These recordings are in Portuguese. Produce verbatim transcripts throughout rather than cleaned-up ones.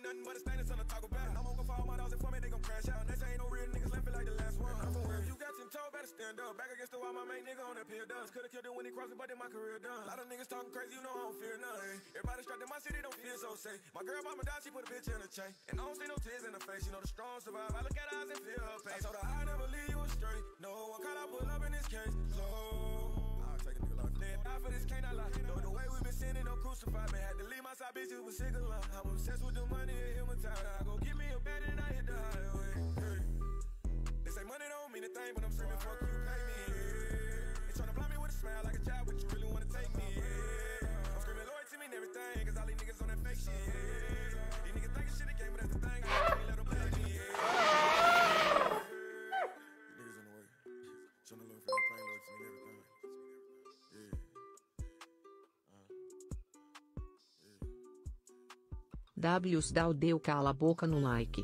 nothing but a status on the Taco Bell. I'm gonna go for all my dogs and for me, they gon' crash out. They say ain't no real niggas left like the last one. I'm from where you got ten toes, better stand up. Back against the wall, my main nigga on that pill does. Could've killed him when he crossed it, but then my career done. A lot of niggas talking crazy, you know I don't fear none. Everybody strapped in my city, don't feel so safe. My girl mama died, she put a bitch in a chain. And I don't see no tears in her face, you know the strong survive. I look at her eyes and feel her pain. I told her I never leave you astray. No one caught I pull up in this case. So I'll take a nigga life. Then die for this, can't I lie? Know the way we been sinning, don't crucify me. Had to leave my side bitches with sick alone. I'm obsessed with the money and him a time. I go get me a bed and I hit the highway. Hey. They say money don't mean a thing, but I'm screaming fuck you, pay me. Yeah. They tryna blind me with a smile like a child, but you really wanna take me. Yeah. I'm screaming loyalty mean everything, cause all these niggas on that fake shit. Yeah. These niggas thinking shit again, but that's the thing. I can't let them play me. Yeah. These niggas in the way. Showing the love for them, playing loyalty and everything. Yeah. W Dal deu cala a boca no like.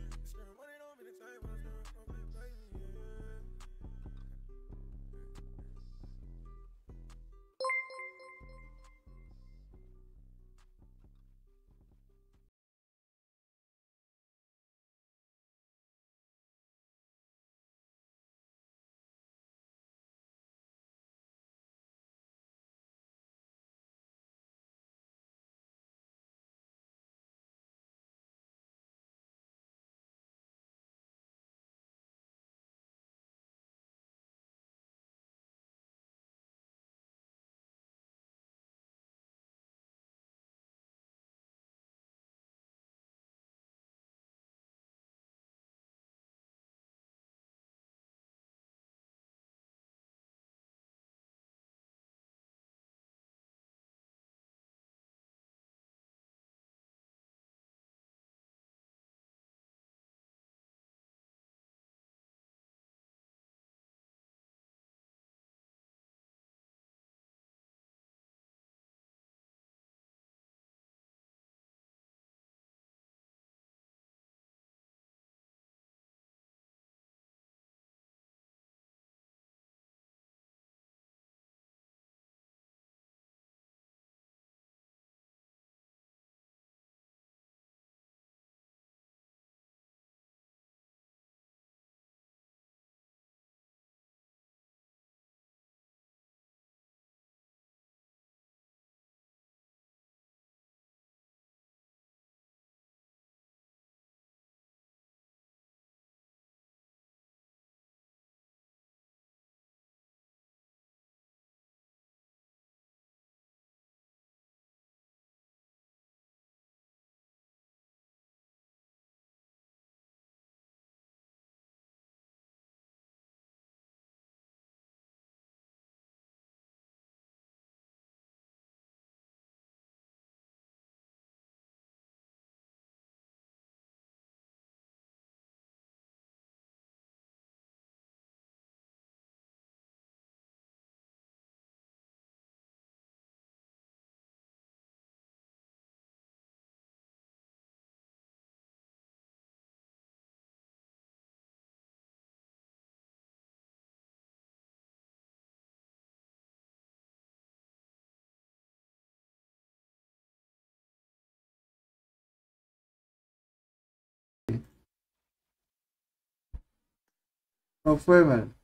Qual foi, mano?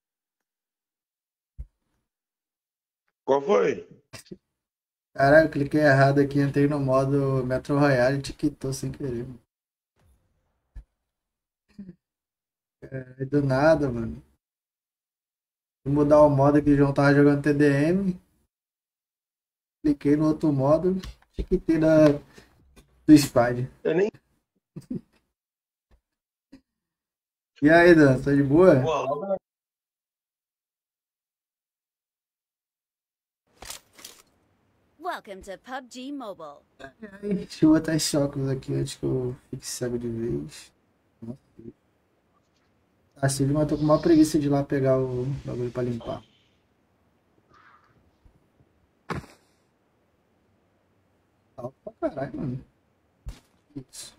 Qual foi? Caralho, eu cliquei errado aqui, entrei no modo Metro Royale e te quitou sem querer, mano. É, do nada, mano. Vou mudar o modo aqui, o João tava jogando T D M. Cliquei no outro modo, te quitei da, do Spade. Eu nem. E aí, Dan, tá de boa? Pô, logo na- Welcome to P U B G Mobile. Ai, deixa eu botar esses óculos aqui antes que eu fique cego de vez. Nossa. Ah, Silvio, mas eu tô com uma preguiça de ir lá pegar o bagulho pra limpar. Alto pra caralho, mano. Isso.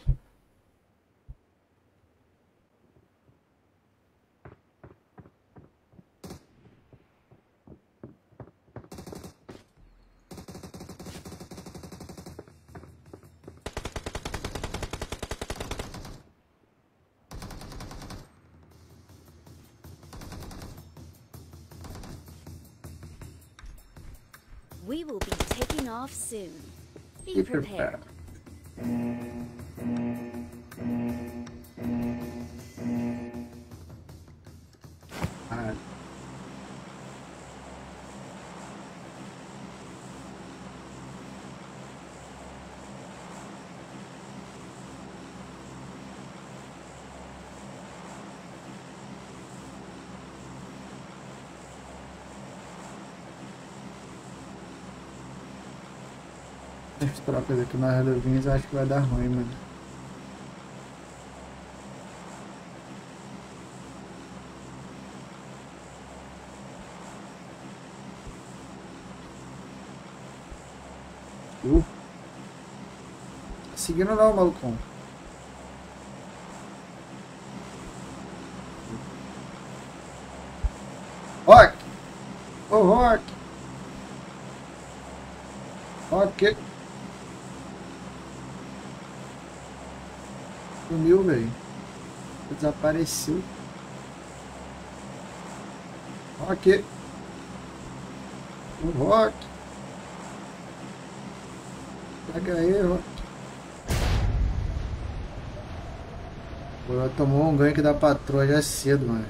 We will be taking off soon. Be Be prepared. prepared. Ah, as trocas aqui nas luvinhas acho que vai dar ruim, mano. Uh. Tá seguindo não, malucão. Rock! Ô, Rock! Rock! Sumiu, velho. Desapareceu. Rock! O Rock! Pega aí, Rock. Pô, tomou um gank da patroa já cedo, mano.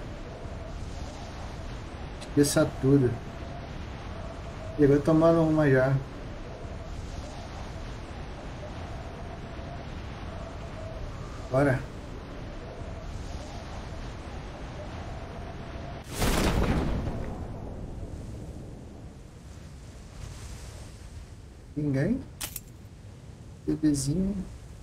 Esqueça tudo. Chegou tomando uma já. Bora. Ninguém? Bebezinho.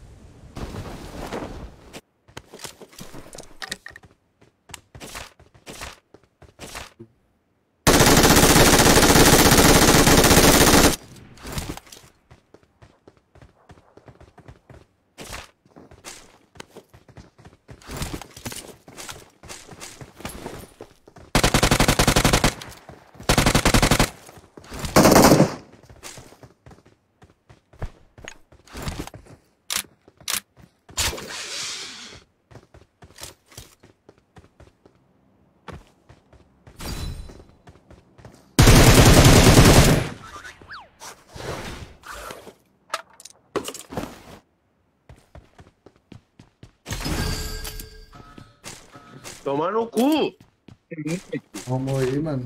Tomar no cu! Vamos aí, mano.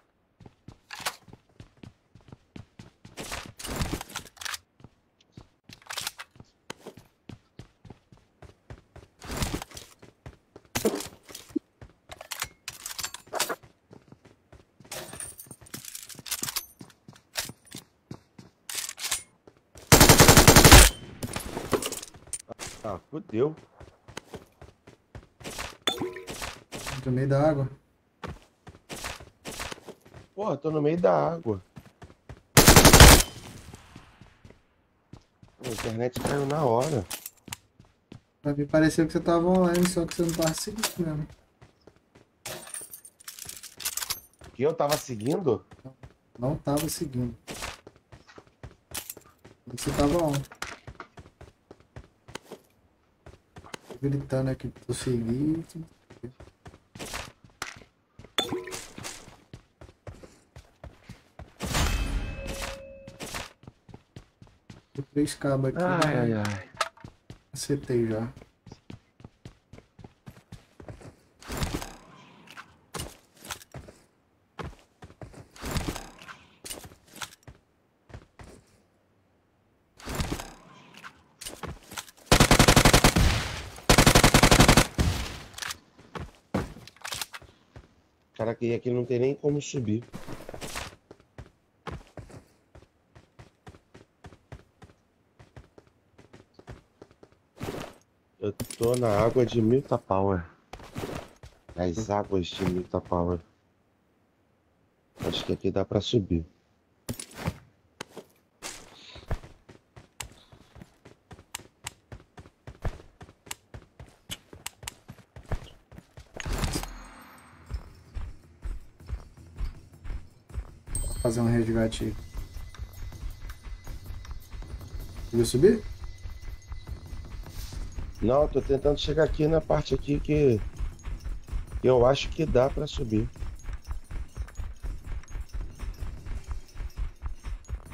Ah, fudeu. No meio da água. Porra, tô no meio da água. A internet caiu na hora. Pra mim pareceu que você tava online, só que você não tava seguindo mesmo. Que eu tava seguindo? Não tava seguindo. Você tava on. Gritando aqui pra eu seguir. Três cabos aqui. Ai, ai, né? ai. Acertei já. Caraca, e aqui não tem nem como subir. Eu tô na água de Milta Power. As águas de Milta Power. Acho que aqui dá pra subir. Vou fazer um resgate aí. Conseguiu subir? Não, tô tentando chegar aqui na parte aqui que eu acho que dá pra subir.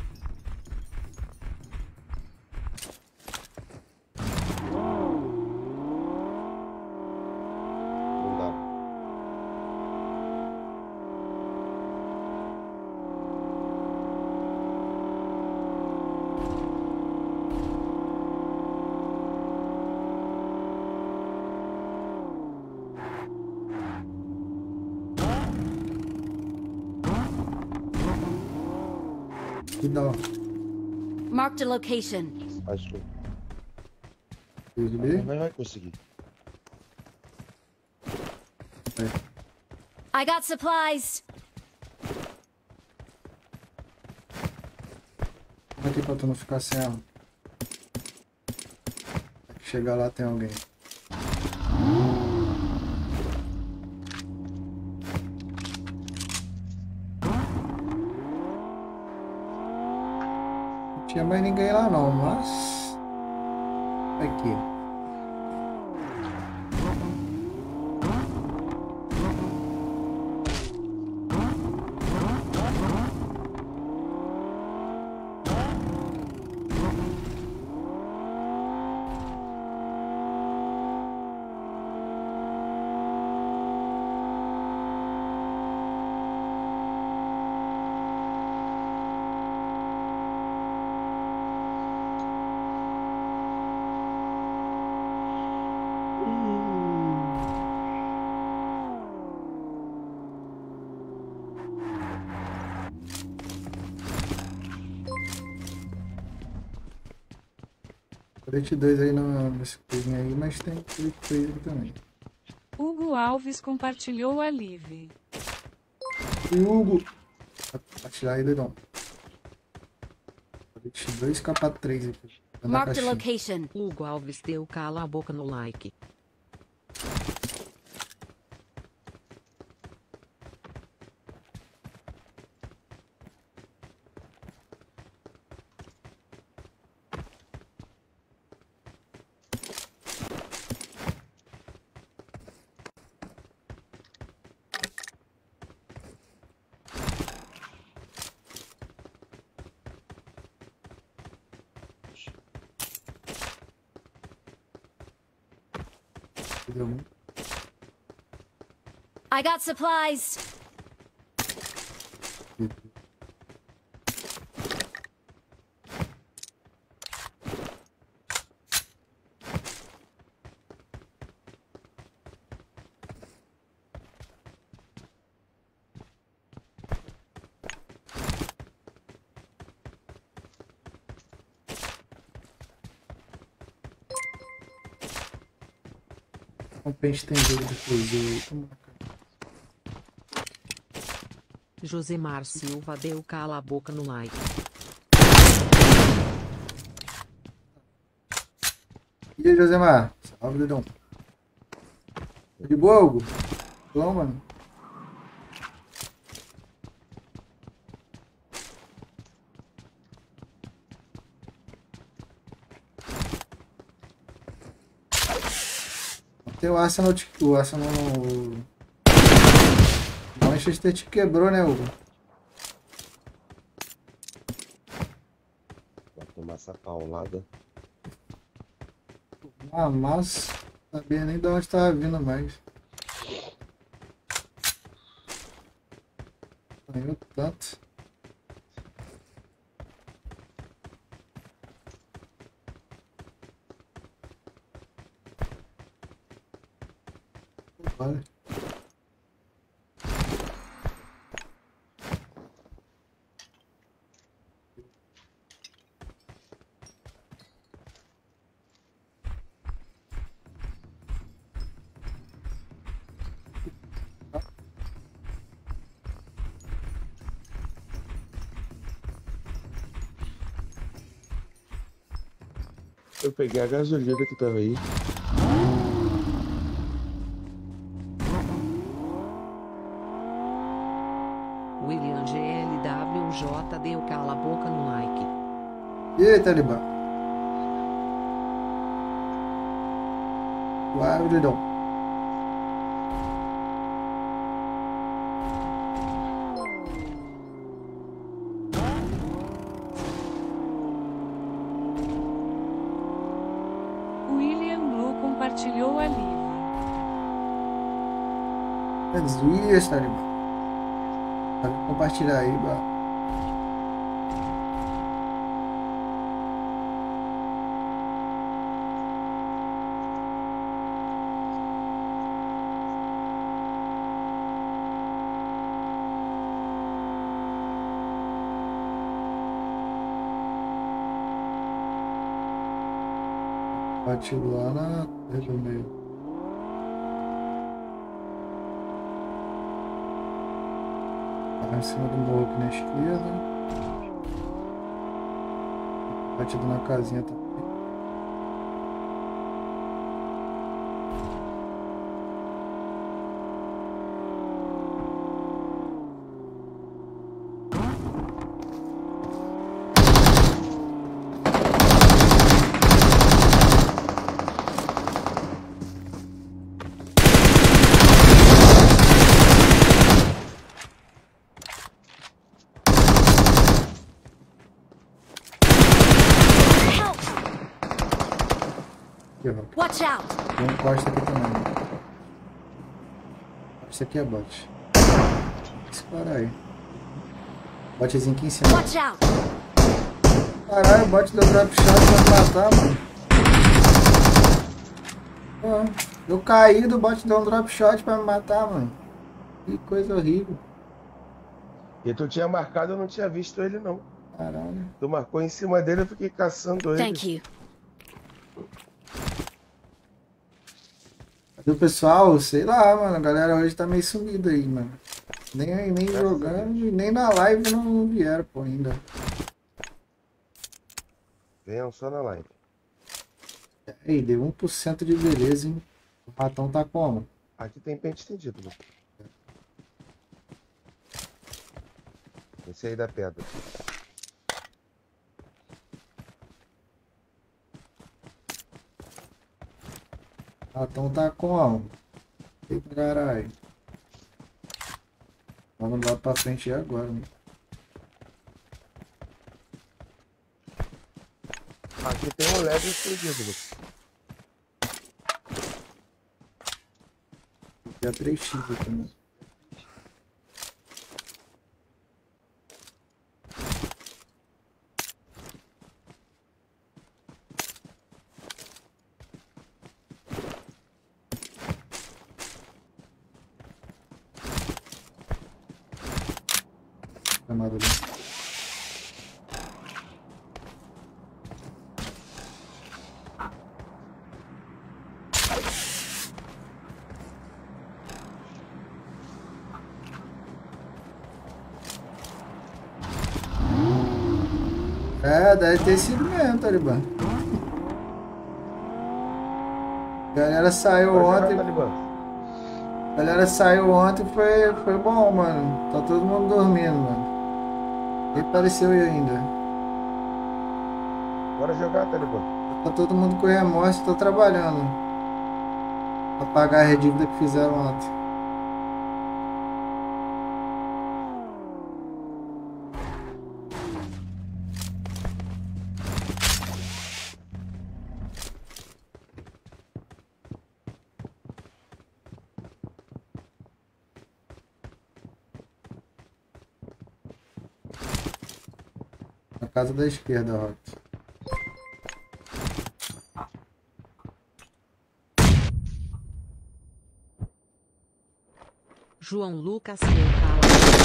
E dá, ó. Marked a location. Acho que Fez vai, B. vai, vai conseguir. I got supplies. Vamos aqui pra tu não ficar sem arma. Chegar lá tem alguém. Não tinha mais ninguém lá não, mas... Aqui. quarenta e dois aí no, nesse coisinha aí, mas tem quarenta e três aqui também. Hugo Alves compartilhou a live. E Hugo! Compartilhar aí, doidão. quarenta e dois K três aqui. Tá na Marked a caixinha. location. Hugo Alves deu cala a boca no like. Entendeu? I got supplies. O pente tem jogo depois do... Josemar Silva deu cala a boca no like. E aí, Josemar? Salve, dedão. De boa, Hugo? Bom, mano. Tem o Arsenal, o Arsenal... O Manchester te quebrou, né, Hugo? Vai tomar essa paulada. Ah, mas... Não sabia nem de onde tava vindo mais. Ganhou tanto. Olha. Eu peguei a gasolina que tava aí. William G L W J deu cala a boca no like. E aí, Talibã? Vai, dedão. William Blue compartilhou a live. Isso, Talibã. Pode compartilhar aí, bro. Bate lá na terra do meio. Lá em cima do morro aqui na esquerda. Batido na casinha também. Watch out! Tem um costa aqui também. Isso aqui é bot. Esse cara aí. Botzinho aqui em cima. Watch out! Caralho, o bot deu drop shot pra me matar, mano. Pô, eu caí do bot deu um drop shot pra me matar, mano. Que coisa horrível. E tu tinha marcado, eu não tinha visto ele não. Caralho. Tu marcou em cima dele, eu fiquei caçando ele. Thank you. Cadê o pessoal? Sei lá, mano. A galera hoje tá meio sumida aí, mano. Nem, nem jogando, nem na live não, não vieram, pô, ainda. Venham só na live. Ei, deu um por cento de beleza, hein? O ratão tá como? Aqui tem pente estendido, né? Esse aí da pedra. O ratão tá como? Eita, caralho. Vamos lá pra frente agora, né? Aqui tem um leve estendido, Lucas. Aqui é três x aqui, né? Chamado ali. É, deve ter sido mesmo, Talibã. A galera saiu ontem. A galera saiu ontem e foi, foi bom, mano. Tá todo mundo dormindo, mano. Nem apareceu aí ainda. Bora jogar, Talibã. Tá todo mundo com remorso, tô trabalhando pra pagar a dívida que fizeram ontem. Na casa da esquerda, Rock. João Lucas Quencala.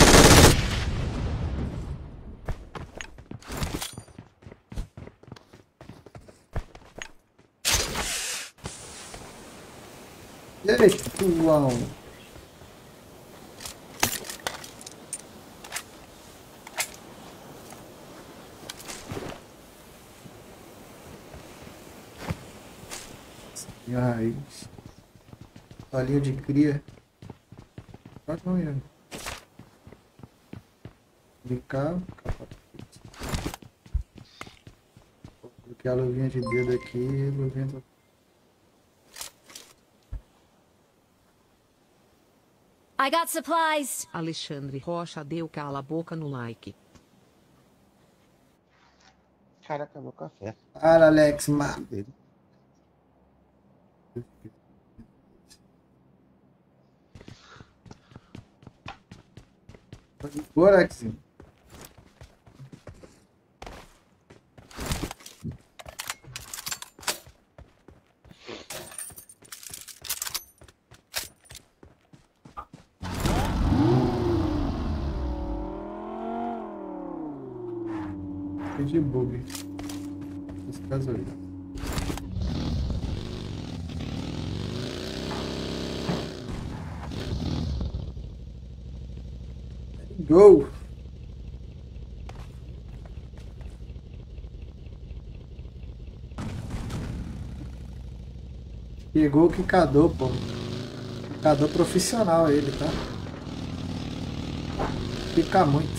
E aí, João? E a raiz. Palinho de cria. Pode não ir. De cá. Coloquei a luvinha de dedo aqui. Luvinha do... I got supplies. Alexandre Rocha deu cala a boca no like. Caraca, meu café. Para, Alex, ma. Dele. Bora, Alex. De bug. Esse caso aí. Gol! Pegou o quicador, pô. Quicador profissional ele, tá? Fica muito.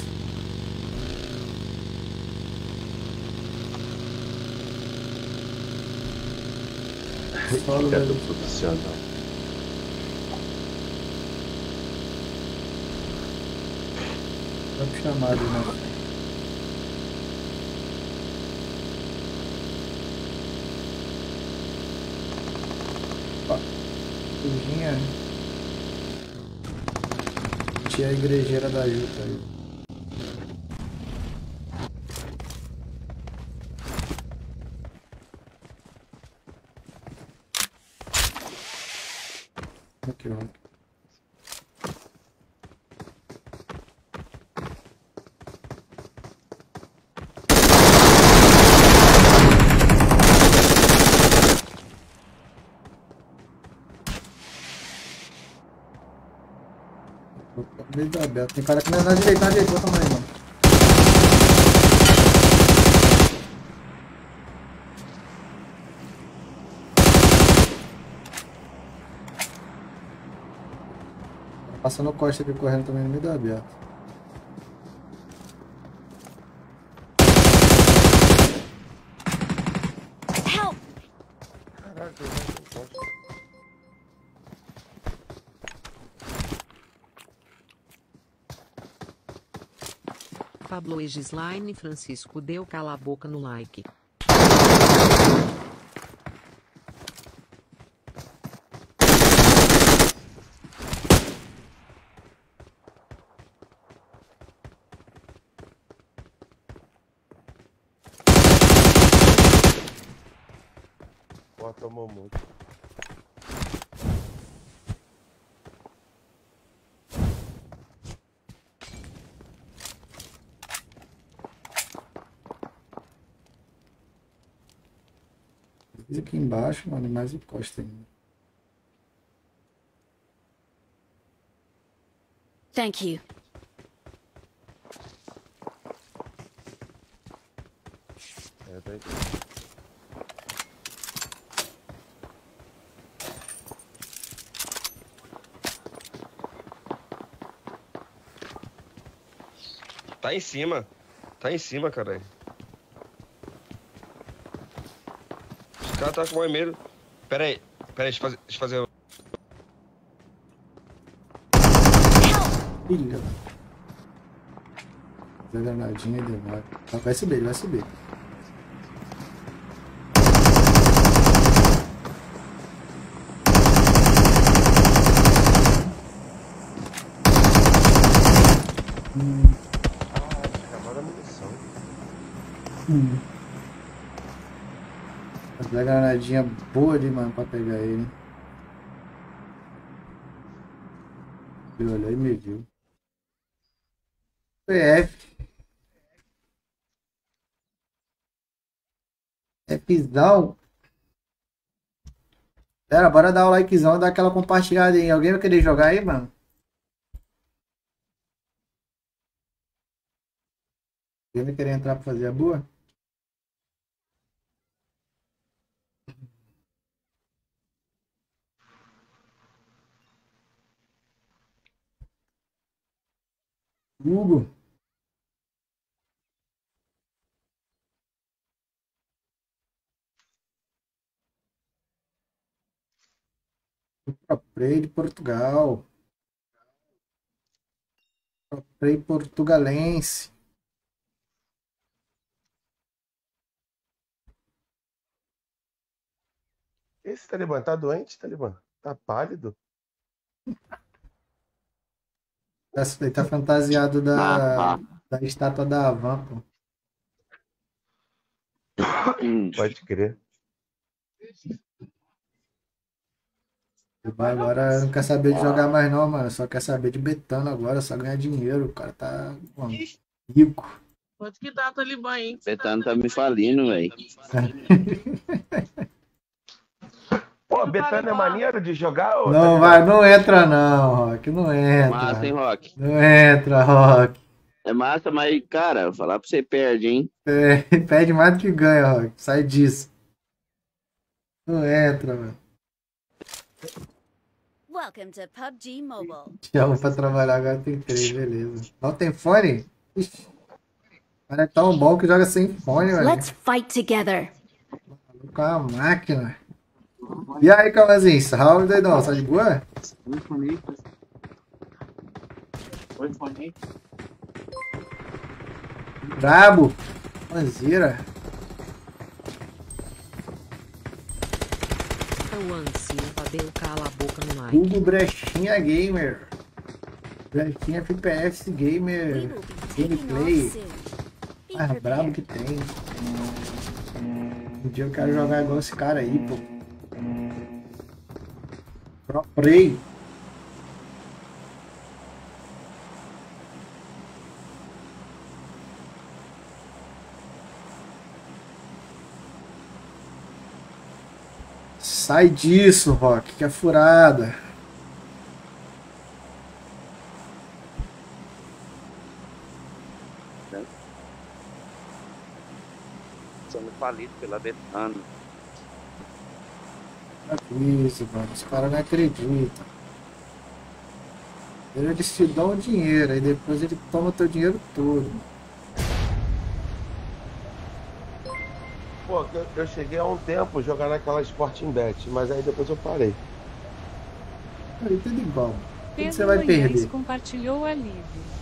Solo Quicador mesmo. profissional. Vamos chamar ali na frente. Ó, igrejinha. Tinha a igrejeira da Juta aí. Aqui, ó. Meio da aberta. Tem cara aqui na direita, na direita, bota a mão aí, mano. Tá passando o costa aqui correndo também no meio da aberta. Help! Caraca, eu não gosto. Pablo Egislaine Francisco deu cala a boca no like. Pô, tomou muito. Esse aqui embaixo, mano, mais encosta ainda. Thank you. É, tá aí. Tá em cima. Tá em cima, caralho. Os caras tá com o medo. Pera aí. Pera aí, deixa eu fazer... Deixa eu fazer... Filha. Deu granadinha e demora. Ah, vai subir, ele vai subir. Hum. Ah, acabaram a munição. Hum. Fazer a granadinha boa ali, mano, pra pegar ele. Ele olhou e me viu. P F. Fzão. Galera, bora dar o likezão e dar aquela compartilhada aí. Alguém vai querer jogar aí, mano? Alguém vai querer entrar pra fazer a boa? Hugo. Comprei de Portugal. Comprei portugalense. Esse Talibã tá doente, Talibã? Tá pálido? Ele tá fantasiado da, da estátua da Havan, pô. Pode crer. Agora não quer saber de jogar mais não, mano. Só quer saber de betano agora, só ganhar dinheiro. O cara tá, mano, rico. Quanto que dá, Talibã, hein? Betano tá me falindo, velho. Pô, Pô, Betânia é maneiro de jogar? Ou Não tá vai, ligado? não entra não, Rock. Não Massa, hein, entra. Rock? Não entra, Rock. É massa, mas, cara, falar pra você perde, hein? É, pede mais do que ganha, Rock. Sai disso. Não entra, mano. Welcome to P U B G Mobile. Chama pra trabalhar, agora tem três, beleza. Não tem fone? Ixi. Cara, é tão bom que joga sem fone, velho. Let's fight together. Com a máquina. E aí, Calmazinho? Salve, doidão. Tá de boa? Oi, fone. Oi, fone. Brabo. Manzira. Juan Silva deu cala a boca no like. Hugo Brechinha Gamer. Brechinha F P S We Gamer. will be taking off Gameplay. soon. Be Ah, brabo prepared. que tem. Um dia eu quero jogar igual esse cara aí, pô. Pro Play. Sai disso, Rock, que é furada. Sendo falido pela Betânia. Olha isso, mano. Os caras não acreditam. Eles te dão o dinheiro, aí depois ele toma o teu dinheiro todo. Pô, eu, eu cheguei há um tempo jogar naquela Sporting Bet, mas aí depois eu parei. Aí tudo igual. O que Pedro você vai Manhães perder? compartilhou a live.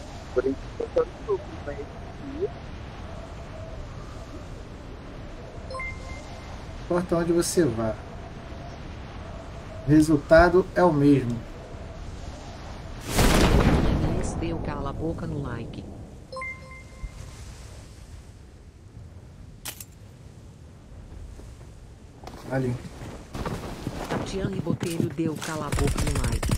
Não importa onde você vá. O resultado é o mesmo. Inês deu cala a boca no like. Ali. Tatiane Botelho deu cala a boca no like.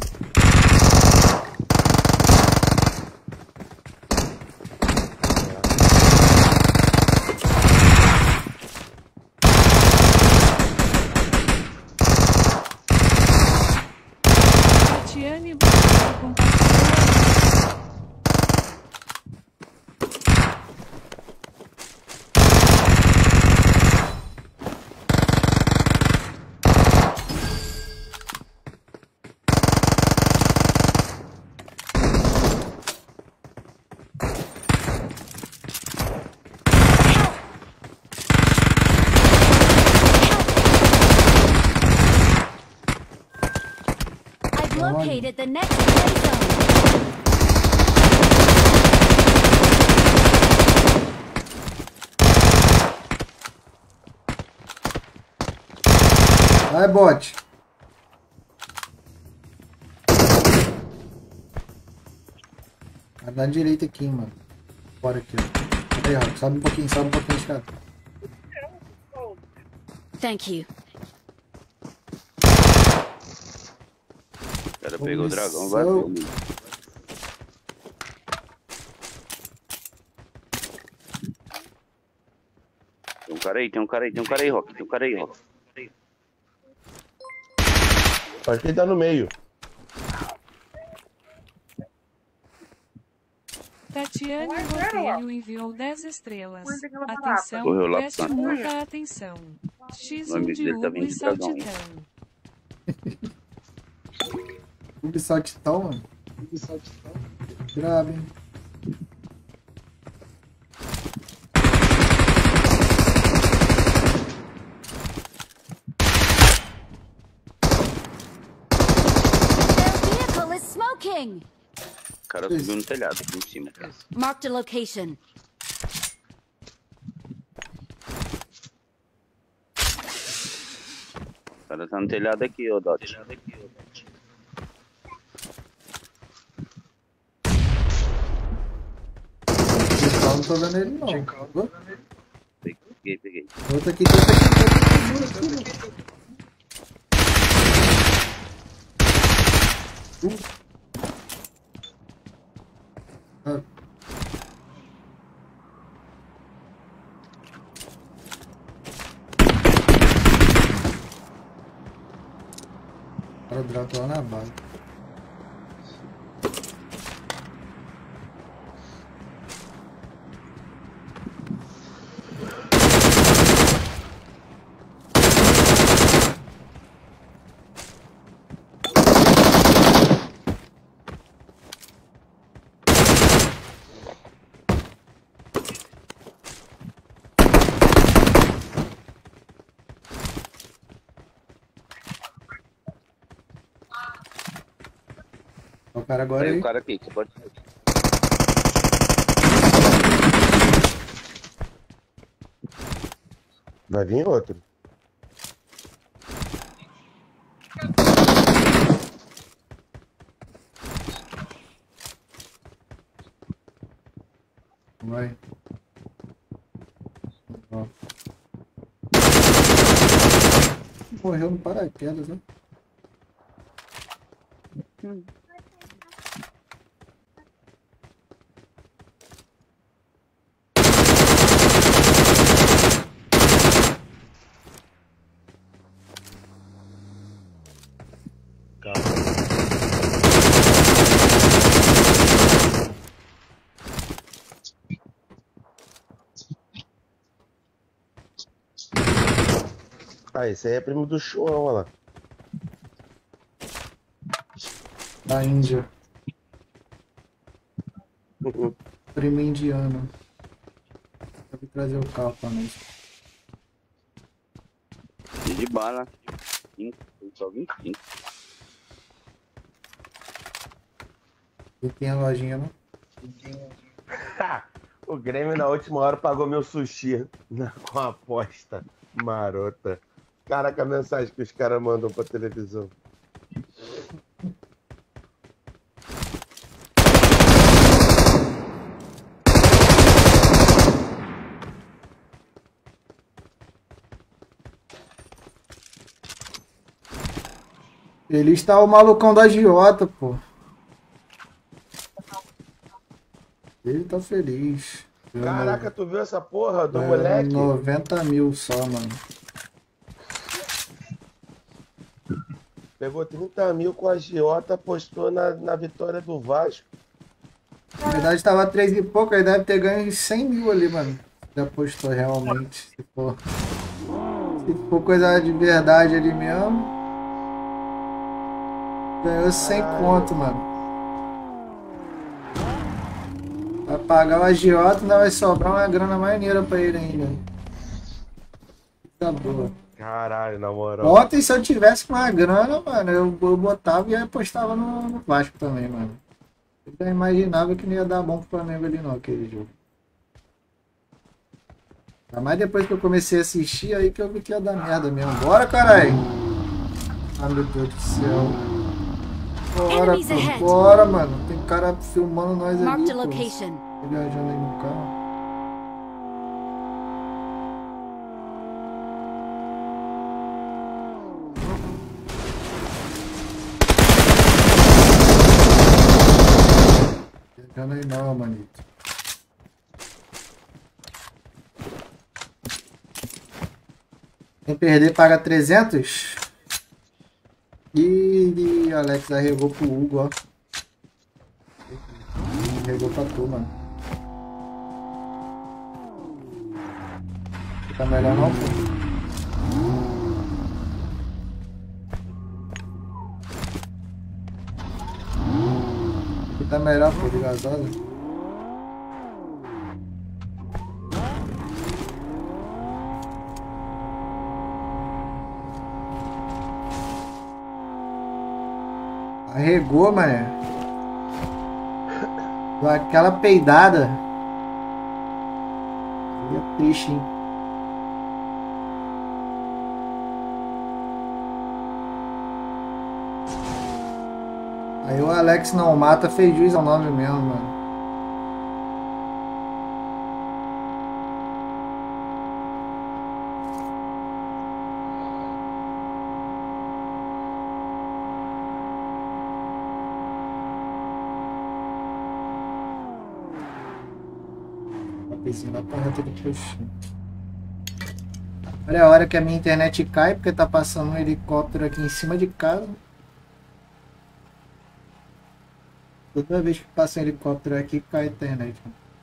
Tatiane Botelho compartilhou a live. I've located the next play zone. Vai, bot. Vai dar direita aqui, mano. Bora aqui, ó. Aí, ó. Sobe um pouquinho, sobe um pouquinho, cara. Thank you. O cara pegou o dragão, vai Omissão. ver. Tem um cara aí, tem um cara aí, tem um cara aí, Rock. Tem um cara aí, Rock. Acho que ele tá no meio. Tatiane Botelho enviou dez estrelas. Atenção, Correu lá preste pra- muita atenção. X O um amigo de dele tá Hugo vindo e de dragão, hein? Saltitão. Ubisoftão, mano. Brabo, hein? Their vehicle is smoking. O cara subiu no telhado aqui em cima, cara. Marked a location. O cara tá no telhado aqui, ô Dot. Não tô vendo ele, não. Pegou? Peguei, peguei. Outro aqui, outro aqui, outro aqui. Uh. Ah. Cara, o Draco lá na base. O cara agora Tem aí. um cara aqui, que pode. Vai vir outro. Vai. Ó. Morreu no paraquedas, né? Ah, esse aí é primo do show, olha lá. Da Índia. Primo indiano. Eu vou trazer o carro pra nós. E de bala. Só vinte e cinco. E tem a lojinha, né? O Grêmio na última hora pagou meu sushi na, com a aposta marota. Caraca, a mensagem que os caras mandam pra televisão. Ele está o malucão da agiota, pô. Ele tá feliz. Caraca, tu viu essa porra do É, moleque? noventa mil só, mano. Pegou trinta mil com a agiota, apostou na, na vitória do Vasco. Na verdade tava três e pouco, aí deve ter ganho cem mil ali, mano. Já apostou realmente. Se for, se for coisa de verdade ali mesmo. Ganhou cem conto, mano. Vai pagar o agiota, ainda vai sobrar uma grana maneira pra ele ainda. Tá boa. Caralho, na moral. Ontem, se eu tivesse uma grana, mano, eu, eu botava e apostava no, no Vasco também, mano. Eu já imaginava que não ia dar bom pro Flamengo ali não, aquele jogo. Ainda mais depois que eu comecei a assistir, aí que eu vi que ia dar merda mesmo. Bora, caralho! Ah, meu Deus do céu. Bora, pô, bora, mano. Tem cara filmando nós ali, pô. Viajando aí no carro. Viajando aí não, manito. Quem perder paga trezentos. E Alex arregou pro Hugo, ó. Arregou pra tu, mano. Tá melhor não, pô? Aqui tá melhor, pô, de gasóleo. Arregou, mané. Deu aquela peidada. É triste, hein? Aí o Alex não mata, fez juiz ao nome mesmo, mano. Na porreta do coxinho. Olha a hora que a minha internet cai, porque tá passando um helicóptero aqui em cima de casa. Toda vez que passa um helicóptero aqui, cai a internet.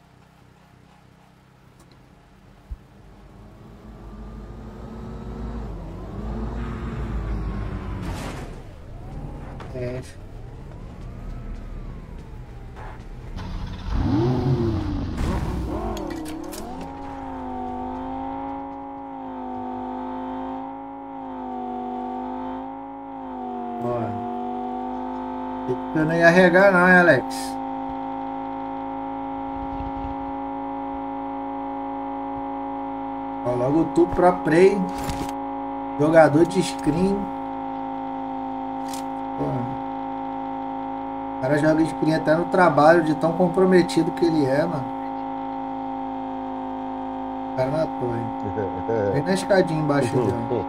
É. Eu não ia regar não, hein, Alex? Ó, logo tu pro play, jogador de screen. Pô, o cara joga screen até no trabalho, de tão comprometido que ele é, mano. O cara na torre. Vem na escadinha embaixo dele.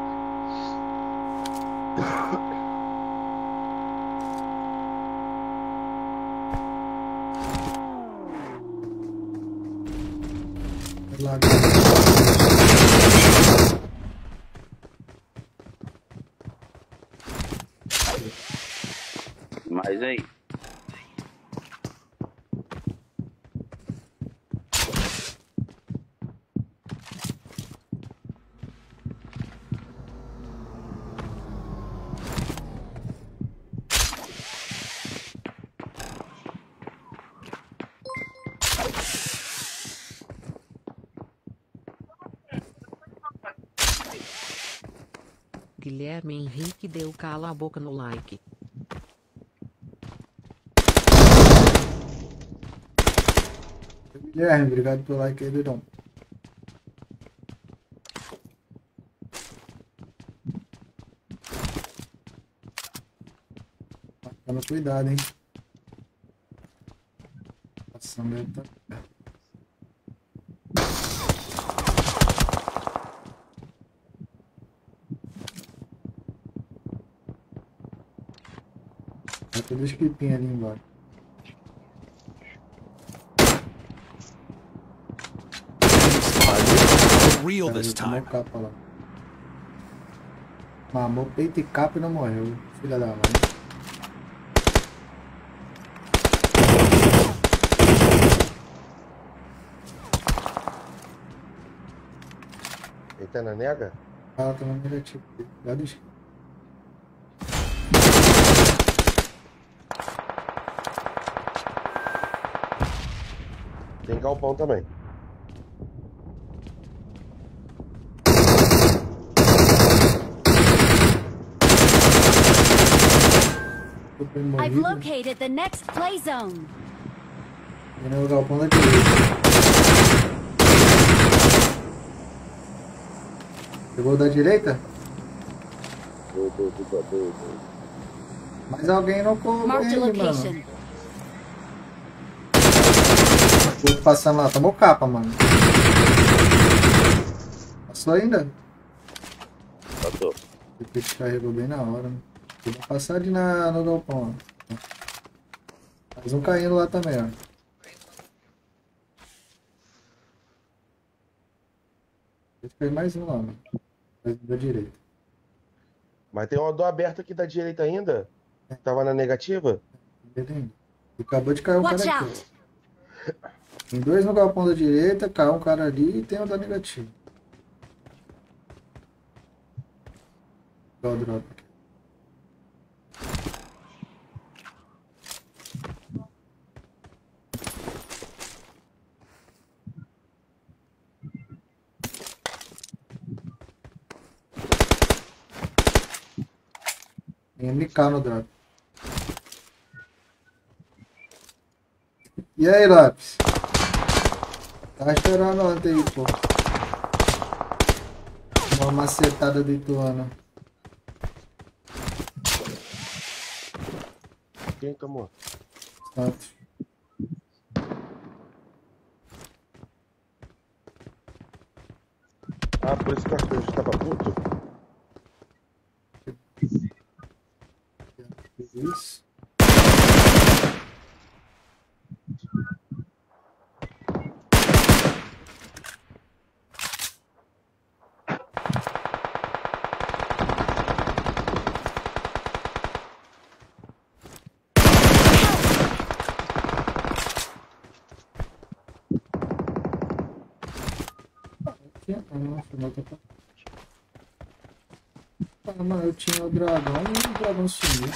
Mas aí. Guilherme Henrique deu cala a boca no like. Guilherme, obrigado pelo like aí, Lidão. Toma cuidado, hein? Passando aí, tá. Tem todos os clipinhos ali embaixo. Real this time. Capa lá. Mamou peito e capa e não morreu. Filha da mãe. Ele tá na nega? Ela tá no negativo. Já deixei. Tem galpão também. I've located the next play zone. Vem no galpão da direita. Pegou da direita? Mas alguém não colocou Marked a ele, mano. location. Vou passando lá, tomou capa, mano. Passou ainda? Passou. O que descarregou bem na hora, né? Eu vou passar ali na, no galpão, ó. Mais um caindo lá também, ó. Tem mais um lá, mano. Da direita. Mas tem uma do aberta aqui da direita ainda. Tava na negativa? Entendeu? E acabou de cair um Watch cara out. aqui. Tem dois no galpão da direita, caiu um cara ali e tem o da negativa. Olha o drop aqui. Tem M K no drop. E aí, Lopes? Tá esperando ontem aí, pô. Uma macetada do Ituano. Quem tomou? Santos. Ah, por isso que o Arthur estava puto? Isso. Ah, mano, eu tinha o dragão e o dragão sumiu.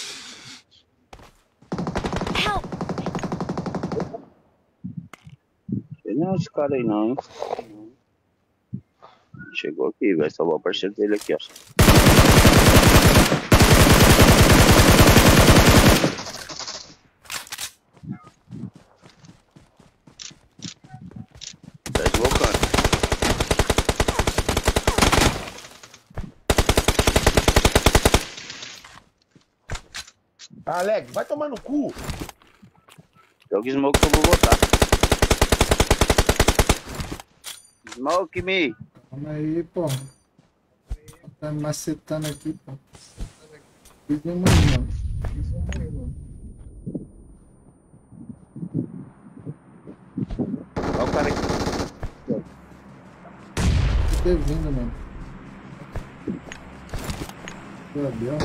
Não é esse cara aí não, hein? Chegou aqui, vai salvar o parceiro dele aqui, ó. Tá deslocando. Alex, vai tomar no cu. Joga smoke que eu vou botar. Smoke me. Calma aí, pô. Tá me macetando aqui, pô. Fiz uma aí, mano. Fiz uma aí, mano. Olha o cara aqui. Tô ter vindo, mano. Meu Deus.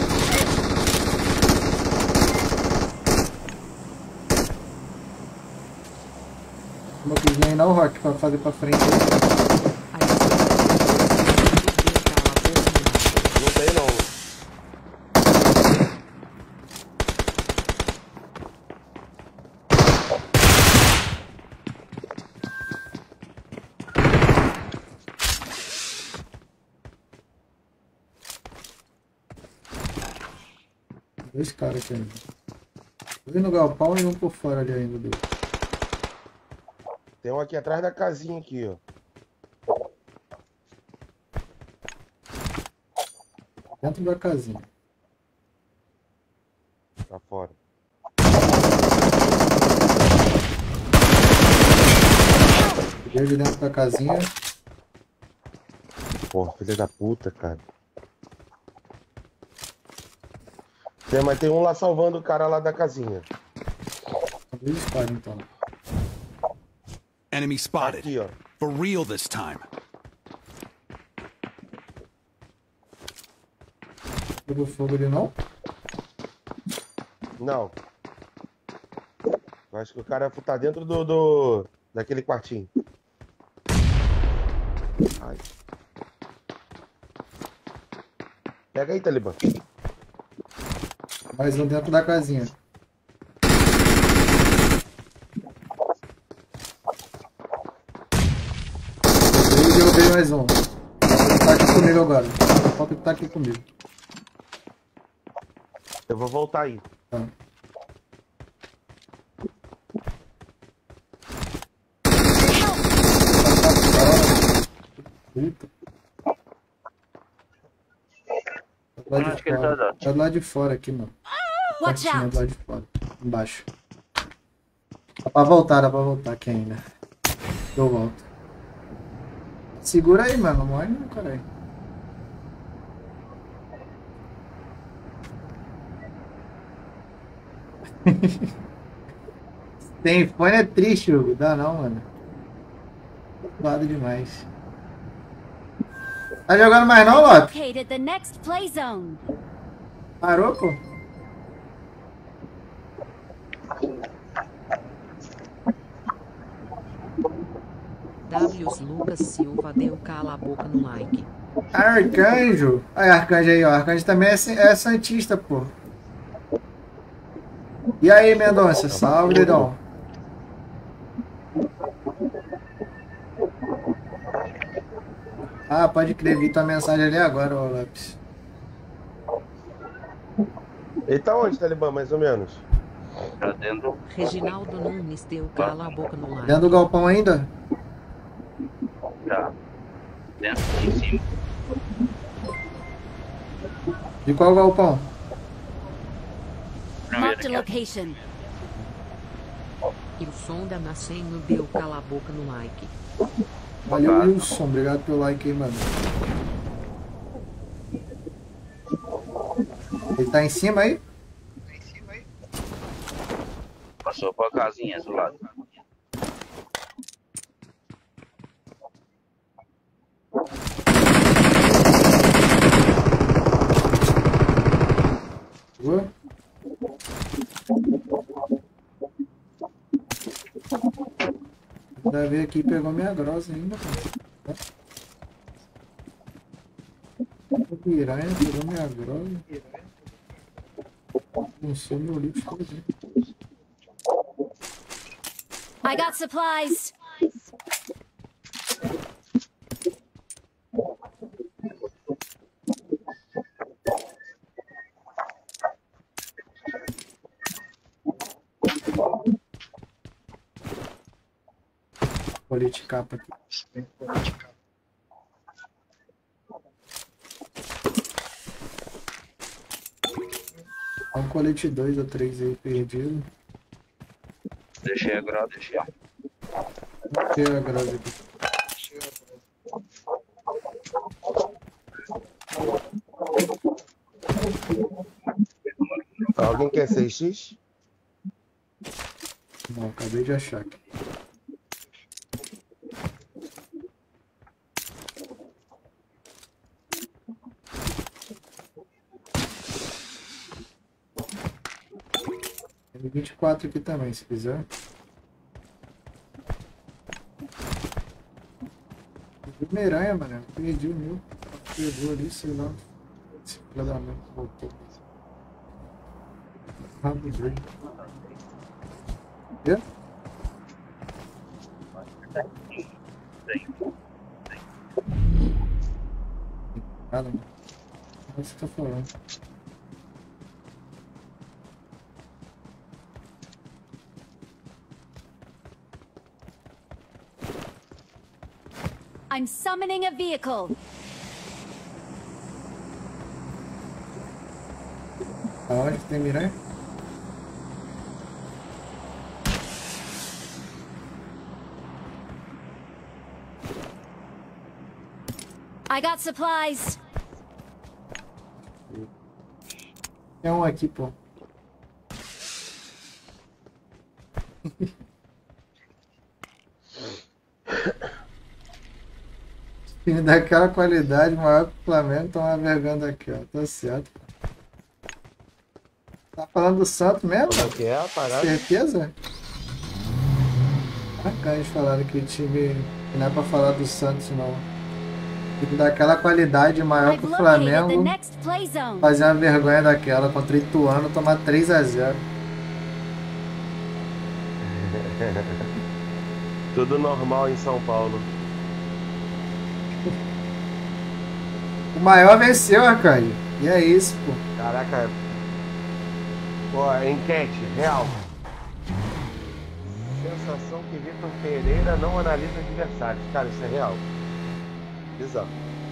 Uma coisinha aí não, Rock, pra fazer pra frente. Não tem não. Dois caras aqui ainda. Dois no galpão e um por fora ali ainda dele. Tem um aqui atrás da casinha aqui, ó. Dentro da casinha. Tá fora. Peguei de dentro da casinha. Porra, filha da puta, cara. Tem, mas tem um lá salvando o cara lá da casinha. Dois caras então. Enemy spotted. Aqui, ó. For real this time. Pegou fogo ali não? Não. Eu acho que o cara tá dentro do, do daquele quartinho. Ai. Pega aí, Talibã. Mais um dentro da casinha. Eu derrubei mais um. Falta que tá aqui comigo agora. Falta que tá aqui comigo. Eu vou voltar aí. Tá. Puta. Tá do lado de fora. Tá do lado de fora aqui, mano. Watch Tá out! do lado de fora. Embaixo. Dá pra voltar, dá pra voltar aqui ainda. Eu volto. Segura aí, mano. Não morre não, caralho. Tem fone é triste, Hugo. Dá não, mano. Lado demais. Tá jogando mais não, Lopes? Located the next play zone. Parou, pô? W Lucas Silva deu cala a boca no like. Arcanjo. Aí, Arcanjo aí, ó. Arcanjo também é, é santista, pô. E aí, Mendonça? Salve, dedão. Ah, pode crer. Vi tua mensagem ali agora, ô Lopes. Ele tá onde, Talibã, mais ou menos? Tá dentro. Reginaldo Nunes deu cala a boca no like. Dentro do galpão ainda? Tá. Dentro, em cima. De qual galpão? Marked a location. E o som da Nascendo deu cala a boca no like. Valeu, Wilson. Obrigado pelo like aí, mano. Ele tá em cima aí? Passou pra casinha do lado. Boa. Deve ver aqui, pegou minha grossa ainda, cara. Piranha, pegou minha droga. Não sei meu lixo todo. I got supplies. Colete capa aqui. Há um colete dois ou três aí perdido. Deixei a grada, deixei. Deixei a grada aqui. Alguém quer seis x? Não, acabei de achar aqui. Tem vinte e quatro aqui também, se quiser. Miranha, mano. Perdi o meu. Pegou ali, sei lá. Esse filho da mãe voltou. Rabo dele. Quê? Nada, mano. O que você tá falando? I'm summoning a vehicle. Aonde que tem miranha? I got supplies. Tem um aqui, pô. Time daquela qualidade, maior que o Flamengo, toma vergonha daqui, ó. Tá certo. Tá falando do Santos mesmo? Como é que é a parada? Certeza? Ah, cara, eles falaram que o time que não é pra falar do Santos, não. Time daquela qualidade, maior que I've o located the Flamengo, next play zone. fazer uma vergonha daquela contra o Ituano, tomar três a zero. Tudo normal em São Paulo. O maior venceu, Arcanjo. E é isso, pô. Caraca. Pô, enquete, real. Sensação que Vitor Pereira não analisa adversários. Cara, isso é real. Bizarro.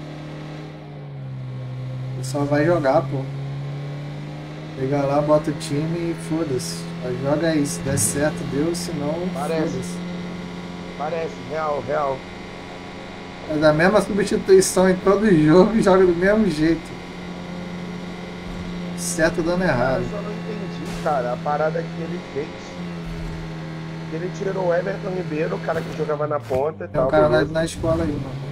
Ele só vai jogar, pô. Chega lá, bota o time e foda-se. Joga aí, se der certo, deu, se não, Parece. foda-se. Parece, real, real. Faz a mesma substituição em todo jogo e joga do mesmo jeito. Certo dando Cara, errado. eu só não entendi, cara, a parada que ele fez. Ele tirou o Everton Ribeiro, o cara que jogava na ponta e Tem um tal. cara na, beleza. na escola aí, mano.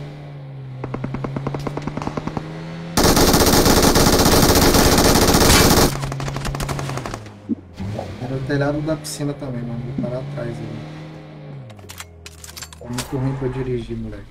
Era o telhado da piscina também, mano. Vou parar atrás aí. É muito ruim pra dirigir, moleque.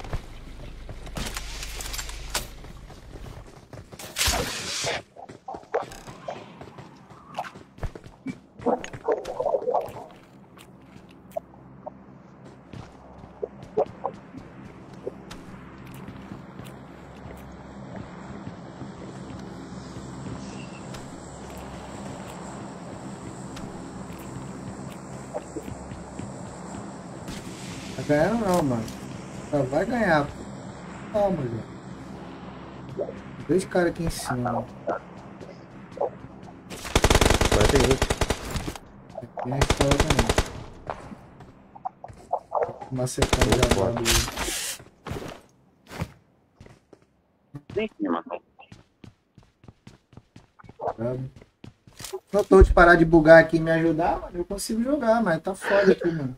Tá ganhando não, mano. Só vai ganhar, pô. Calma, já. Dois caras aqui em cima. Mas tem gente. Aqui na escola também. Uma secando de agora. Tem que me matar. Não tô de parar de bugar aqui e me ajudar, mano. Eu consigo jogar, mas tá foda aqui, mano.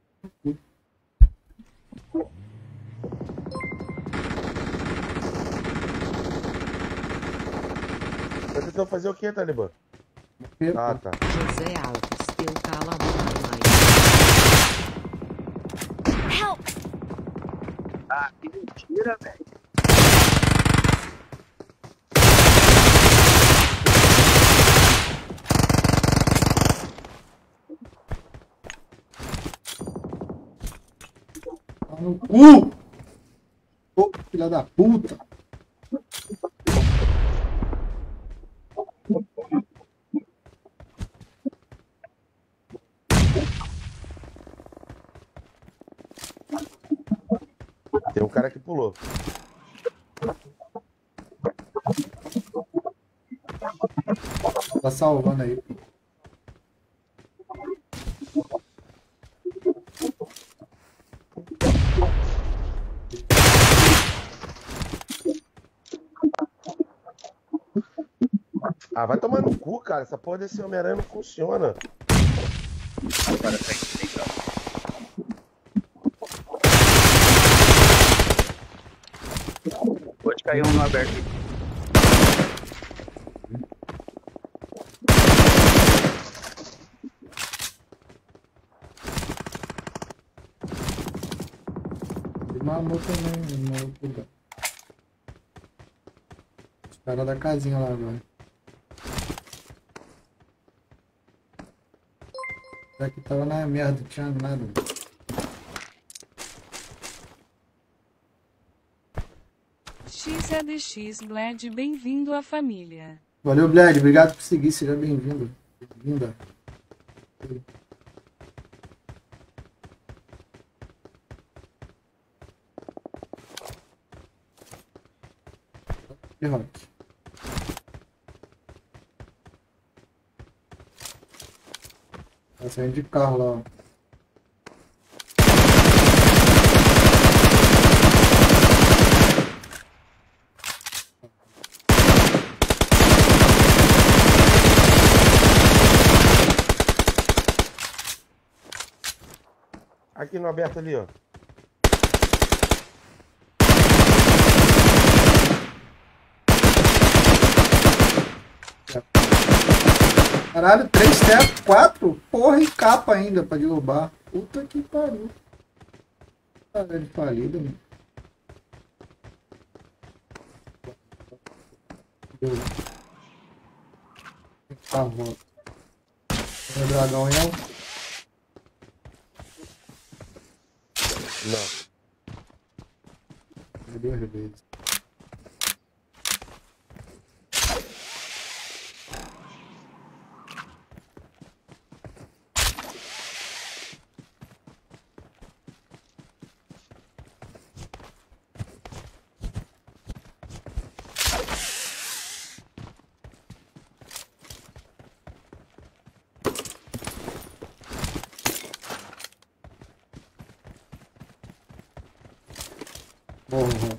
Você tentou fazer o que, Talibã? Ah, tá. José Alves, eu cala a boca. Help! Ah, que mentira, velho. cu! Ô, filha da puta! Tem um cara que pulou. Tá salvando aí. Ah, vai tomar no cu, cara. Essa porra desse Homem-Aranha não funciona. Agora tá legal. Pode cair um no aberto. Mamou também no outro lugar. Os caras da casinha lá agora. Isso aqui tava na merda, não tinha nada. X A D X Bled, bem-vindo à família. Valeu, Bled. Obrigado por seguir. Seja bem-vindo. Bem-vinda. E rock. Tá saindo de carro lá, ó. Aqui no aberto ali, ó. Caralho, três tetos, quatro? Porra, e capa ainda pra derrubar. Puta que pariu. Caralho, falido, mano. Deu. Carro. Tem dragão aí, não? Não. Duas vezes. Porra.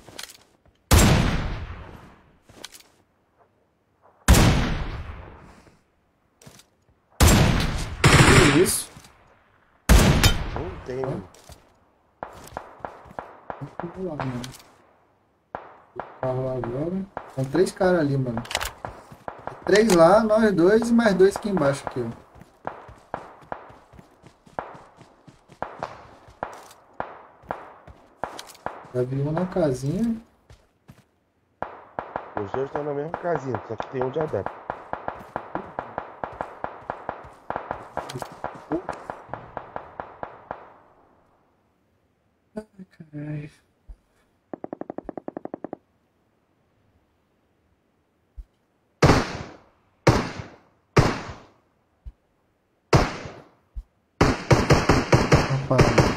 Que isso? Não tem. Vamos lá, mano. O carro lá agora. São três caras ali, mano. Três lá, nós dois e mais dois aqui embaixo aqui, ó. Já vi um na casinha. Os dois estão na mesma casinha, só que tem um de adepto. Ai, caralho. Rapaz.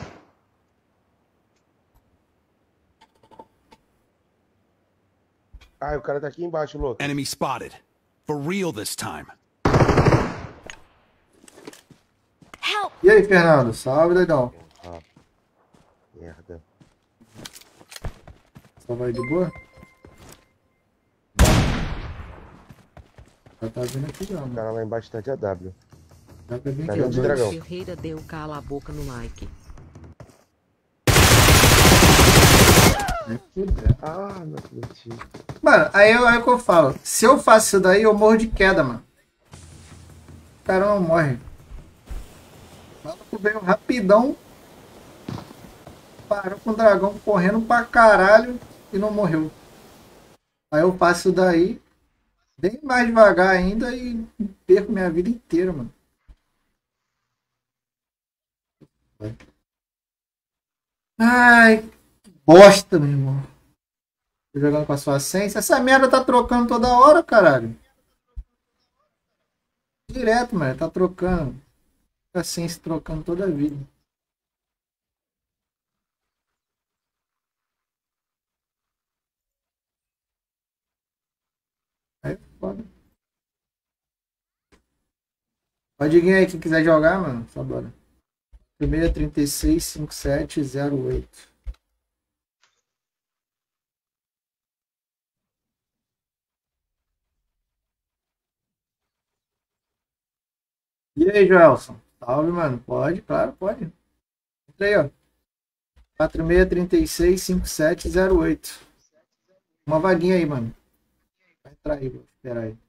Ah, o cara tá aqui embaixo, louco. Enemy spotted. For real this time. Help! E aí, Fernando? Salve, doidão. Ah, merda. Só vai de boa? Já tá vindo aqui já, O mano. cara lá embaixo tá de A W. Já tá vindo Tá aqui, vendo de ó. dragão. Ferreira deu cala a boca no like. Nem fuder. Ah, não acredito. Mano, aí é o que eu falo. Se eu faço isso daí, eu morro de queda, mano. O cara não morre. O maluco veio rapidão. Parou com o dragão correndo pra caralho e não morreu. Aí eu faço isso daí, bem mais devagar ainda e perco minha vida inteira, mano. Ai, que bosta, meu irmão. Tô jogando com a sua senha. Essa merda tá trocando toda hora, caralho. Direto, mano. Tá trocando. A senha se trocando toda a vida. Aí, foda. Pode ir aí, quem quiser jogar, mano. Só bora. Primeiro trinta e seis, cinquenta e sete, zero oito. E aí, Joelson? Salve, mano. Pode? Claro, pode. Entra aí, ó. quatro seis três seis, cinco sete zero oito. Uma vaguinha aí, mano. Vai entrar aí, vou esperar aí.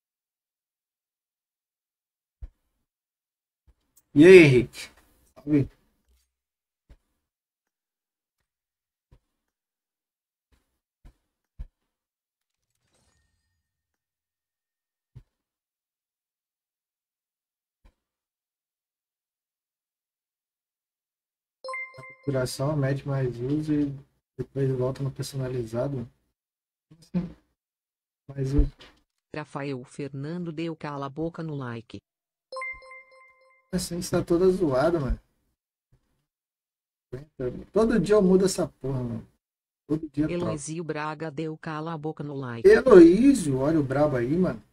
E aí, Henrique? Salve. Configuração, mede mais uso e depois volta no personalizado. Assim, mais uso. Rafael Fernando deu cala a boca no like. Assim está toda zoada, mano. Todo dia eu mudo essa porra, mano. Todo dia troca. Heloísio Braga deu cala a boca no like. Heloísio, olha o brabo aí, mano.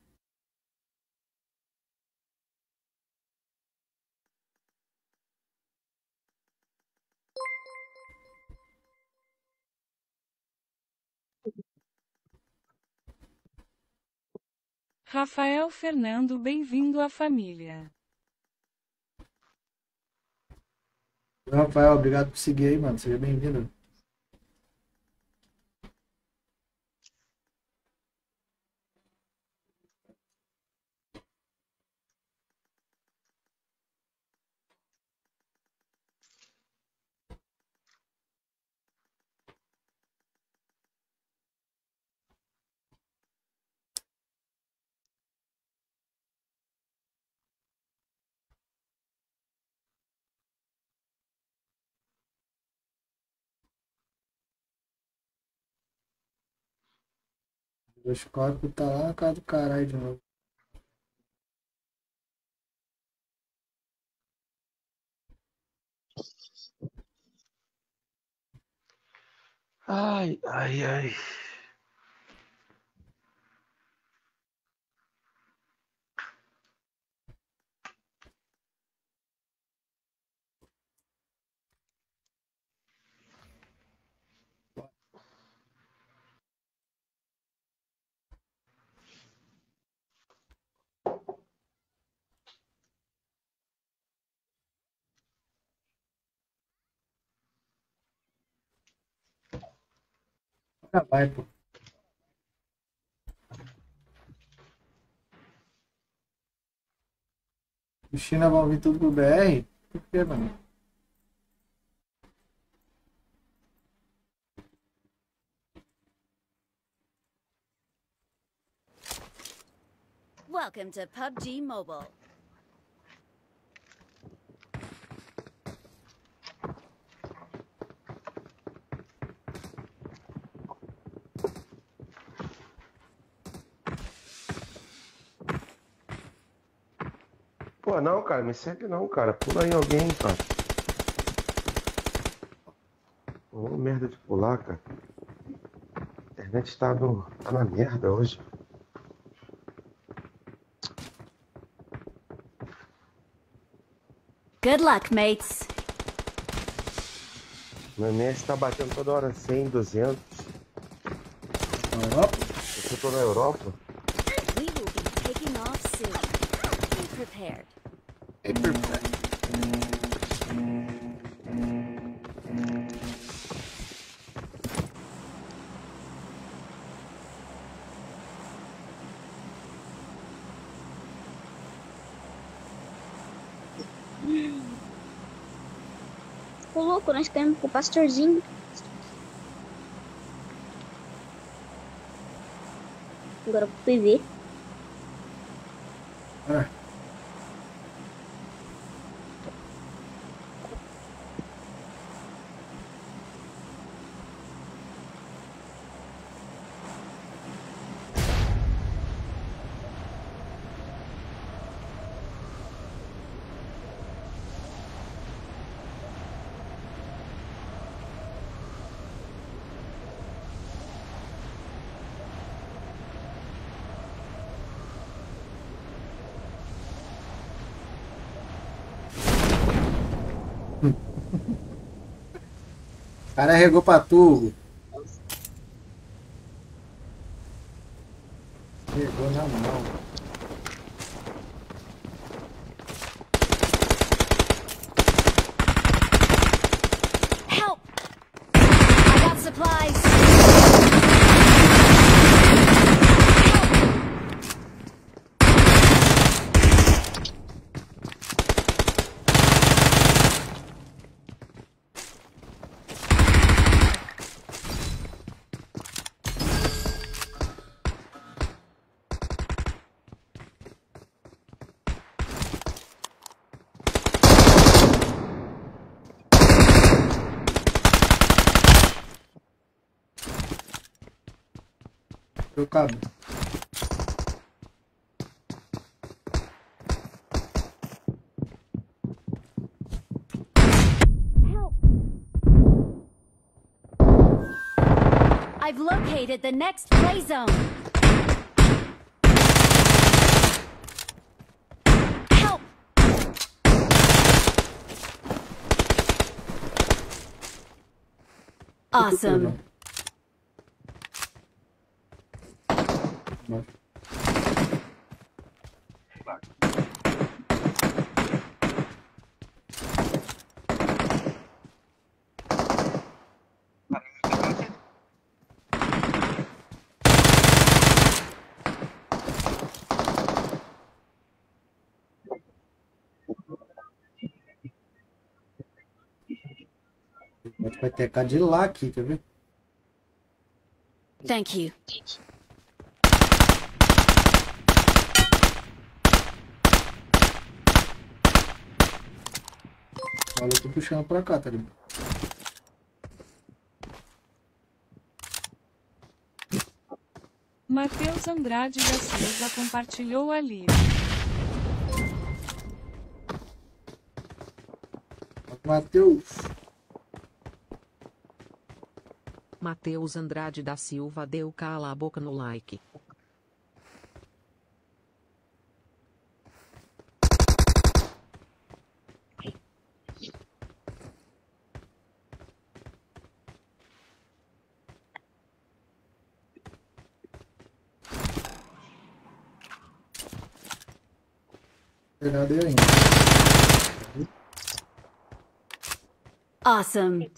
Rafael Fernando, bem-vindo à família. Rafael, obrigado por seguir aí, mano. Seja bem-vindo. O Scorpio tá lá na casa do caralho de novo. Ai, ai, ai. Ah, vai, pô. Os China vão vir tudo pro B R? Por que, mano? Welcome to P U B G Mobile. Pô, não, cara, me segue não, cara. Pula aí alguém, cara. Ô, merda de pular, cara. A internet tá, no, tá na merda hoje. Good luck, mates. Meu M S tá batendo toda hora cem, duzentos. Europa? Eu tô na Europa. We will be taking off soon. Be prepared. É perfeito. Tô louco, nós caímos com o pastorzinho. Agora pro P V. Ah. O cara regou pra tu. Regou na mão. Help! I got supplies. Meu cabo. Help! I've located the next play zone. Help! Awesome. Vai ter Cadillac aqui, quer ver? Thank you. Olha, eu tô puxando pra cá, tá ligado? Matheus Andrade da Silva compartilhou ali. Matheus. Matheus Andrade da Silva deu cala a boca no like. Pegado aí ainda. Awesome.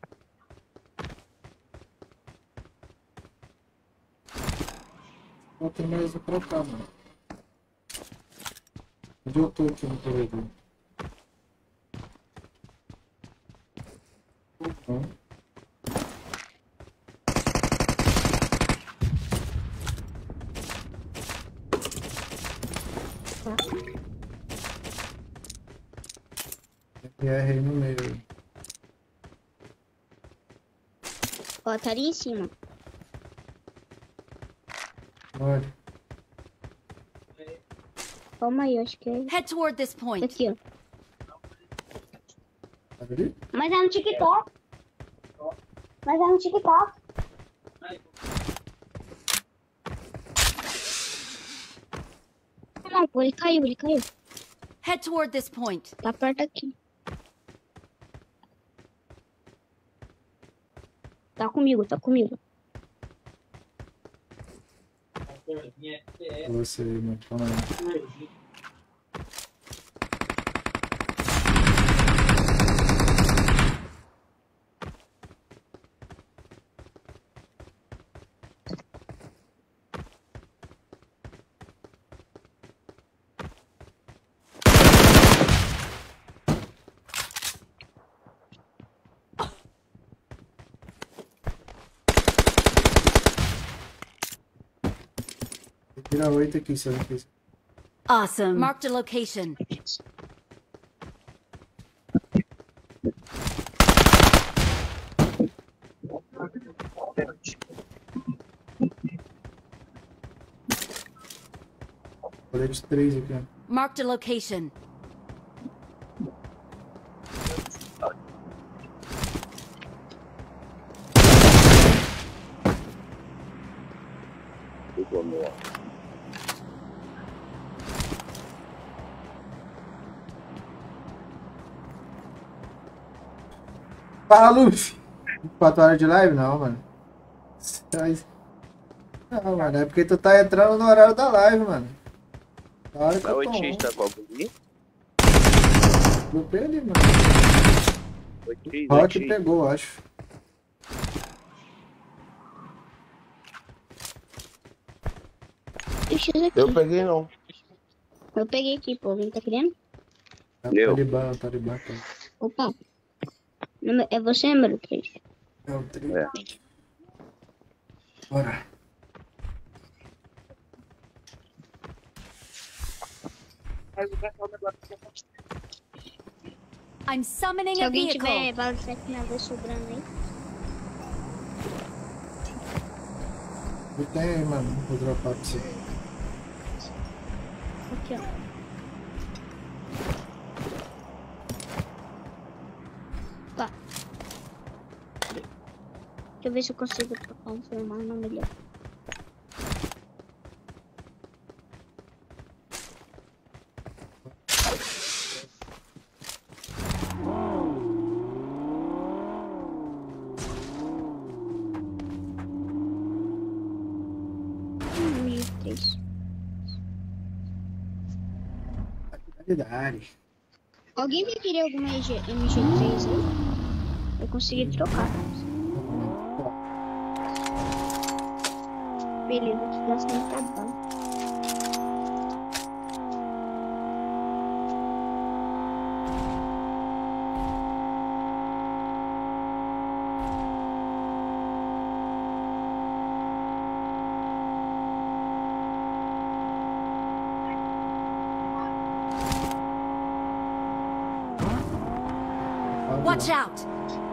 Não tem mais o pra cá, mano. Onde eu tô aqui no corredor? Uhum. R aí no meio. Ó, tá ali em cima. Olha. Calma aí, eu acho que é. Head toward this point. Aqui, ó. Tá ali? Mas é no TikTok. Mas é no TikTok. Não, pô, ele caiu, ele caiu. Head toward this point. Tá perto aqui. Tá comigo, tá comigo. Você aí, mano. Calma aí. Tira oito aqui, se eu não fiz. Awesome. Marked a location. Colete três aqui, ó. Marked a location. Fala, Luffy. quatro horas de live? Não, mano. Não, mano. É porque tu tá entrando no horário da live, mano. Na hora que Na eu tô oito x on. tá qual aqui? Dropei ali, mano. oito x, Rock oito x. pegou, acho. E o X aqui. Eu peguei não. Eu peguei aqui, pô. Alguém tá querendo? É o Eu. Talibã, o Talibã. Tá. Opa. Número- É você, número três. É o tri. É. Bora. I'm summoning Se a alguém vehicle. tiver vale sete na vez sobrando aí. Eu tenho aí, mano. Vou dropar pra você. Aqui, ó. Tá. Deixa eu ver se eu consigo transformar no melhor. Hum, três. Qualidade. Alguém vai querer alguma M G três aí? Eu consegui trocar. Beleza, te dá sem trabalho. Watch out!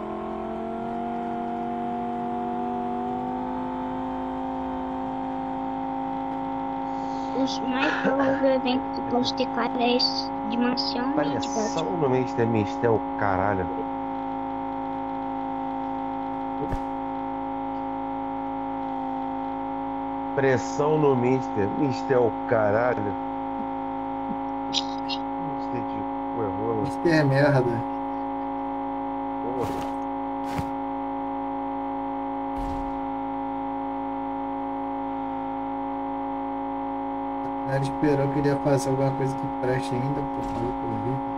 Os mais provavelmente que pode ter cara é esse de mansão e de gato. Pressão no mister Mister, o caralho. Pressão no mister Mister, o caralho. Mister de cu é rola. Isso é merda. Porra. Ele esperou que ele ia fazer alguma coisa que preste ainda, pô. Falou que eu vi.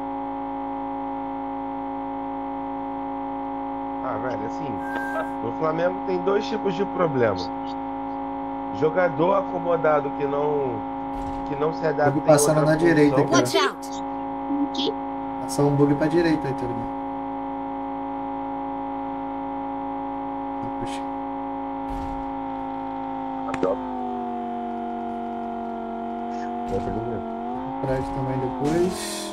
Ah, velho, assim, no Flamengo tem dois tipos de problema. Jogador acomodado que não que não se adapta Bug em passando outra na direita função. aqui, Watch ó. out! Aqui. Passou um bug pra direita aí, tá ligado? Puxa. Outra ali mesmo. Prédio também depois.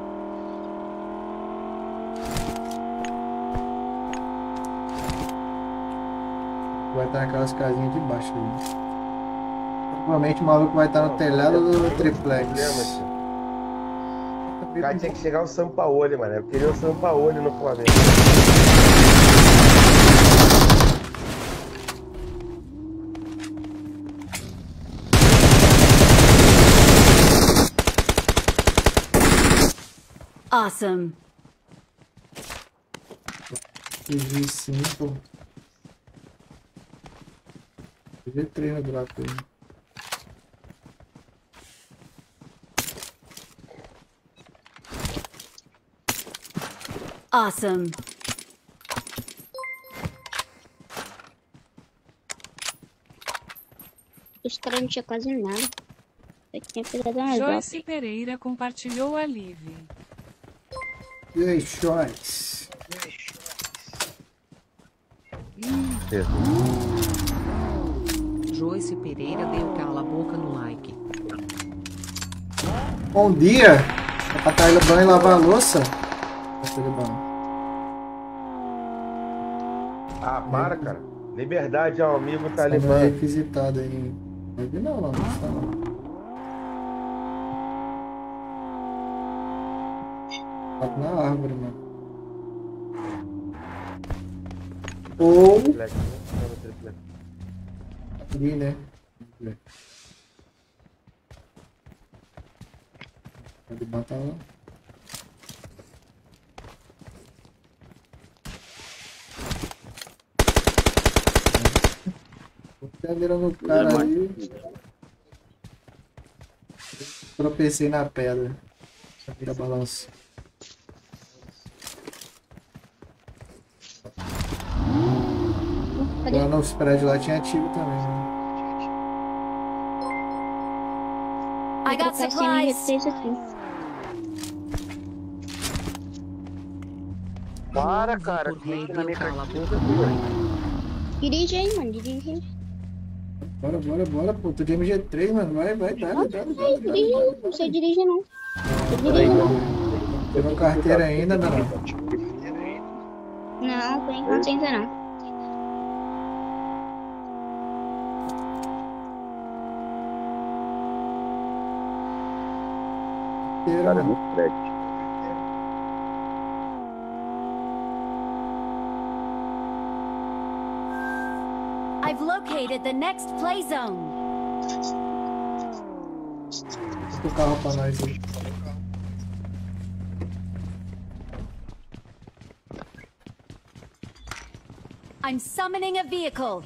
Vai estar naquelas casinhas de baixo ali. Provavelmente o maluco vai estar no telhado do triplex. Problema, O cara tinha que chegar o Sampaoli, mano. Eu queria o Sampaoli no Flamengo. Awesome. G cinco. G três no drop aí. Awesome. Os caras não tinham quase nada. Eu tinha pegado uma Joyce Pereira compartilhou a live. E aí, shorts? Joyce Pereira deu cala a boca no like. Bom dia! É pra Taíla banho e lavar a louça? Tá tudo bom. Ah, para, cara. Liberdade ao amigo Tá Talibã. requisitado aí. Não vi não, não. Não está não. Tá na árvore, mano. Ou Triplex, né? Não, triplex. ali, né? Pode botar lá. Prenderam no cara aí. Tropecei na pedra. Essa vira balança. Lá nos prédios lá tinha tiro também. Né? I got supplies. Para, cara. Cala a boca. Dirige aí, mano. Dirige aí. Bora, bora, bora, pô. Tô de M G três, mano. Vai, vai, dá, dá, dá. Dirige aí. Não sei dirigir, não. Não dirige, não. Tirou carteira ainda, não? Não, por enquanto ainda não. Cara, no prédio. I've located the next play zone. O carro pra nós aí. I'm summoning a vehicle.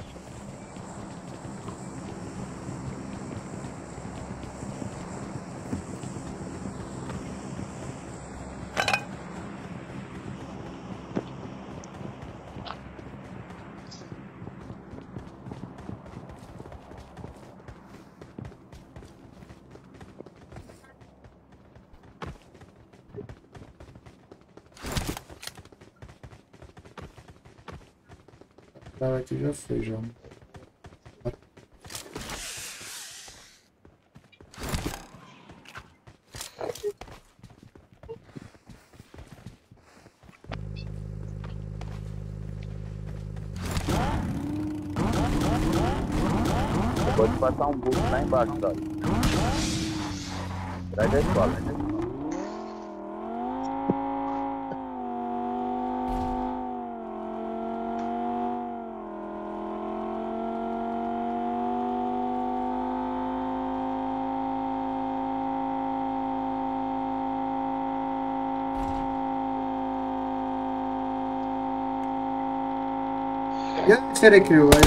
Cara, aqui já foi, já. Pode passar um burro lá embaixo, sabe? Atrás da escola, né? E a série criou aí?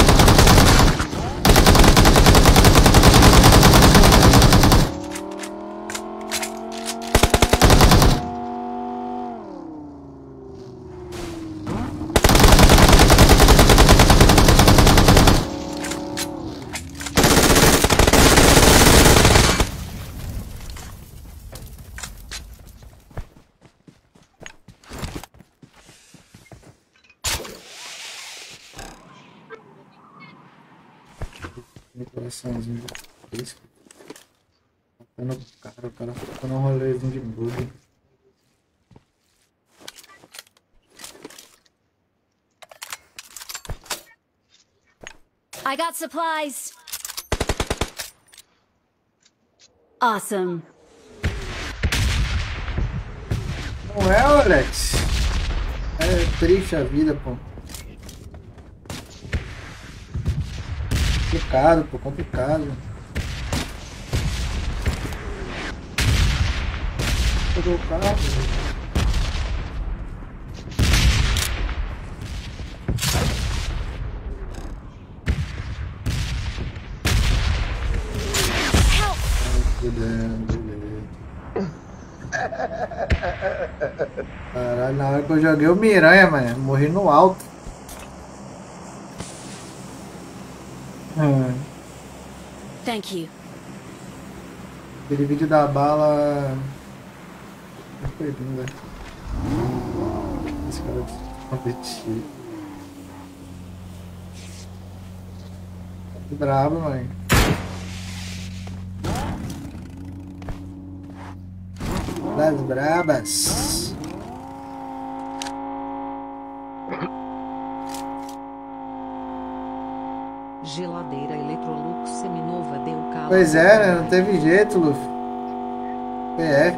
Coraçãozinho de fresco. No cara, o cara ficou num rolezinho de bug. I got supplies. Awesome. Não é, Alex? É triste a vida, pô. Complicado, pô, complicado. Pegou o carro. Caralho, na hora que eu joguei o Miranha, mano, morri no alto. Hum. Thank you. Aquele vídeo da bala. Não foi lindo, velho. Esse cara competir. Que brabo, mãe. Das brabas. Geladeira Electrolux Seminova deu calo. Pois é, né? Não teve jeito, Luffy. P F.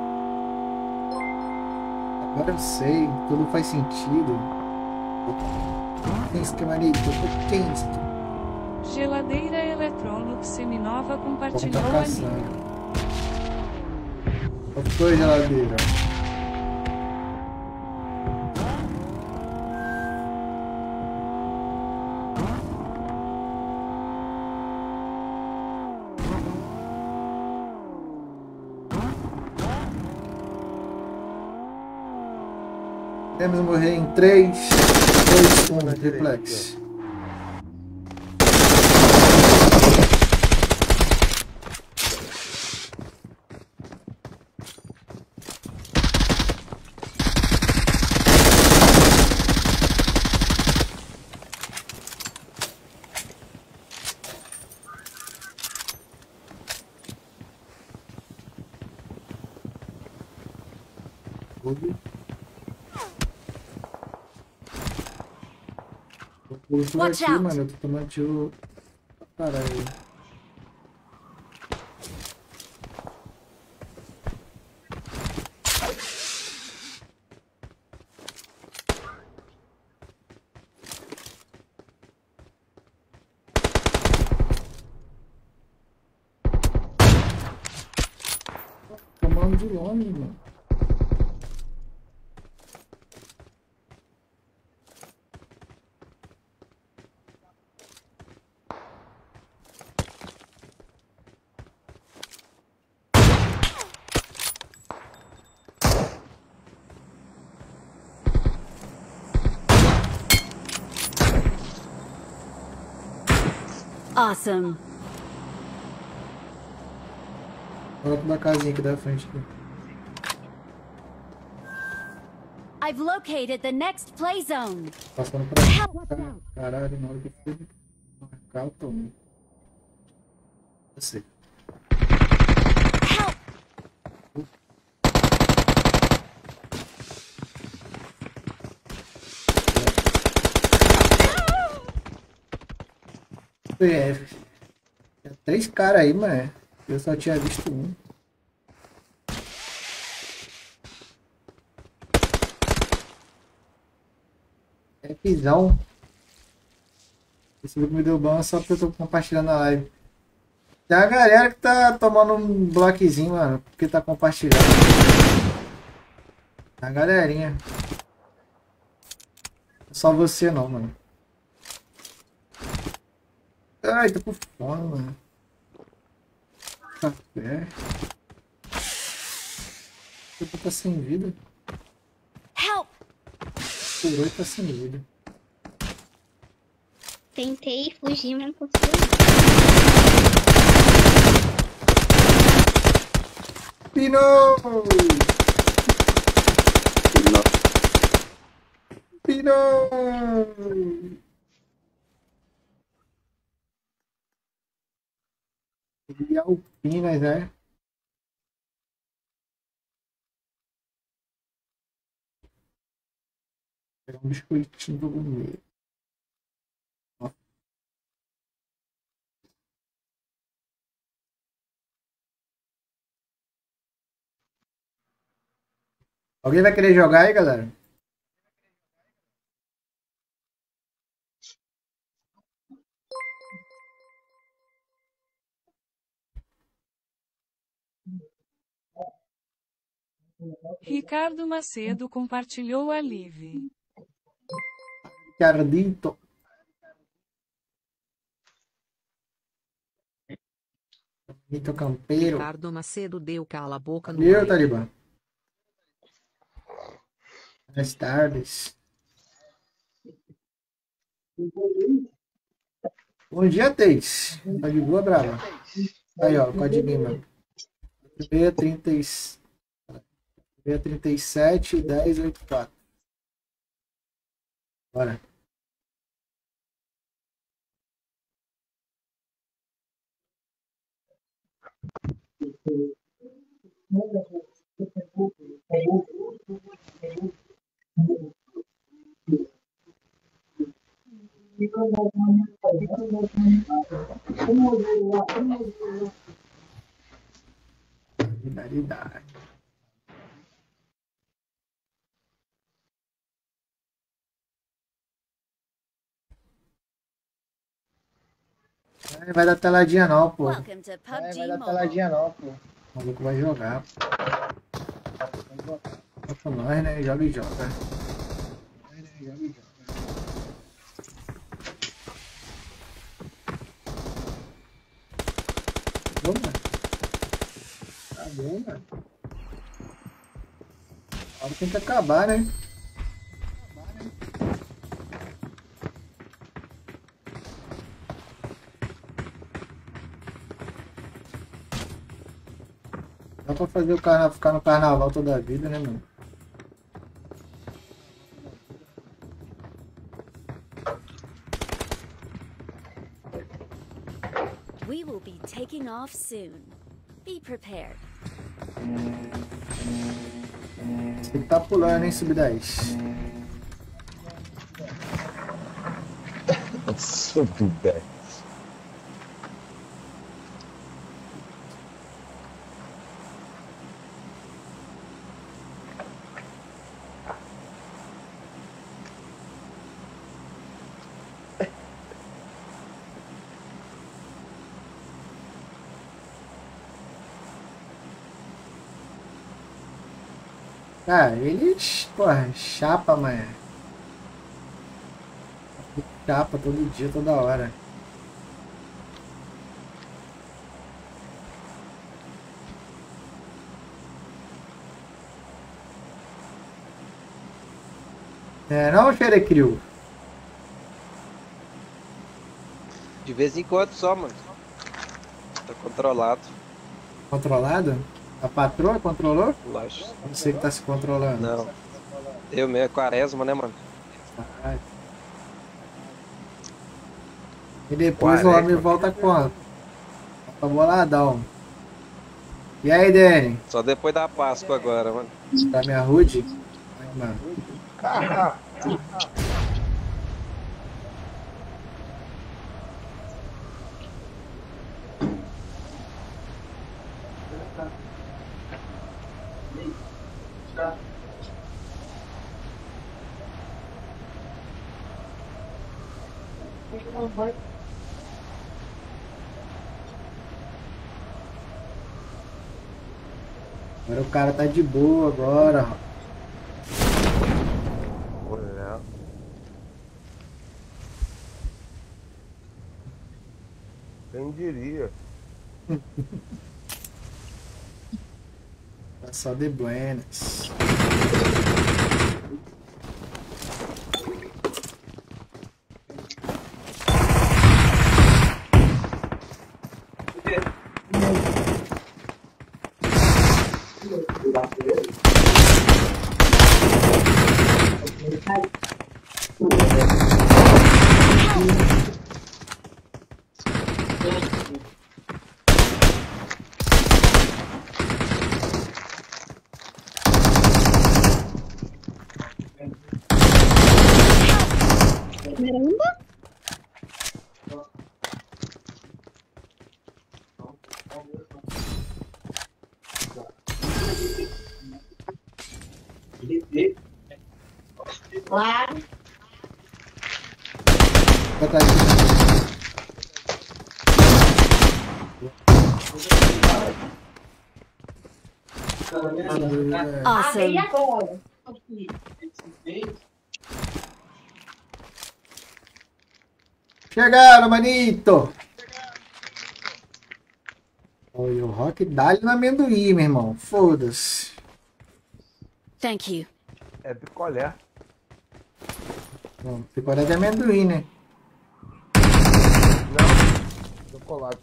Agora eu sei, tudo faz sentido. Tem esquema ali, tem isso. Geladeira Electrolux Seminova compartilhou Tá ali. Qual foi, geladeira? Temos morrer em três, dois, um, reflex. Eu por Watch aqui, out. mano, eu tô tomando tiro. Caralho. Tomando de longe, mano. Awesome. Olha pra casinha aqui da frente. Aqui. I've located the next play zone. Passando pra cá. Caralho, na hora que eu fui marcar, eu tomei. Eu sei. É, tinha três caras aí, mano. Eu só tinha visto um. É pisão. Esse vídeo me deu ban só porque eu tô compartilhando a live. Tem a galera que tá tomando um bloquezinho, mano, porque tá compartilhando. A galerinha. Não é só você não, mano. Ai, tô com fome, mano. Café. Eu tô sem vida. Help! Por oito tá sem vida. Tentei fugir, mas não consegui. Pino! Pino! E Alpinas, né? Pegar um biscoitinho do gourmet. Alguém vai querer jogar aí, galera? Ricardo Macedo compartilhou a live. Ricardito. Ricardito Campeiro. Ricardo Macedo deu cala a boca no Meu, like. Talibã. Boas tardes. Bom dia, Teis. Tá de boa, brava? Aí, ó, código, mano. seis trinta e seis, trinta e sete, dez, oitenta e quatro. Bora. Finalidade. Vai dar teladinha não, pô. Welcome to Vai, vai P U B G dar Mobile. teladinha não, pô. O maluco vai jogar. Joga nós, né? Joga e joga. Nós, né? Joga e joga. Bom, mano. Tá bom, mano. Agora tem que acabar, né? Dá pra fazer o carnaval ficar no carnaval toda a vida, né, mano? We will be taking off soon. Be prepared. Ele tá pulando, hein, sub dez. sub dez. Cara, eles, porra, chapa, mano. Chapa todo dia, toda hora. É, não, Xerecrio? De vez em quando só, mano. Tá controlado. Controlado? A patroa controlou? Lógico. Você que tá se controlando. Não. Eu mesmo, Quaresma, né, mano? Ai. E depois o homem volta quanto? Volta boladão. E aí, Dani? Só depois da Páscoa agora, mano. Tá minha rude? Ai, mano. Agora o cara tá de boa agora. Olha. Quem diria? Tá só de buenas. Claro. Awesome. Chegaram, manito! Olha, o Rock dá-lhe no amendoim, meu irmão. Foda-se. Thank you. É picolé. Bom, picolé de amendoim, né? Não, chocolate.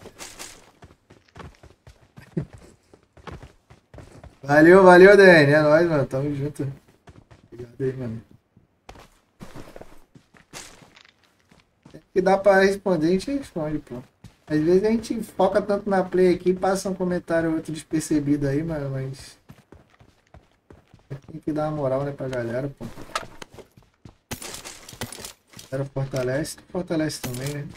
Valeu, valeu, Dani. É nóis, mano. Tamo junto. Obrigado aí, mano. Que dá pra responder, a gente responde, pô. Às vezes a gente foca tanto na play aqui, passa um comentário ou outro despercebido aí, mas, mas... tem que dar uma moral, né, pra galera, pô. A galera fortalece, fortalece também, né?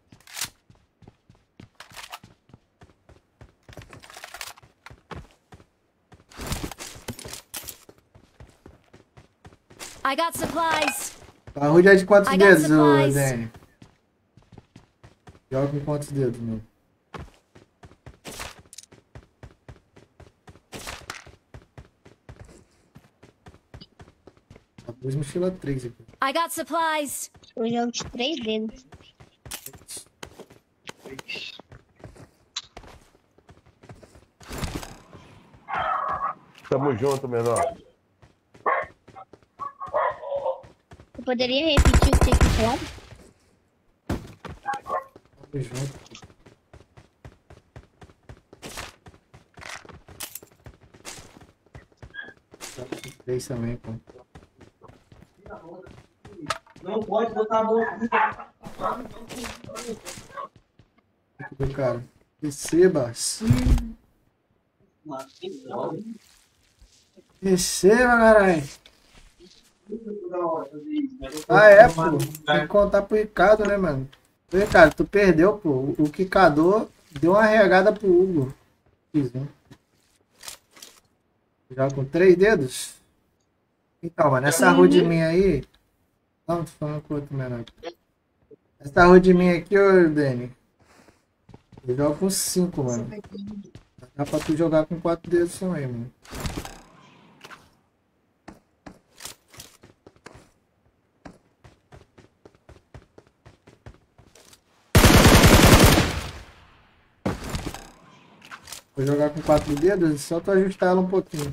I got supplies. A Rude é de quantos I got dedos, ô, supplies. Dani? Joga com quantos dedos, meu? A Luz mochila três aqui. I got supplies. Eu jogo de três dedos. Tamo junto, menor. Eu poderia repetir o que você falou? Tamo junto. Três também, pô. Não pode botar a mão aqui. Aqui, cara. Receba. Sim. Receba, caralho. Ah, é, pô. Tem que contar pro Ricardo, né, mano? Ô, Ricardo, tu perdeu, pô. O quicador deu uma regada pro Hugo. Já com três dedos? Então, mano, essa rua de mim aí... Não, tô falando com outro menor. Essa rua de mim aqui, ô, Dani. Eu jogo com cinco, mano. Dá pra tu jogar com quatro dedos também, mano. Vou jogar com quatro dedos, só tu ajustar ela um pouquinho.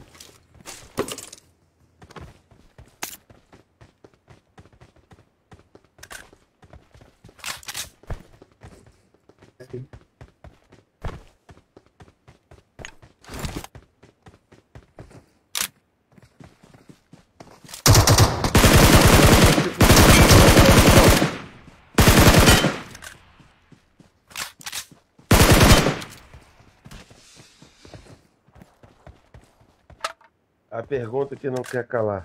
A pergunta que não quer calar.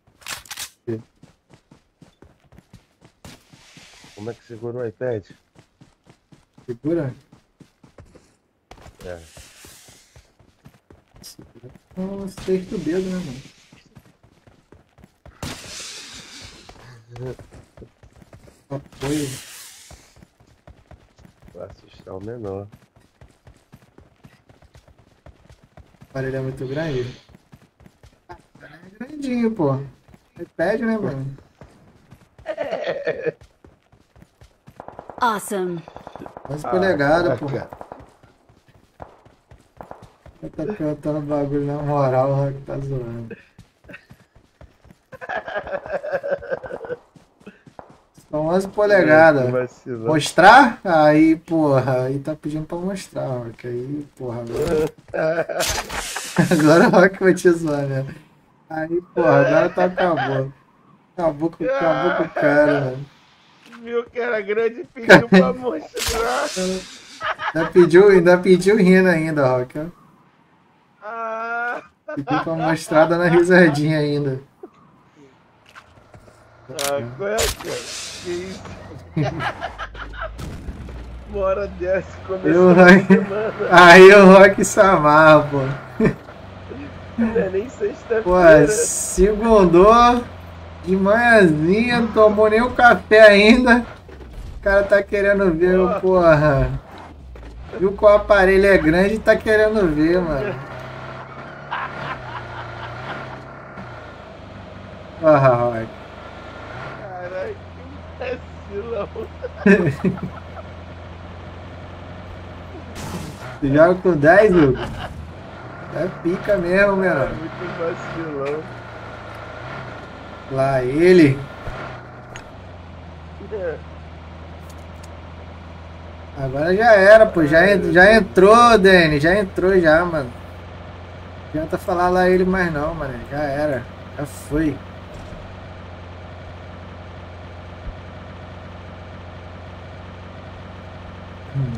Como é que segura o iPad? Segura? É. Segura com os três do dedo, né, mano? Apoio. Vai assustar o menor. O aparelho é muito grande. É grandinho, pô. iPad, né, mano? Awesome. onze polegadas, Ah, pô. cara. Eu tô perguntando bagulho na moral, o Rock tá zoando. São onze polegadas. Vacilão. Mostrar? Aí, porra, aí tá pedindo pra mostrar, Rock. Aí, porra, agora. Agora o Rock vai te zoar, né? Aí, porra, agora tá acabou. Acabou com, acabou com o cara, mano. Viu que era grande e pediu pra mostrar. Ainda pediu, ainda pediu rindo ainda, Rock. ó. Ah, Pediu pra mostrar dando a risadinha ainda. ah, qual é, cara? Que isso? Uma hora dessa E o começou a Rock... semana. Aí o Rock se amarra, pô. Não é nem Pô, sexta-feira. segundou de manhãzinha, não tomou nem o café ainda. O cara tá querendo ver, Porra. porra. Viu que o aparelho é grande e tá querendo ver, mano. Porra, Rock. Caralho, que vacilão. Tu joga com dez, Hugo? É pica mesmo, É menor. muito vacilão. Lá ele. É. Agora já era, pô. Já, en- já entrou, Dani. Já entrou já, mano. Não adianta falar lá ele mais não, mano. Já era. Já foi. Hum.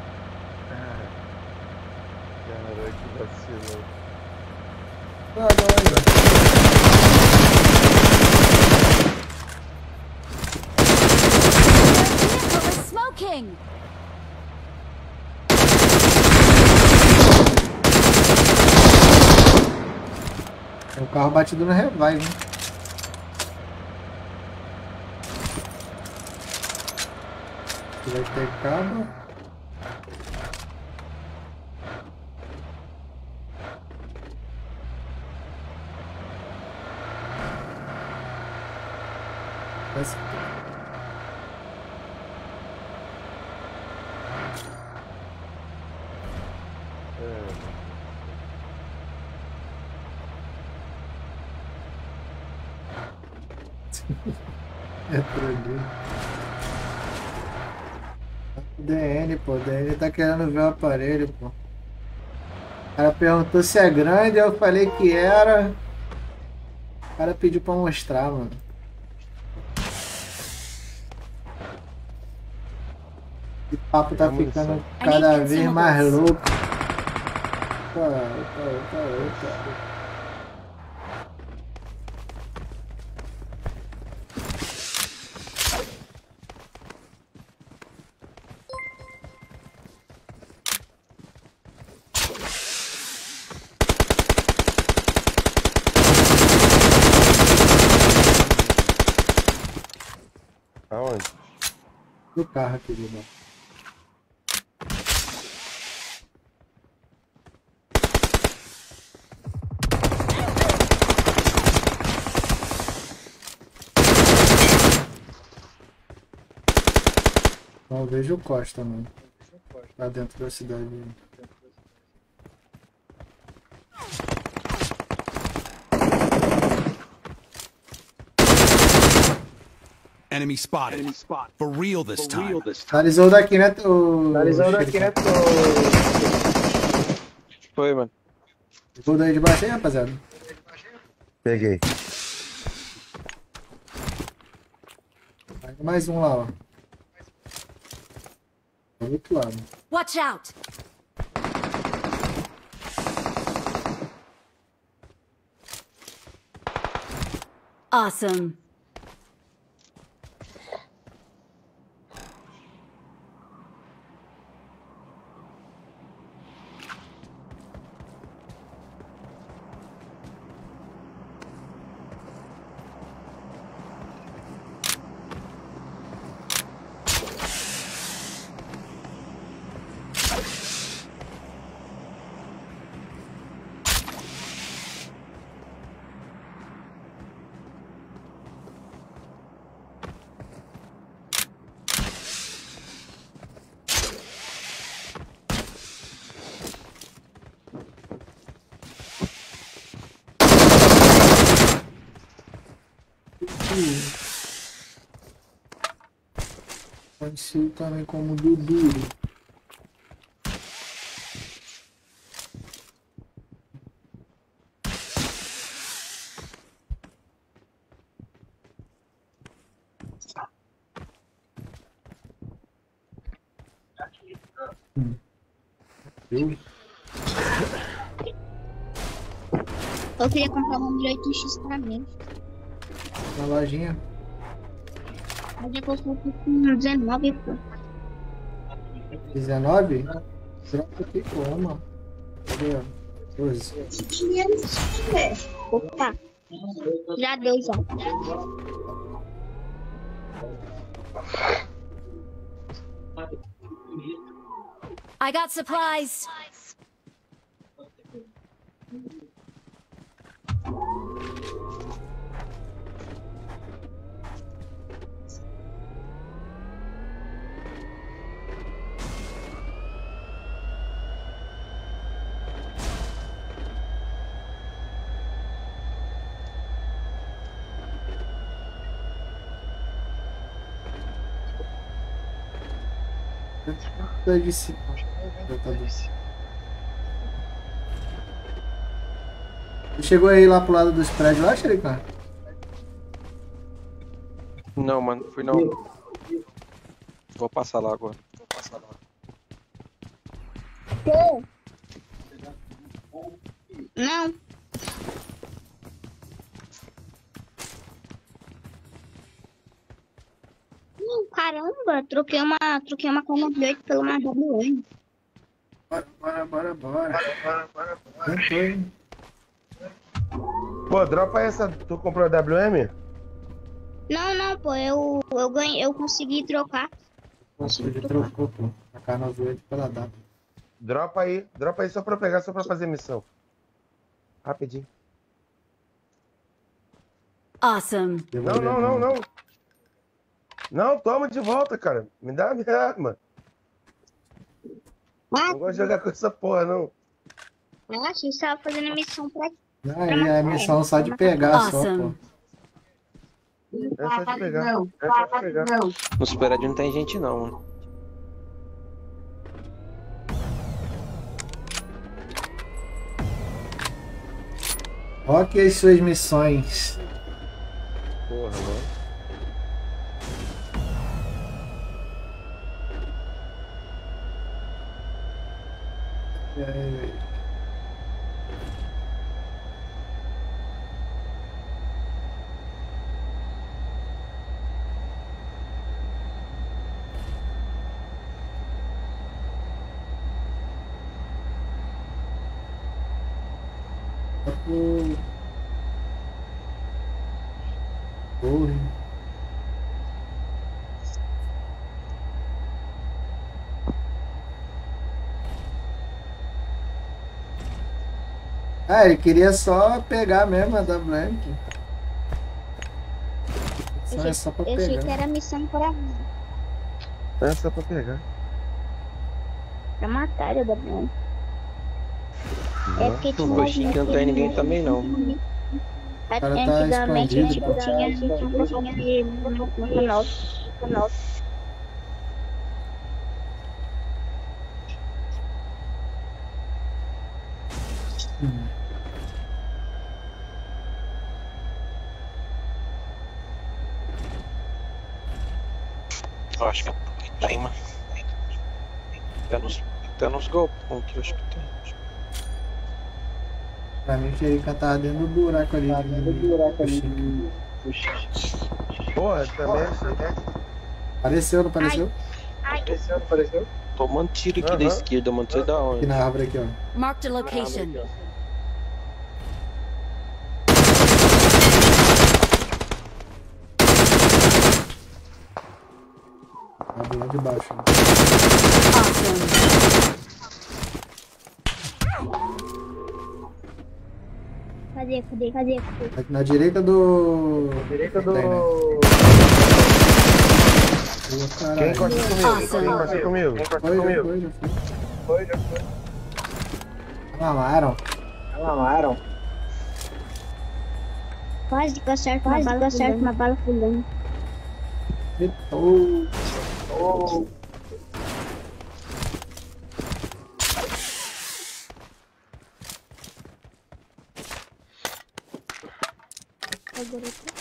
Caralho, que vacilão. Tá doido. Vehicle is smoking. Tem o carro batido no revive, hein? Aqui vai ter cabo. Parece que- Entrou ali. D N, pô. D N tá querendo ver o aparelho, pô. O cara perguntou se é grande, eu falei que era. O cara pediu pra mostrar, mano. O papo tá ficando cada vez mais louco. Opa, opa, opa, opa. Aonde? No carro aqui, irmão. Não vejo o Costa, mano. Lá dentro da cidade. Enemy spotted. Enemy spotted. For real this time. Finalizou daqui, né? O... Finalizou daqui, né? Foi, mano. Tudo aí de baixo aí, rapaziada. Peguei. Mais um lá, ó. Do outro lado. Watch out! Awesome. Conhecido também como Dudu. Hum. Eu? Eu queria comprar uma mil oito X pra mim. Na lojinha. Mas depois eu fui com dezenove, pô. dezenove? Troca aqui, pô, mano. Cadê? doze. Opa. Já deu, já. I got supplies. Deve ser. Chegou aí lá pro lado dos prédios lá, Xerica? Não, mano, fui não. Vou passar lá agora. Vou passar lá. Pô. Não. Hum, caramba, troquei uma, troquei uma Call of Duty pela uma W M. Bora, bora, bora, bora. Bora, bora, bora. Foi. Pô, dropa essa. Tu comprou a W M? Não, não, pô, eu, eu ganhei, eu consegui trocar. Consegui trocou, pô. A K nove oito pela W. Dropa aí, dropa aí só pra eu pegar, só pra fazer missão. Rapidinho. Awesome. Não, não, não, não. Não, toma de volta, cara. Me dá a minha arma. Ah, não gosto de jogar com essa porra, não. Eu achei que você tava fazendo missão pra... Não, é a missão só de pegar, Awesome. só, pô. É só de pegar. É só de pegar. No Superad não tem gente não, mano. Olha aqui as suas missões. Porra, mano. E aí, velho. Torre. Ah, ele queria só pegar mesmo a da Blank. Só é só pra Eu achei que pegar. era missão pra mim. É só pra pegar. Pra matar a da Blanc. É porque tinha Eu achei que não tem ninguém também não. cara tá Antigamente a gente escondido, tinha gente tinha no no canal. canal. Hum. Eu acho que tem, mano. Até nos, até nos golpes que eu acho que tem. Pra mim, o Jerica tava dentro do buraco ali. Dentro do buraco ali. Porra, também achei. Apareceu, não apareceu? Apareceu, não apareceu? Tomando tiro aqui Aham. da esquerda, mano. Você da onde? Aqui na árvore aqui, ó. Marked a location. Árvore lá de baixo. Ó. Cadê, cadê, cadê? cadê? Aqui na direita do. Direita do... Tem, né? Boa, caralho. Quem encosta comigo? Quem encosta comigo? Foi, já foi, já foi. Foi, já foi. Mamaram. Mamaram. Quase que eu acerto uma bala, acerto uma bala fulano. Oh. Oh. Agora eu tô...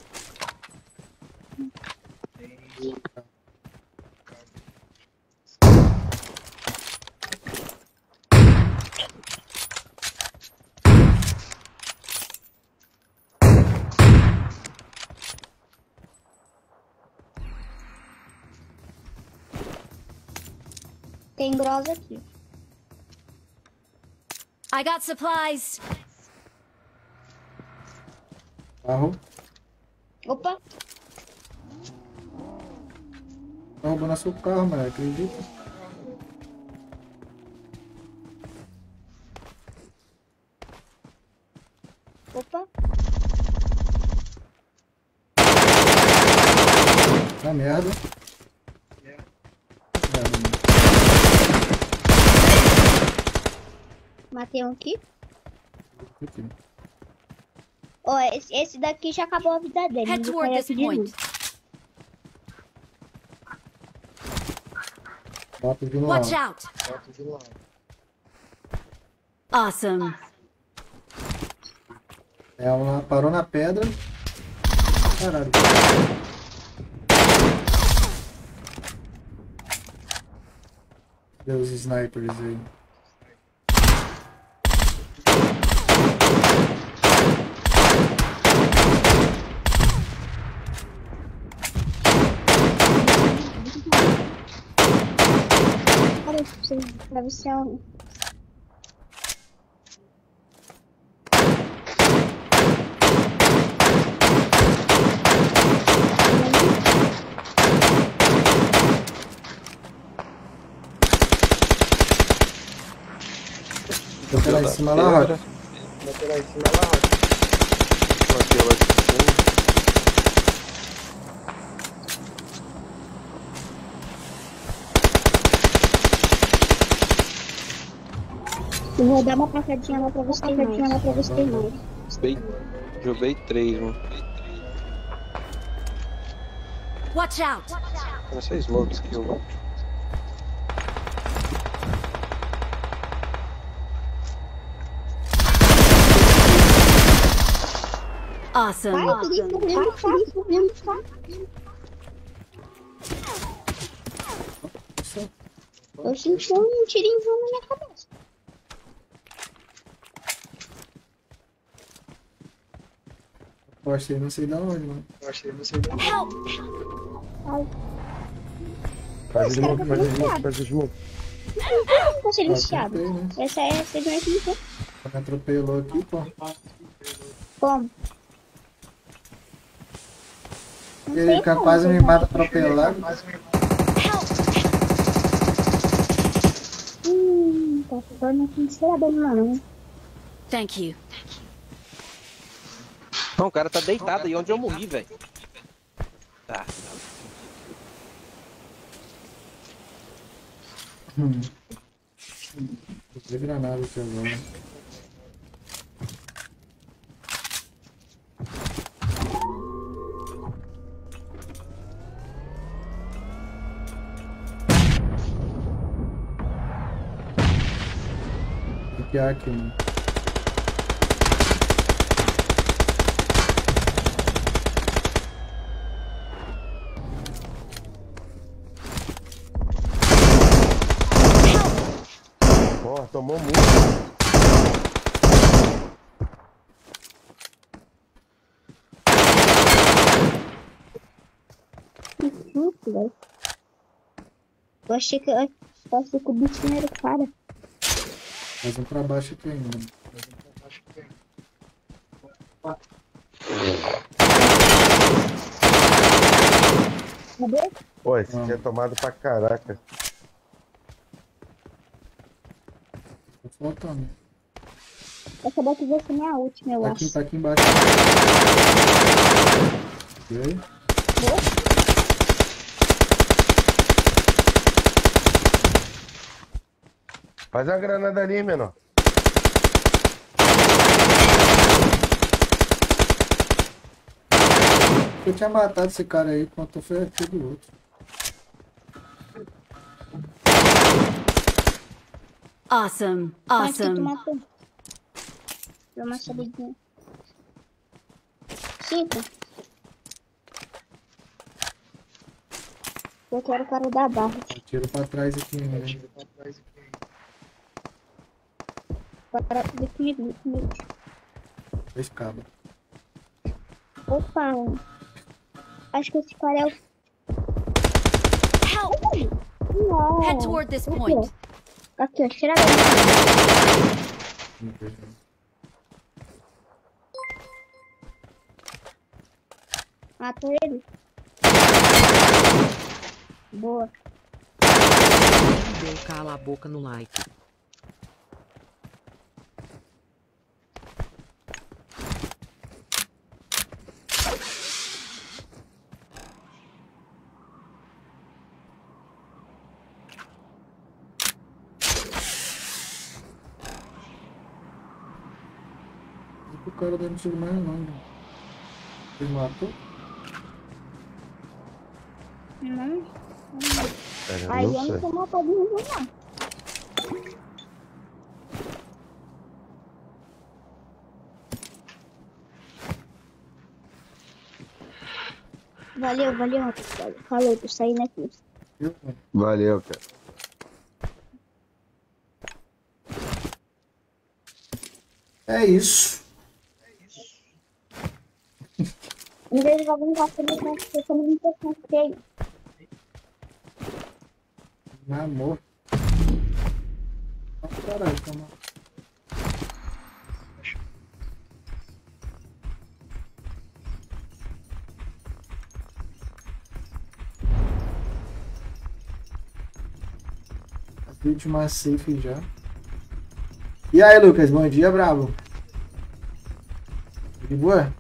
Tem grosa aqui. I got supplies. Carro. Opa! Tá roubando seu carro, mano. Acredita? Opa! Tá merda. Matei um aqui. Aqui. Ó, esse, esse daqui já acabou a vida dele. Head Ele toward vai this pedir point. luz. Bota de um lado. Watch out. Bota de um lado. Awesome. Ela parou na pedra. Caralho. Cadê os snipers aí? Olha, você deve ser um... Bota lá em cima lá, Rock. Bota lá em cima lá, Rock. Bateu lá de cima. Eu vou dar uma passadinha lá pra você, passadinha lá pra você mais. Joguei, joguei três, mano. Watch out. Essa smokes que eu... Awesome. Vai, Felipe, Felipe, Felipe, Felipe, Felipe. Eu senti um tirinho voando na minha cabeça. Eu achei não sei de onde, mano. Eu achei não sei de onde. Ai. Faz smoke, faz smoke, faz smoke. Não vou ser iniciado. tentei, né? Essa é a segunda que me tem. Me atropelou aqui, pô. Como? Não Ele sei capaz de como, me mas- mata atropelado. Hum, tá ficando com cheira bem, mano. Thank you. Não, o cara tá deitado aí onde eu morri, velho. Tá. Hum. Vou ver granada aqui agora. O que é aqui, mano? Ó, tomou muito. Que susto, velho. Eu achei que, eu achei que o bichinho era o cara. Mais um pra baixo aqui ainda. Cadê? Pô, esse tinha tomado pra caraca. Tá faltando. Essa daqui vai ser minha última, eu Tá acho. aqui, tá aqui embaixo. E aí? Faz uma granada ali, menor. Eu tinha matado esse cara aí, quanto foi aquele outro. Awesome. Quanto que tu Awesome. matou? Deu uma sabidinha. Cinco. Eu quero o cara da barra. Tiro pra trás aqui ainda. hein? Para ver comigo, ver comigo. Dois cabos. Opa! Acho que esse cara é o. Help! Não. Head toward this point. Aqui, ó, tira daí. Mata ele. Boa. Deu cala a boca no like. O cara dando tiro mais não, né? Ele matou? Não. Cara, Aí não eu sei. não tô matando ninguém, não. Valeu, valeu, rapaziada. Falou, tô saindo aqui. Valeu, cara. É isso. Em vez de alguém gastar meu tempo, eu tô me interessando. Amor. Ah, caralho, calma. A última safe já. E aí, Lucas, bom dia, bravo. De boa?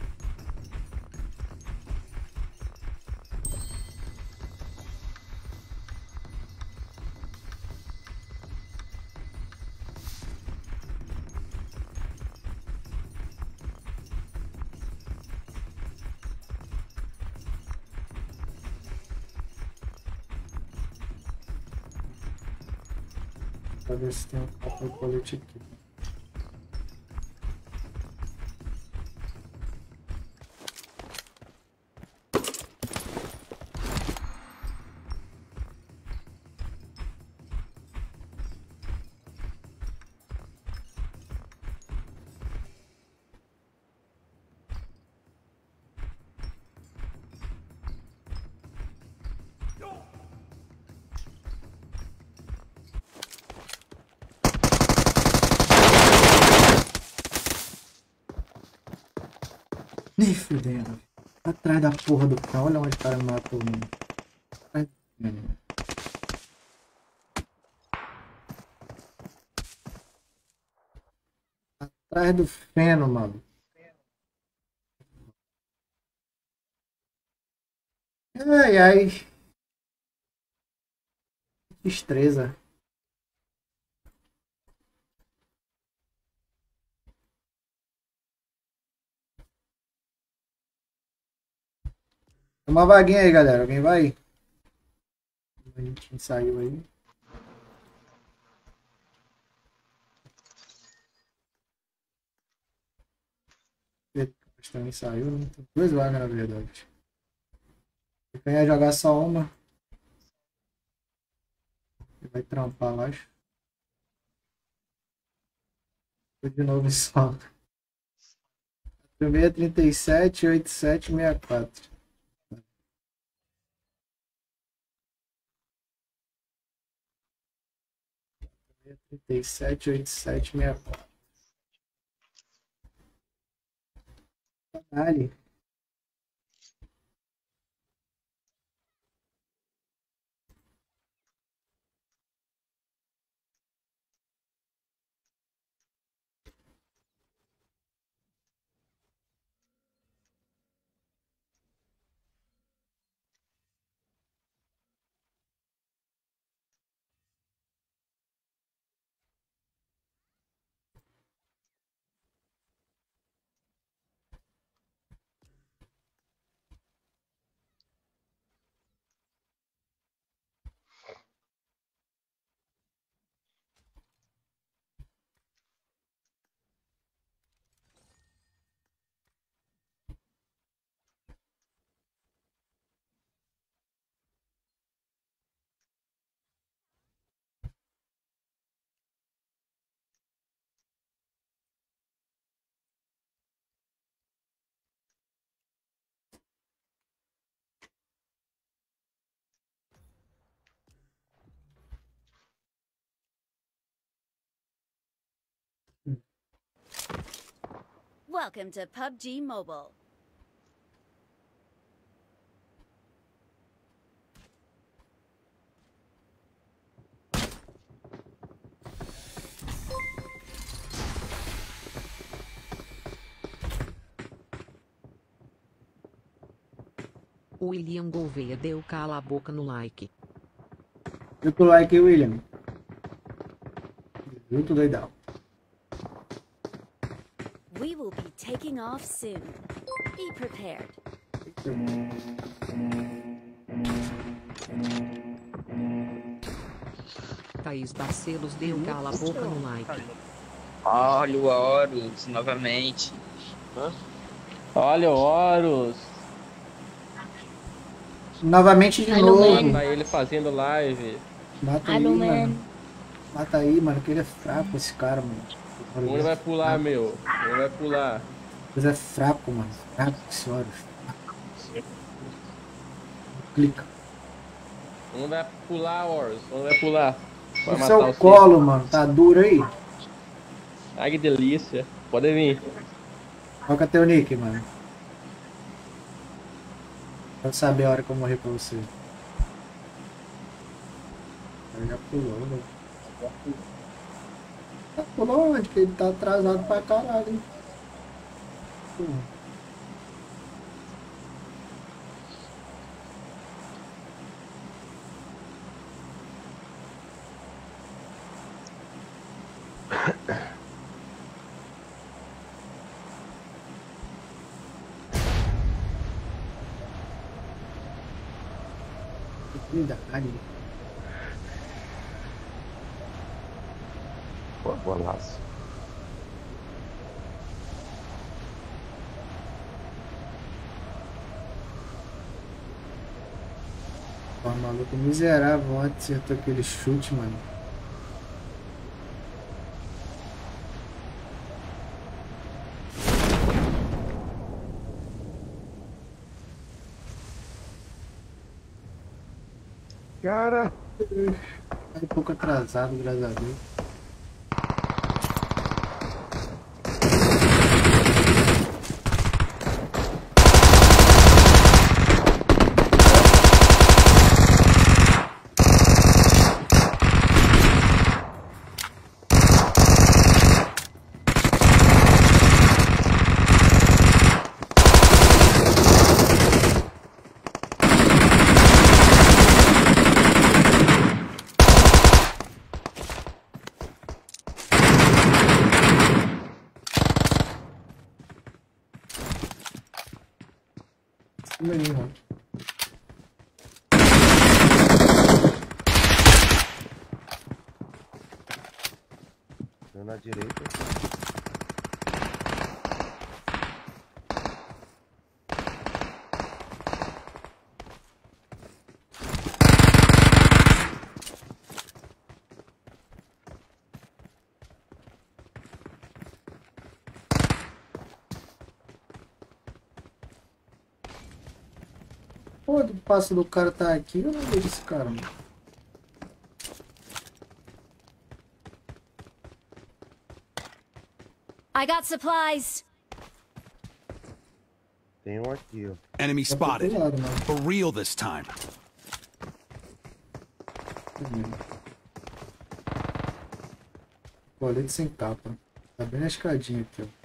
Pra ver se tem um papel colete aqui. Nem fudendo. Atrás da porra do carro. Olha onde o cara me matou, mano. Atrás do feno. Atrás do feno, mano. Ai, ai. Destreza. Uma vaguinha aí, galera. Alguém vai? A gente saiu aí. Mas também saiu, né? Tem duas vagas, na verdade. Quem ia jogar só uma. Ele vai trampar, eu acho. Tô de novo só. seis trinta e sete, oitenta e sete, sessenta e quatro. trinta e sete, oitenta e sete, sessenta e quatro. Caralho. Welcome to P U B G Mobile. O William Gouveia deu cala a boca no like. Muito like, William. Muito doidão. We will be taking off soon. Be prepared. Thaís Barcelos deu cala a boca no like. Olha o Horus novamente. Hã? Olha o Horus. Novamente de Alô, novo. mano. Mata ele fazendo live. Mata aí, Alô, mano. mano. Mata aí, mano, que ele é fraco, esse cara, mano. Um vai pular, meu. Um vai pular. Mas é fraco, mano. Fraco, senhora. Clica. Um vai pular, Horus. Um vai pular. Vai O matar seu você. colo, mano. Tá duro aí? Ai, que delícia. Pode vir. Qual que é teu nick, mano? Quero saber a hora que eu morrer pra você. Ele já pulou, velho. Tá pulou onde? Que ele tá atrasado pra caralho, hein? Pô. Verdade. Pô, golaço. Pô, maluco miserável ontem acertou aquele chute, mano. Cara, Tá um pouco atrasado, graças a Deus. Menino. Tô na direita. Pô, o passo do cara tá aqui, eu não vejo esse cara, mano. I got supplies. Tem um aqui, ó. Enemy Tá pro outro spotted. lado, mano. For real this time. Colete sem capa. Tá bem na escadinha aqui, ó.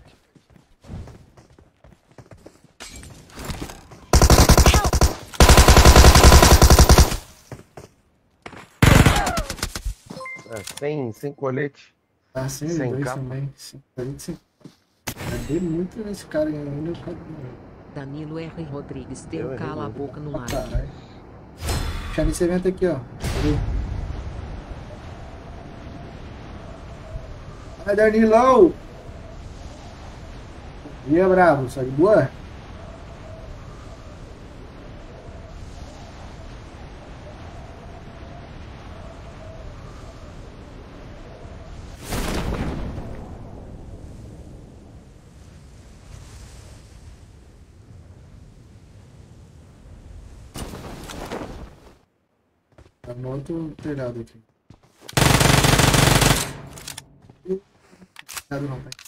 É, sem, sem colete. Ah, sim, os Sem dois capa. também. Sim, colete sem capa. Dei muito nesse cara ainda, o cara. Danilo R. Rodrigues deu Eu errei cala a muito. boca no Ah, ar. caralho. Puxar nesse evento aqui, ó. Cadê? Vai, Danilão! E é bravo, só de boa? Tá no outro telhado aqui. Telhado não, pai.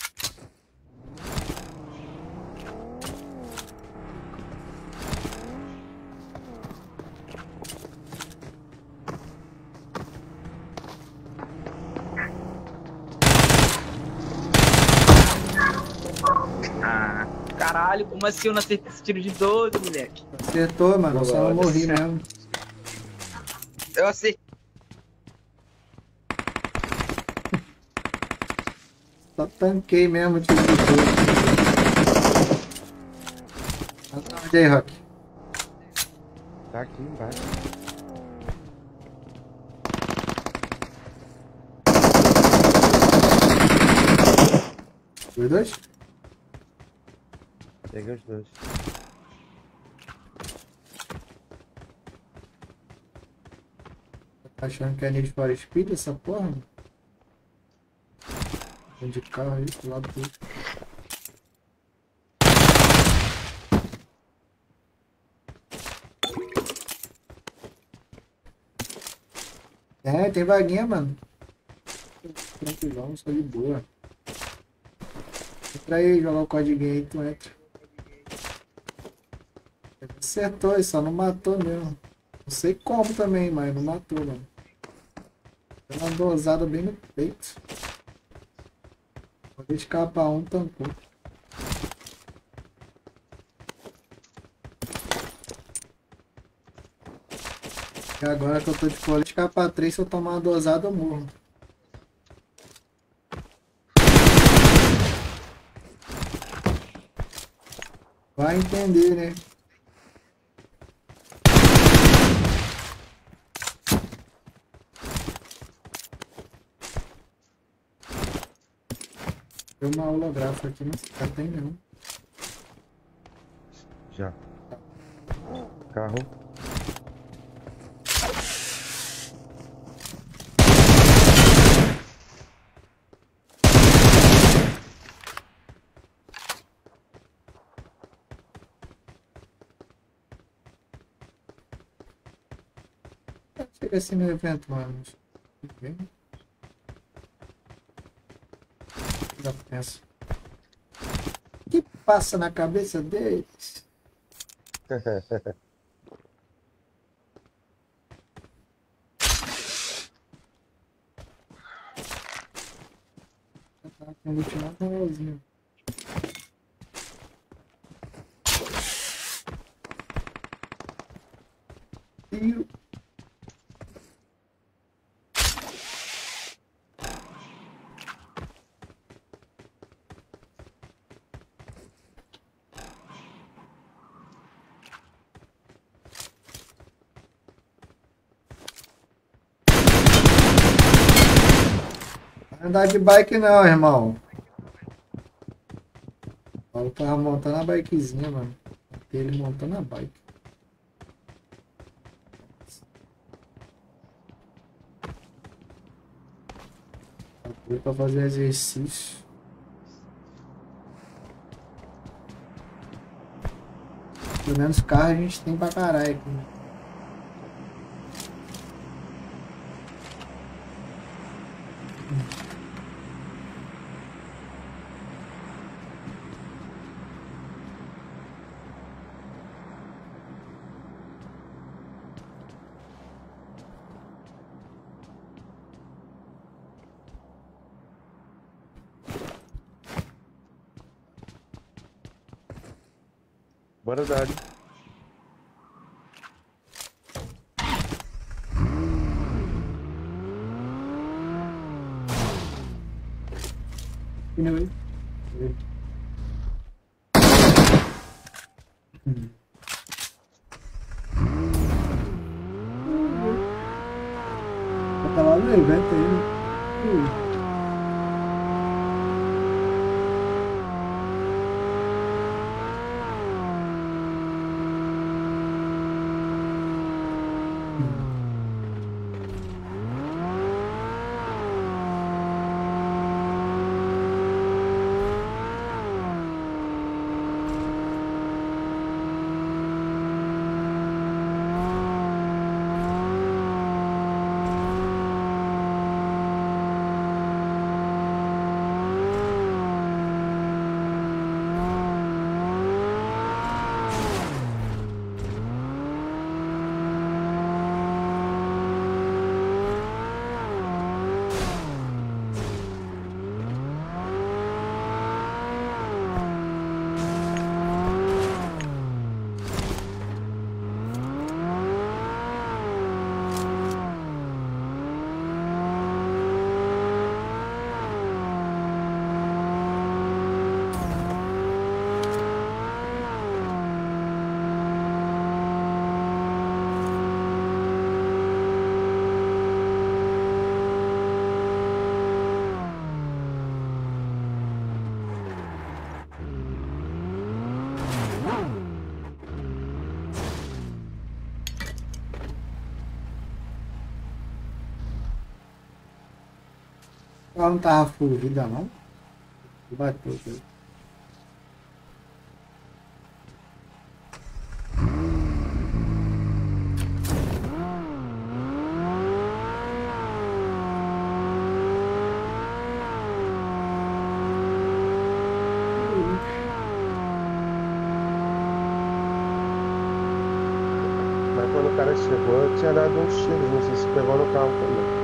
Ah, caralho, como assim eu não acertei esse tiro de doze, moleque? Acertou, mano. Eu só não Nossa. morri mesmo. Eu acertei. Só tanquei mesmo, tiro de tudo. Onde aí, Rock? Tá aqui embaixo. Os dois? Peguei os dois. Tá achando que é Need for Speed essa porra? Mano? Tem de carro aí pro lado do outro. É, tem vaguinha, mano. Tranquilão, só de boa. Entra aí, jogar o código aí, tu entra. Acertou, ele só não matou mesmo. Não sei como também, mas não matou, mano. Deu uma dosada bem no peito. Vou deixar pra um, tampou. E agora que eu tô de colete capa três, se eu tomar uma dosada eu morro. Vai entender, né? Tem uma holográfica aqui, mas já tem não. Já. Carro. Chega assim no evento, mano. Já penso. O que passa na cabeça deles? Tá com o ultimato normalzinho. E Andar de bike não, irmão. Eu tava montando a bikezinha, mano. Ele montando a bike. Foi pra fazer exercício. Pelo menos carro a gente tem pra caralho aqui. Bora dar. Anyway. Hum. Tá lá no evento aí. Hum. Ela não tava full vida não. Bateu aqui. Mas quando o cara chegou, eu tinha dado uns tiros, não sei se pegou no carro também.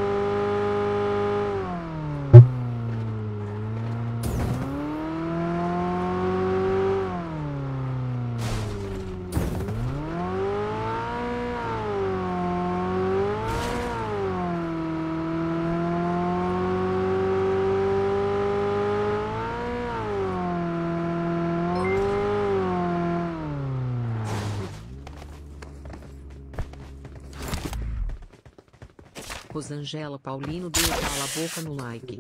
Rosângela Paulino deu cala a boca no like.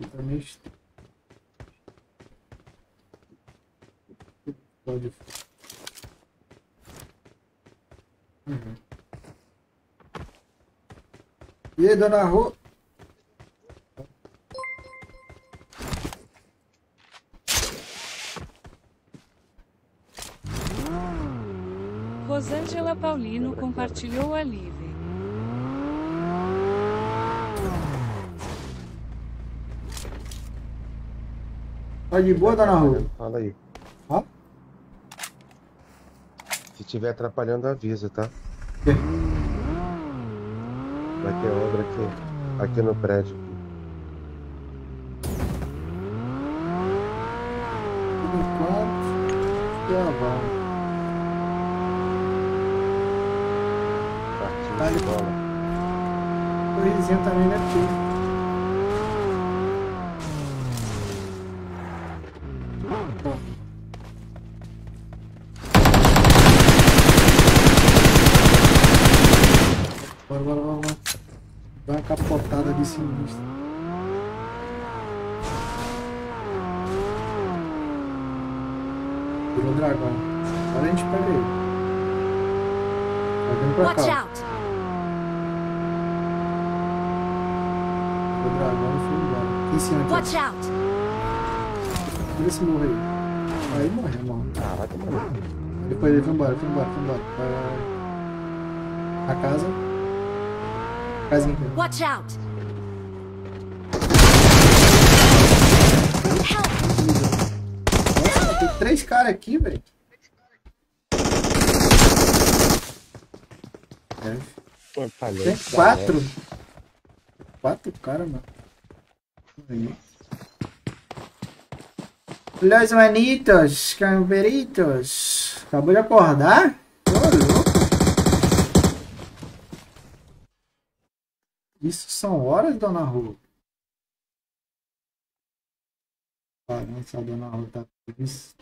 Pode. Uhum. E aí, dona Rô? Rosângela Paulino compartilhou a live. Tá de boa, dona Rô? Fala aí. Ó. Se estiver atrapalhando, avisa, tá? Vai ter obra aqui, aqui no prédio. Por enquanto, já vai. Tá de bola. O risinho também não é tudo. Bora, bora, bora, bora. Dá uma capotada de sinistro. Virou dragão. Agora a gente pega ele. Vai vindo pra Watch cá. out! O dragão foi embora. Aqui em cima, aqui. Watch out! Vira esse morro aí. Aí morreu, morreu. Ah, vai tomar. Depois ele foi embora, foi embora, foi embora. Vai. A casa. Casinha aqui. Watch out! Nossa, tem três caras aqui, velho. É. Tem quatro. Quatro caras, mano. Aí. Olha os manitos, camperitos. Acabou de acordar? Ô, louco. Isso são horas, dona Rô? Ah, nossa, a dona Rô tá preguiçosa.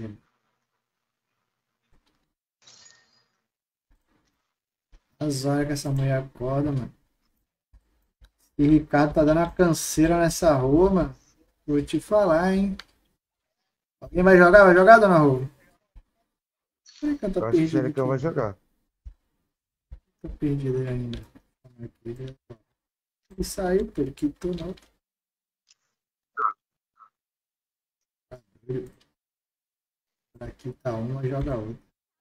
As horas que essa mulher acorda, mano. E Ricardo tá dando uma canseira nessa rua, mano. Vou te falar, hein. Alguém vai jogar? Vai jogar, dona Rô? Eu acho que ele que eu vou jogar. Tô perdido ainda. Ele saiu, pô. Ele quitou, não. Aqui tá uma, joga outra.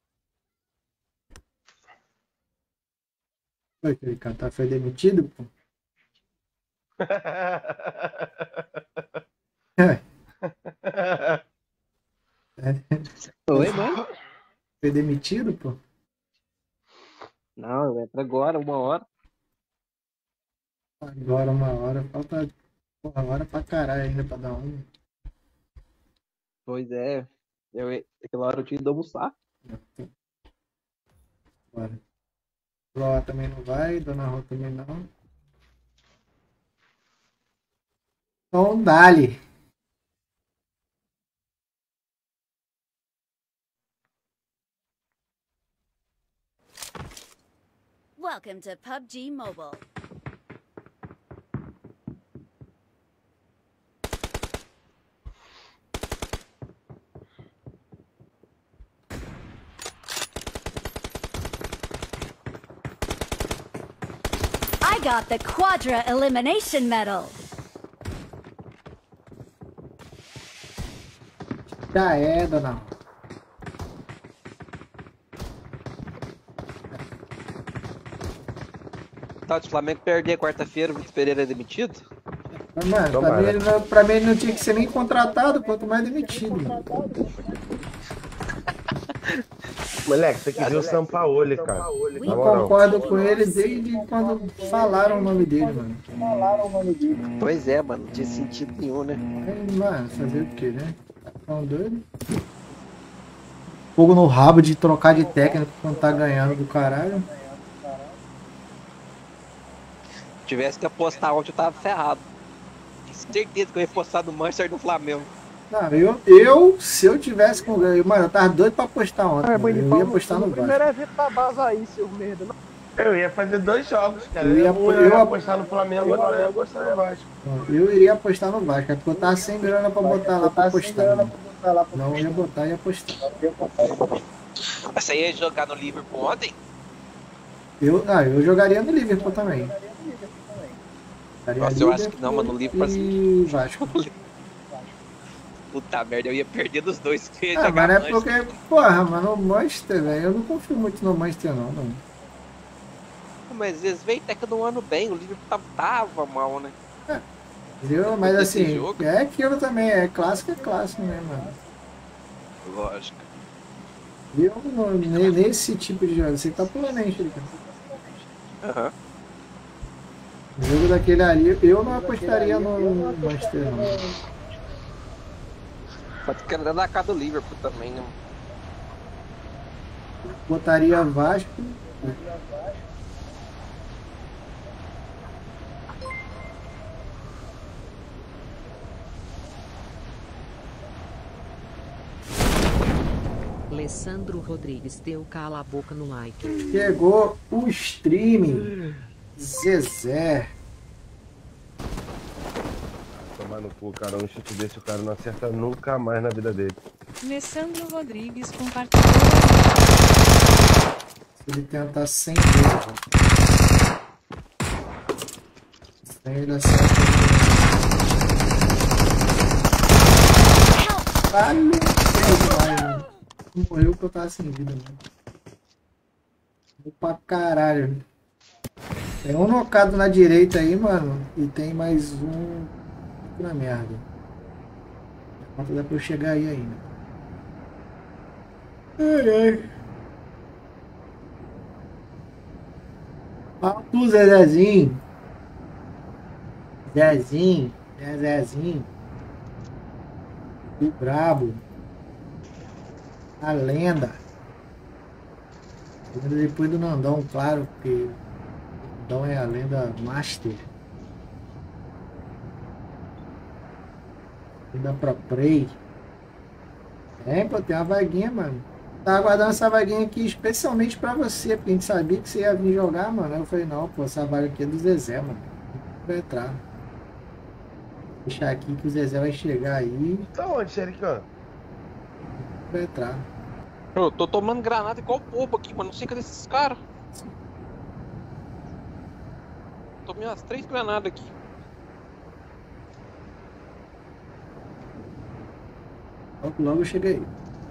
Foi aquele cara foi demitido, pô? Oi, mano? Foi demitido, pô? Não, eu entro agora, uma hora. Agora uma hora, falta uma hora pra caralho ainda pra dar um. Pois é, eu, aquela hora eu tinha ido almoçar. Bora. Flora também não vai, Dona Rô também não. Então, dali. Welcome to P U B G Mobile. I got the Quadra Elimination Medal. Já é, Dona Rô. Tá, o Flamengo perder quarta-feira, o Vitor Pereira é demitido? Mas, mano, pra mim, ele não, pra mim ele não tinha que ser nem contratado, quanto mais demitido. Mano. Moleque, você quer ver o Sampaoli, cara. Eu concordo com ele desde quando falaram o nome dele, mano. Pois é, mano, não tinha sentido nenhum, né? Aí, mano, fazer o que, né? Tá doido? Fogo no rabo de trocar de técnico quando tá ganhando do caralho. Se tivesse que apostar ontem, eu tava ferrado. Certeza que eu ia apostar no Manchester do Flamengo. Não, eu, eu, se eu tivesse com. Mano, eu tava doido pra apostar ontem. É, mano, eu ia apostar no Vasco. Primeiro evento da base aí, seu merda. Eu ia fazer dois jogos, cara. Eu ia, eu eu, ia eu apostar no Flamengo e eu ia apostar no Vasco. Eu iria apostar no Vasco, porque eu tava sem grana pra botar lá pra apostar. Né? Não ia botar e apostar. Você ia jogar no Liverpool ontem? Eu, ah, eu jogaria no Liverpool também. Nossa, eu acho que não, mano, no Liverpool e Vasco. Puta merda, eu ia perder dos dois. Que eu ia ah, jogar mas é porque, porra, mano, o Manchester, velho, eu não confio muito no Manchester não, mano. Mas às vezes veio até que no ano bem, o Liverpool tava, tava mal, né? É, viu? Mas assim, é aquilo também, é clássico, é clássico, né, mano? Lógico. Viu? Nesse tipo de jogo, você tá pulando aí, Felipe. Aham. Uhum. O jogo daquele ali, eu não apostaria no Manchester, não. Pode querer na casa do Liverpool também, né? Botaria Vasco. Alessandro Rodrigues deu cala a boca no like. Chegou o streaming. Zezé. Tomar no cu, cara. Um chute desse o cara não acerta nunca mais na vida dele. Alessandro Rodrigues compartilhou. Se ele tentar cem vezes, sem ele acerta. Caralho, demais, não morreu porque eu tava sem vida, mano. Vou pra caralho. Tem um nocado na direita aí, mano. E tem mais um na merda. Falta dá pra eu chegar aí ainda. Ai, ai. Fala tu, Zezinho. Zezinho. Zezinho. O brabo. A lenda. A lenda depois do Nandão, claro, porque o Nandão é a lenda master. Lenda pro play. É, pô, tem uma vaguinha, mano. Tava aguardando essa vaguinha aqui especialmente pra você, porque a gente sabia que você ia vir jogar, mano. Aí eu falei, não, pô, essa vaga aqui é do Zezé, mano. Vai entrar. Vou deixar aqui que o Zezé vai chegar aí. Tá onde, Xericão? Vai entrar. Eu tô tomando granada igual bobo aqui, mano. Não sei cadê esses caras. Tomei umas três granadas aqui. Logo, logo eu cheguei.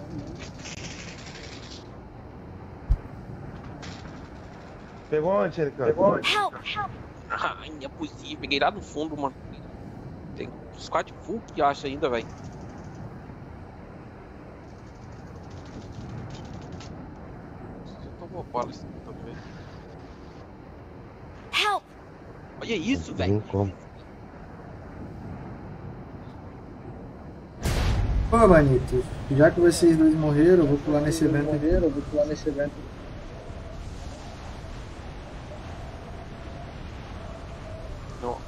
Pegou onde, Xericão? Pegou onde? Help, help. Ai, não é possível. Peguei lá no fundo, mano. Tem squad full que acha ainda, velho. Tomou bala esse também. Help. Olha isso, velho. Como? Pô, manito, já que vocês dois morreram, eu vou pular nesse evento aqui. Eu vou pular nesse evento. Nossa.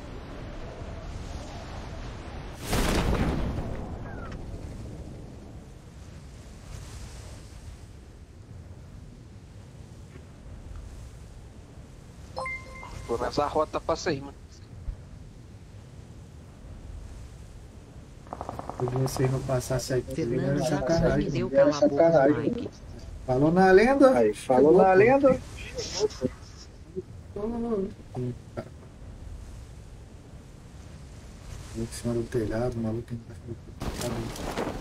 Tô nessa rota pra sair, mano. Se vocês não passassem aqui, Fernando era Jackson sacanagem. deu Era cala a boca sacanagem. no Mike. Falou na lenda? Aí, falou Chegou, na pô. lenda. Hum, cara. Em cima do telhado, o maluco tem que estar.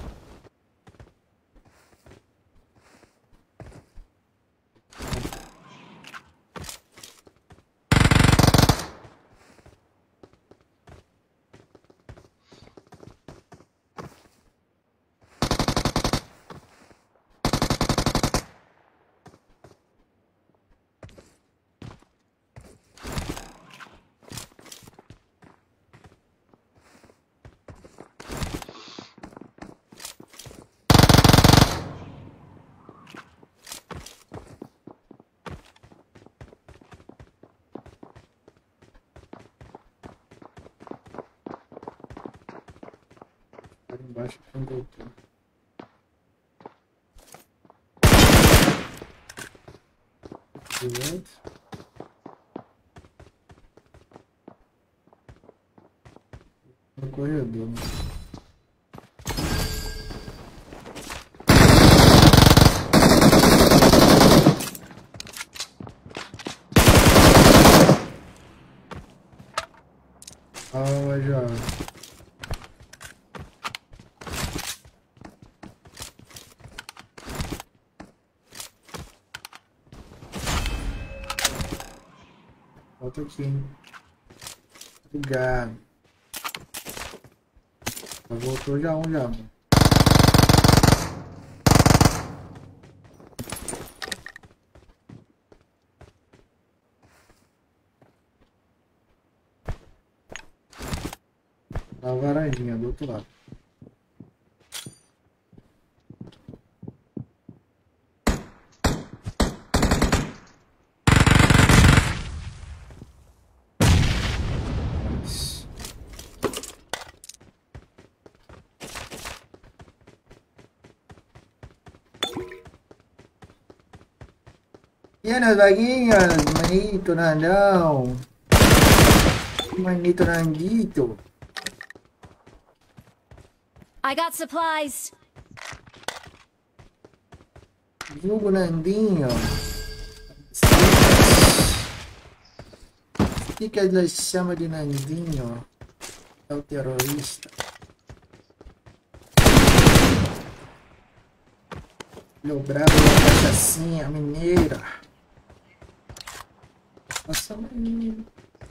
Embaixo quando voltou. Direto. No corredor. Ah, já. Volta aqui, hein? Obrigado. Já voltou já um já, mano. Na varandinha do outro lado. E aí, nas vaguinhas, manito, Nandão. Manito, Nandito. I got supplies. Vulgo Nandinho. O que eles chamam de Nandinho? É o terrorista. Meu brabo é a cachaçinha mineira. Nossa, menino.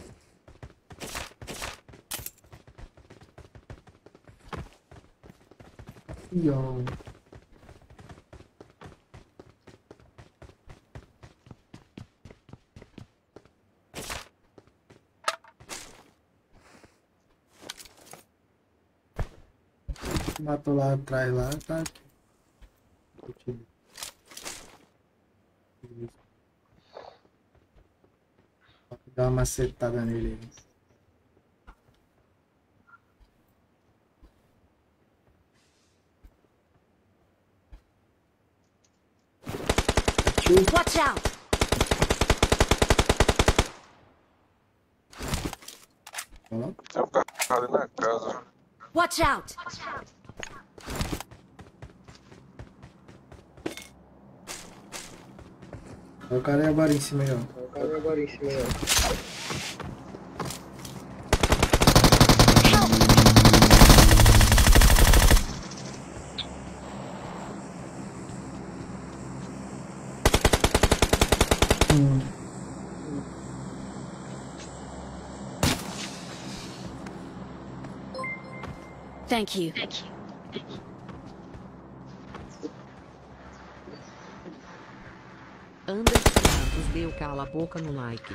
Yo. Matou lá atrás lá, tá aqui. Vou dar uma macetada nele aí. Watch out! Tem um carro ali na casa. Watch out! O cara é agora em cima aí, ó. O cara é agora em cima aí, ó. Thank you. Thank you. Anderson Santos deu cala a boca no like.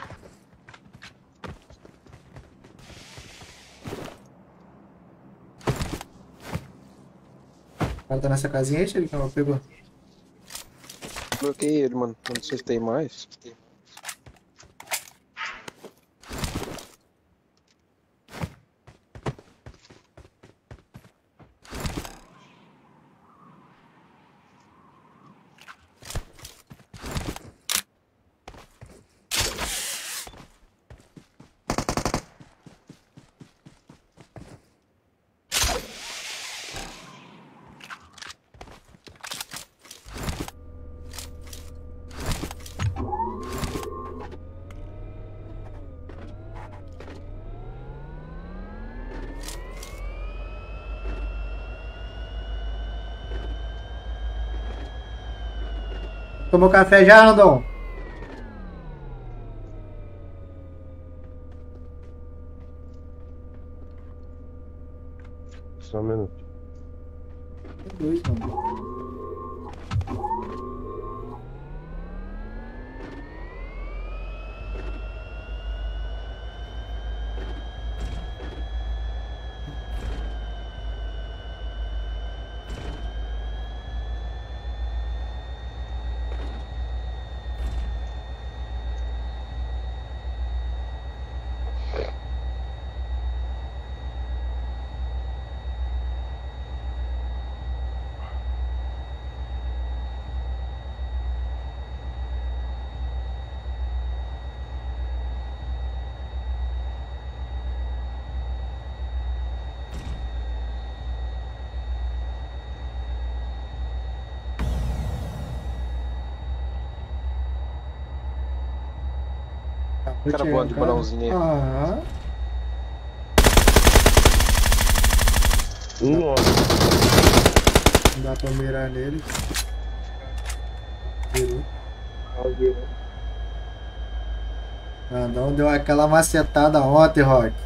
O cara tá nessa casinha aí, ele não pegou. Bloqueei ele, mano. Não sei se tem mais. Tomou café já, Randon? Só um minuto. Dois, mano. Cara voando de balãozinho aí. Ah. Um Não dá pra mirar nele. Virou. Randon deu aquela macetada ontem, Rock.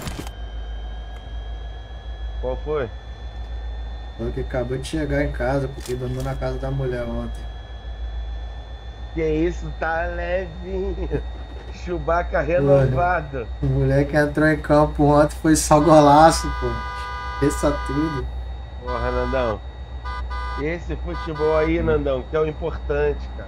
Qual foi? Foi que acabou de chegar em casa, porque dormiu na casa da mulher ontem. Que isso, tá levinho. Chewbacca renovado. O moleque entrou em campo ontem, foi só golaço, pô. Pensa tudo. Porra, Nandão. Esse futebol aí, Nandão, que é o importante, cara.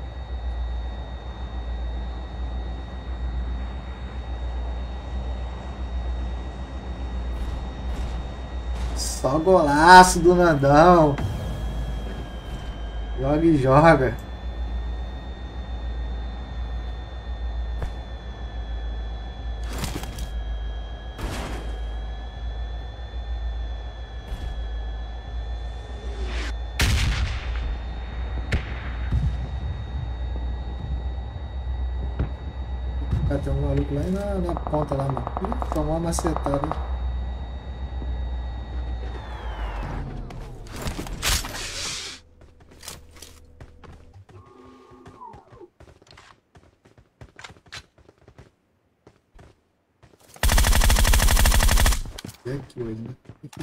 Só golaço do Nandão. Joga e joga. Cara, tem um maluco lá na, na ponta lá, mano. Ih, tomou uma macetada. E aqui hoje, né?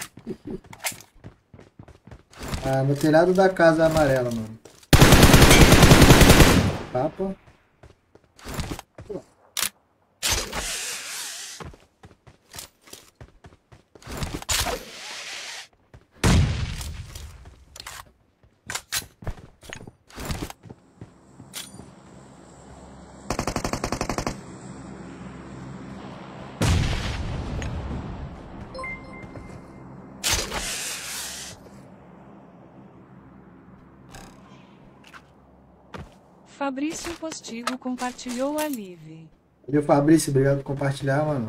Ah, no telhado da casa amarela, mano. Papo. Fabrício Postigo compartilhou a live. Valeu, Fabrício, obrigado por compartilhar, mano.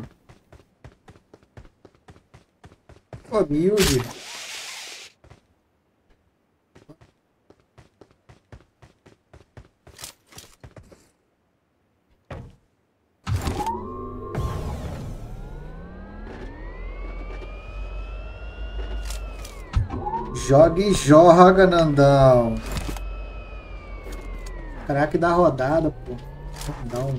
Humilde. Joga e joga, Nandão. Craque da rodada, pô. Nandão.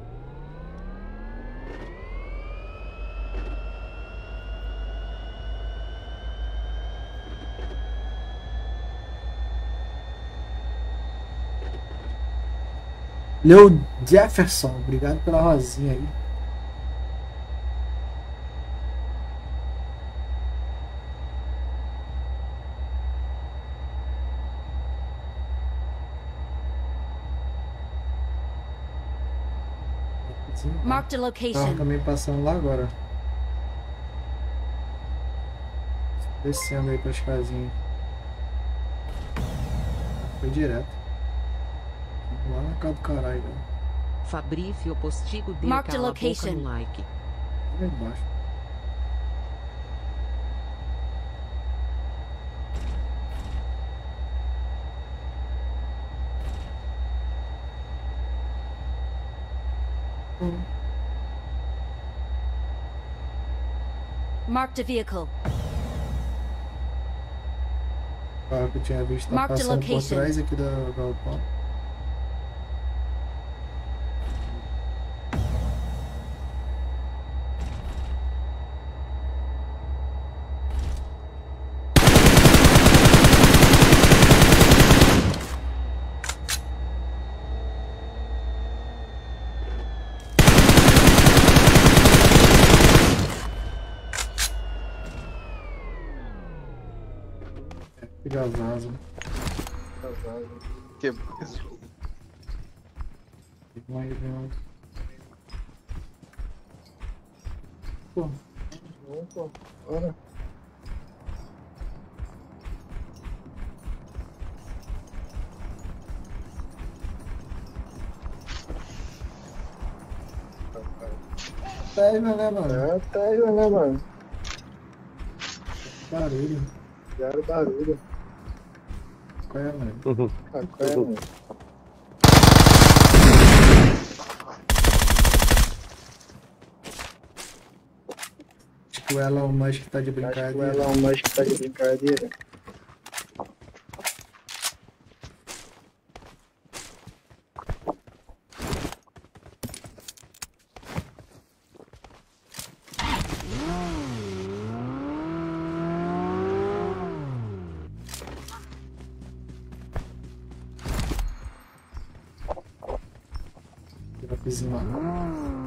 Leo Jefferson, obrigado pela rosinha aí. Marked a location. Carro também passando lá agora. Descendo aí pras casinhas. Foi direto. Lá na casa do caralho, velho. Fabrício Postigo deu Marked cala a a boca location. no like. Lá embaixo. Hum. Marked a vehicle. O carro que eu tinha visto tá Marked a passando por location. trás aqui da galpão. Fica vaza. Que Vai, vai. Pô. Opa, bora. Tá aí, né, mano? É, tá aí, né, mano? Barulho. Zero barulho. Qual é, mano? Ah, qual é, mano? Tipo, ela é o Musk que tá de Acho que brincadeira. ela é um mais que tá de brincadeira. Dropzinho lá.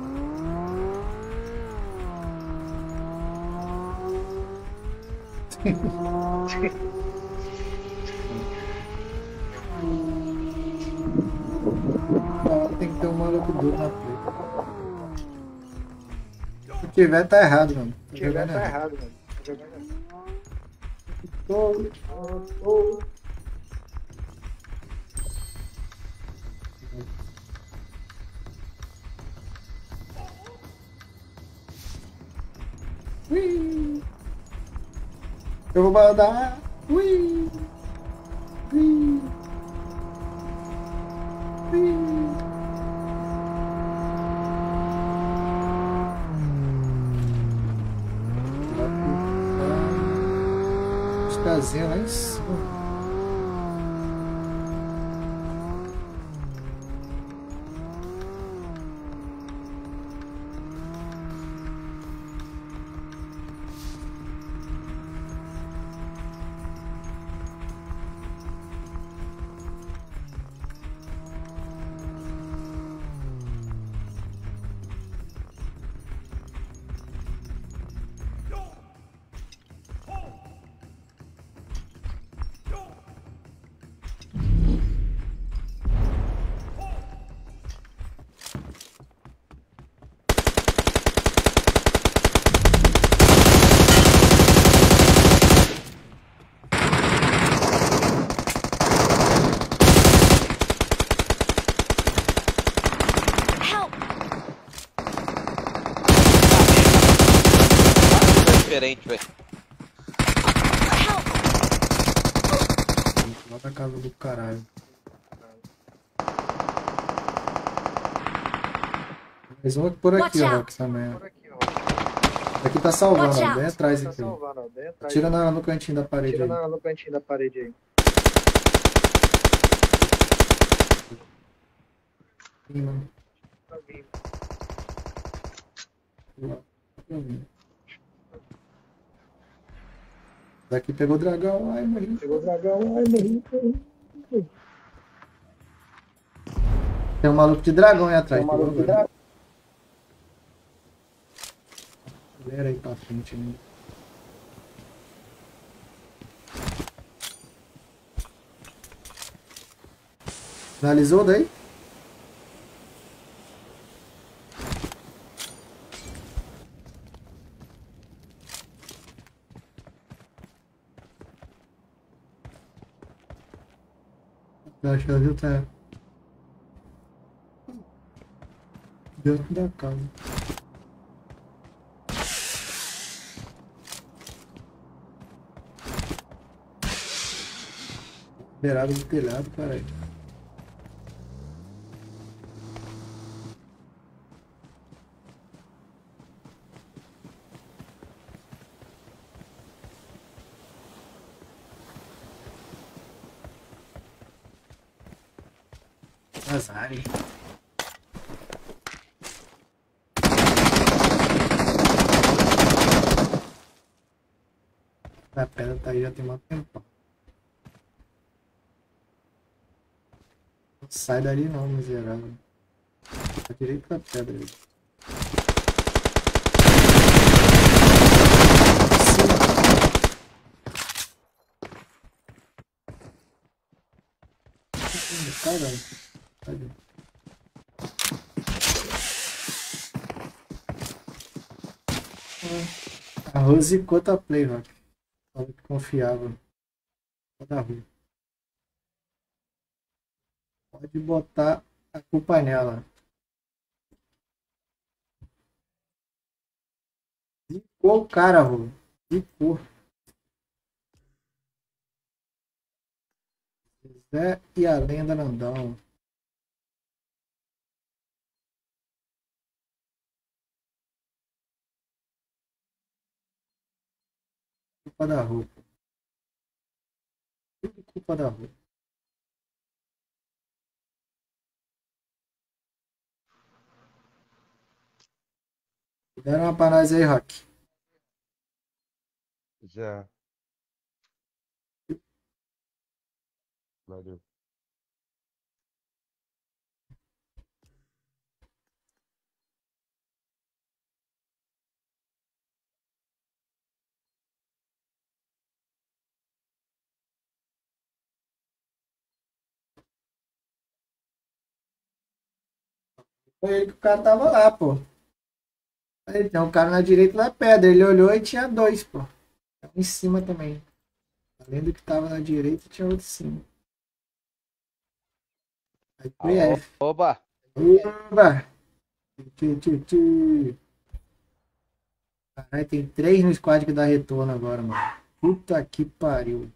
Ah, tem que ter um maluco duro na frente. Se tiver, tá errado, mano. Se tiver, Jogando tá errado. errado, mano. Tá jogando errado. Tô- Oh, Ui. Eu vou mandar. Ui. Ui. Ui. fazendo lá em cima? Diferente, velho. Lá da casa do caralho. Mais um aqui por aqui, ó, que também. Aqui tá salvando, ó, bem atrás aqui. Tira na, no cantinho da parede. Tira aí. na, no cantinho da parede aí. Sim, mano. Lá. Daqui pegou o dragão, ai morri. Pegou o dragão, ai morri. Tem um maluco de dragão aí atrás. Tem um maluco de dragão. Galera aí pra frente, né? Finalizou daí? Acho que ela tá dentro da casa. Beirada do telhado, caralho. Azar, hein? A pedra tá aí já tem uma tempo. Não sai dali não, miserável. Tá direito da pedra aí. Sim. Caramba. Cadê? A Rose cota play, Rock. Fala que confiava. Toda rua. Pode botar a culpa nela. Zicou o cara, Rô. Zicou. Zé e a lenda não dão. Culpa da roupa. Tudo culpa da roupa. Deram uma pra nós aí, Rock. Já. Valeu. Foi ele que o cara tava lá, pô. Aí tem um cara na direita na pedra. Ele olhou e tinha dois, pô. Um em cima também. Além do que tava na direita, tinha outro em cima. Aí foi F. Opa! Opa! Tchu, tchu, tchu. Caralho, tem três no squad que dá retorno agora, mano. Puta que pariu.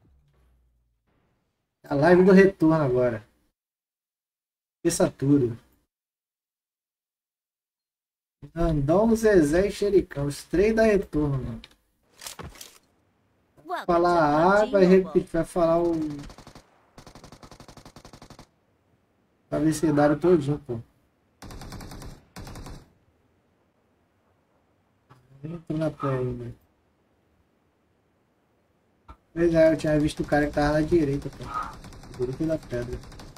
A live do retorno agora. Esqueça tudo. Andão, Zezé e Xericão. Os três dá retorno, mano. falar A, vai repetir, vai falar o abecedário todinho, pô. Entrou na play ainda. Pois é, eu tinha visto o cara que tava na direita, pô. O grupo da pedra.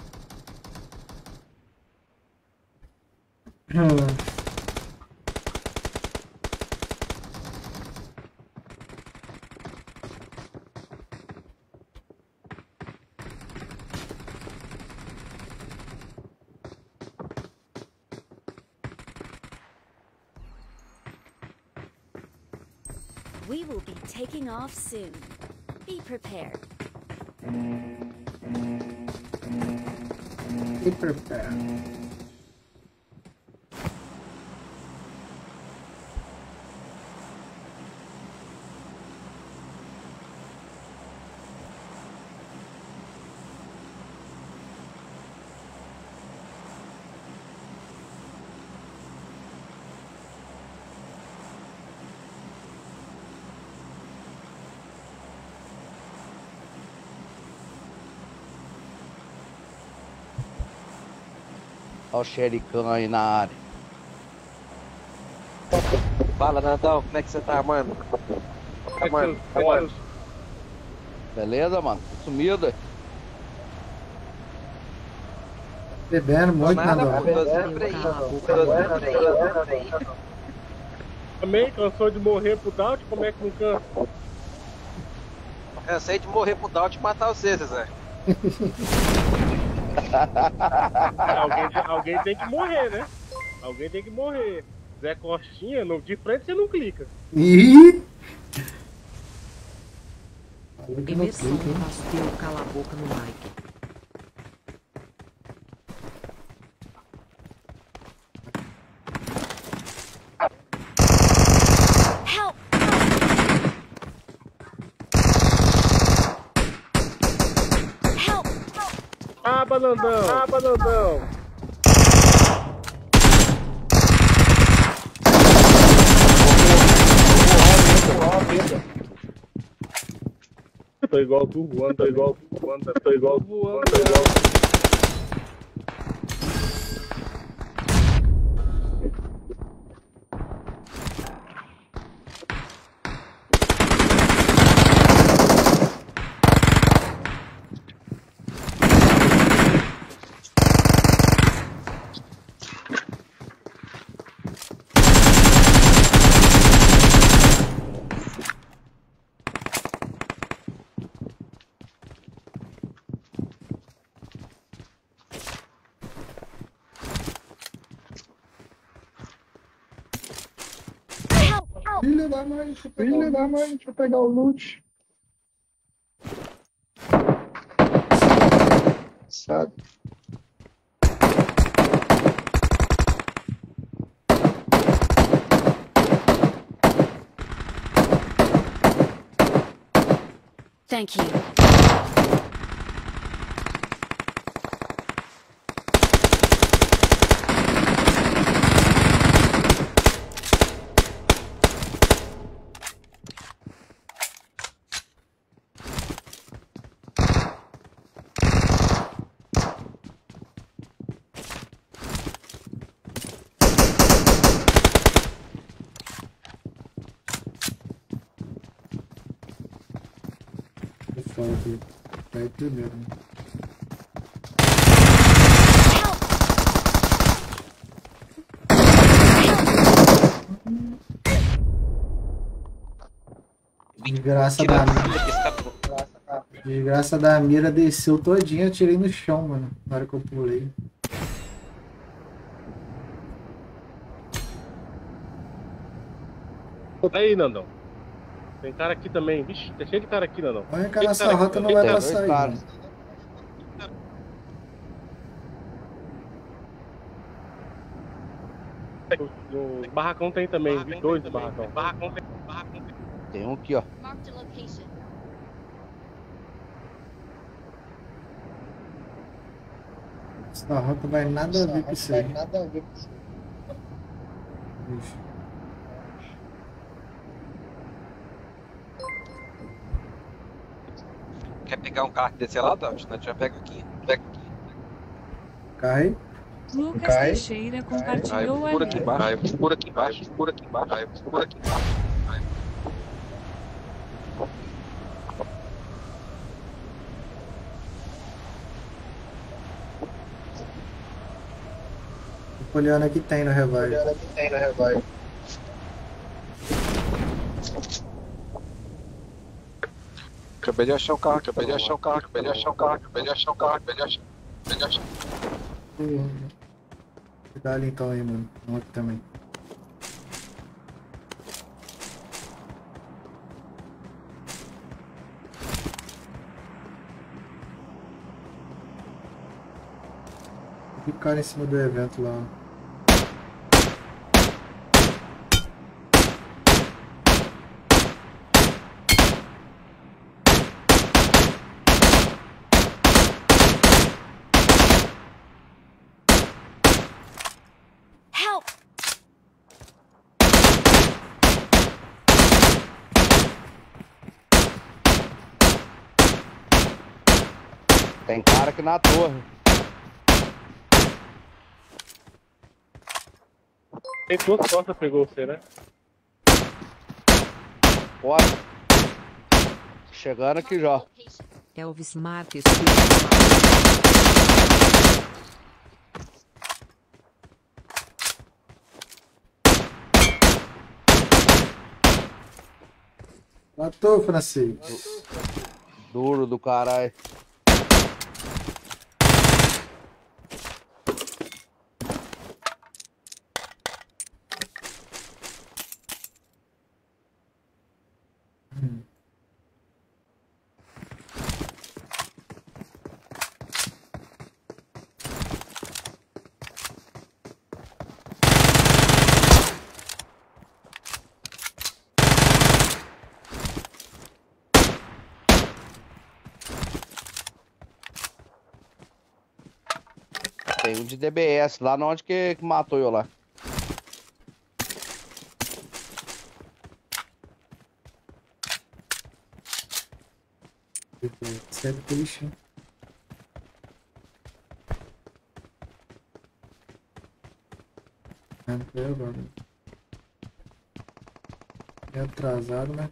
We will be taking off soon. Be prepared. Be prepared. Olha o xericão aí na área. Fala, Nandão, como é que você tá, mano? Tá, mano? Tá, mano? Beleza, mano? Sumida? Bebendo muito, Nada, Nandão. Também cansou de morrer pro Daut? Como é que não cansa? Cansei de morrer pro Daut e matar vocês, Zé. alguém, alguém tem que morrer, né? Alguém tem que morrer. Zé Costinha, no, de frente você não clica. Ih! Emerson Pastel, cala a boca no Mike. Help! Help! Ah, Banandão! Ah, Banandão! Tô igual tu voando, tô igual tu voando, tô igual tu voando, tô igual tu. Filha da mãe, deixa eu pegar Filha o da loot. mãe, deixa eu pegar o loot. Sabe? Thank you. Fala aqui. Tá aí primeiro, né? Desgraça da mira. Desgraça da mira desceu todinha, eu tirei no chão, mano. Na hora que eu pulei. Aí, Nandão. Tem cara aqui também. Vixe, tá cheio de cara aqui, Nandão. Olha que Tem essa cara rota aqui, não tem vai cara. passar aí, mano. No, no barracão tem também, vi dois no barracão. Barracão tem, barracão tem. Tem um aqui, ó. Marked a location. Essa rota vai nada a ver com isso aí. Nada a ver com isso. Vixe. pegar um carro e descer lá, Dalt, senão a gente já pega aqui. Pega aqui. Cai. Lucas Cai. Teixeira compartilhou Aí, por ali. aqui embaixo. Aí, por aqui embaixo. Por aqui embaixo. Aí, por aqui embaixo. Aí. Tô olhando aqui tem no revive. Olhando aqui tem no revive. Acabei de achar o carro, acabei de achar o carro, acabei de achar o carro, acabei de achar o carro, acabei de achar. Acabei de achar. Hum. Cuidado ali então aí, mano. Um aqui também. Ficar em cima do evento lá. Help! Tem cara aqui na torre. Tem duas costas pegou você, né? Pode. Chegando aqui já. Elvis Marques. Matou, Francisco. Duro do caralho. Tem um de D B S lá onde que, que matou eu lá. Sete policia. É, foi agora. É atrasado, né?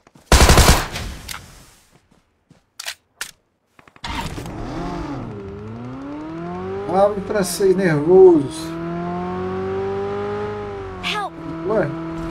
Abre pra ser nervoso. Help! Ué?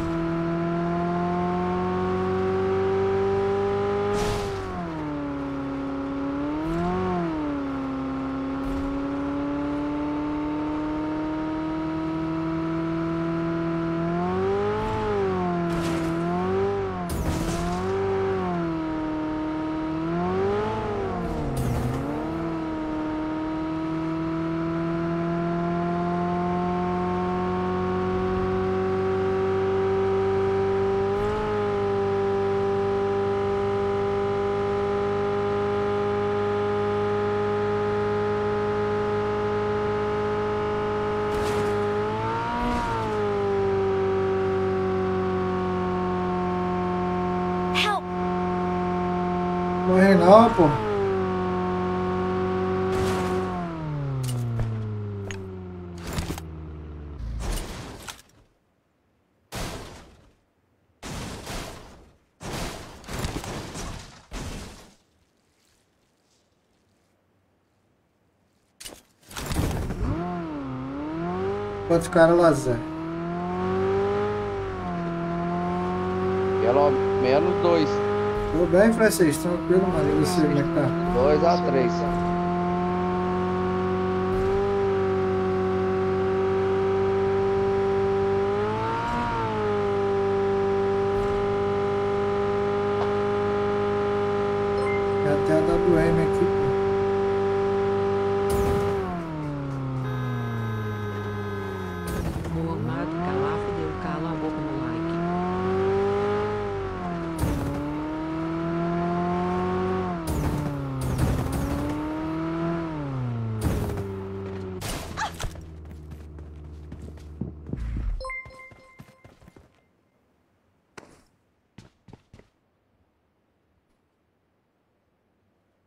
Morrer não, pô. Quantos caras lá, Zé? Pelo menos dois. Tudo bem, Francisco? Tranquilo, mano. E você, como é que tá? Dois a três. Tem até a W M aqui, pô. Muhammad Calaf deu cala a boca no like.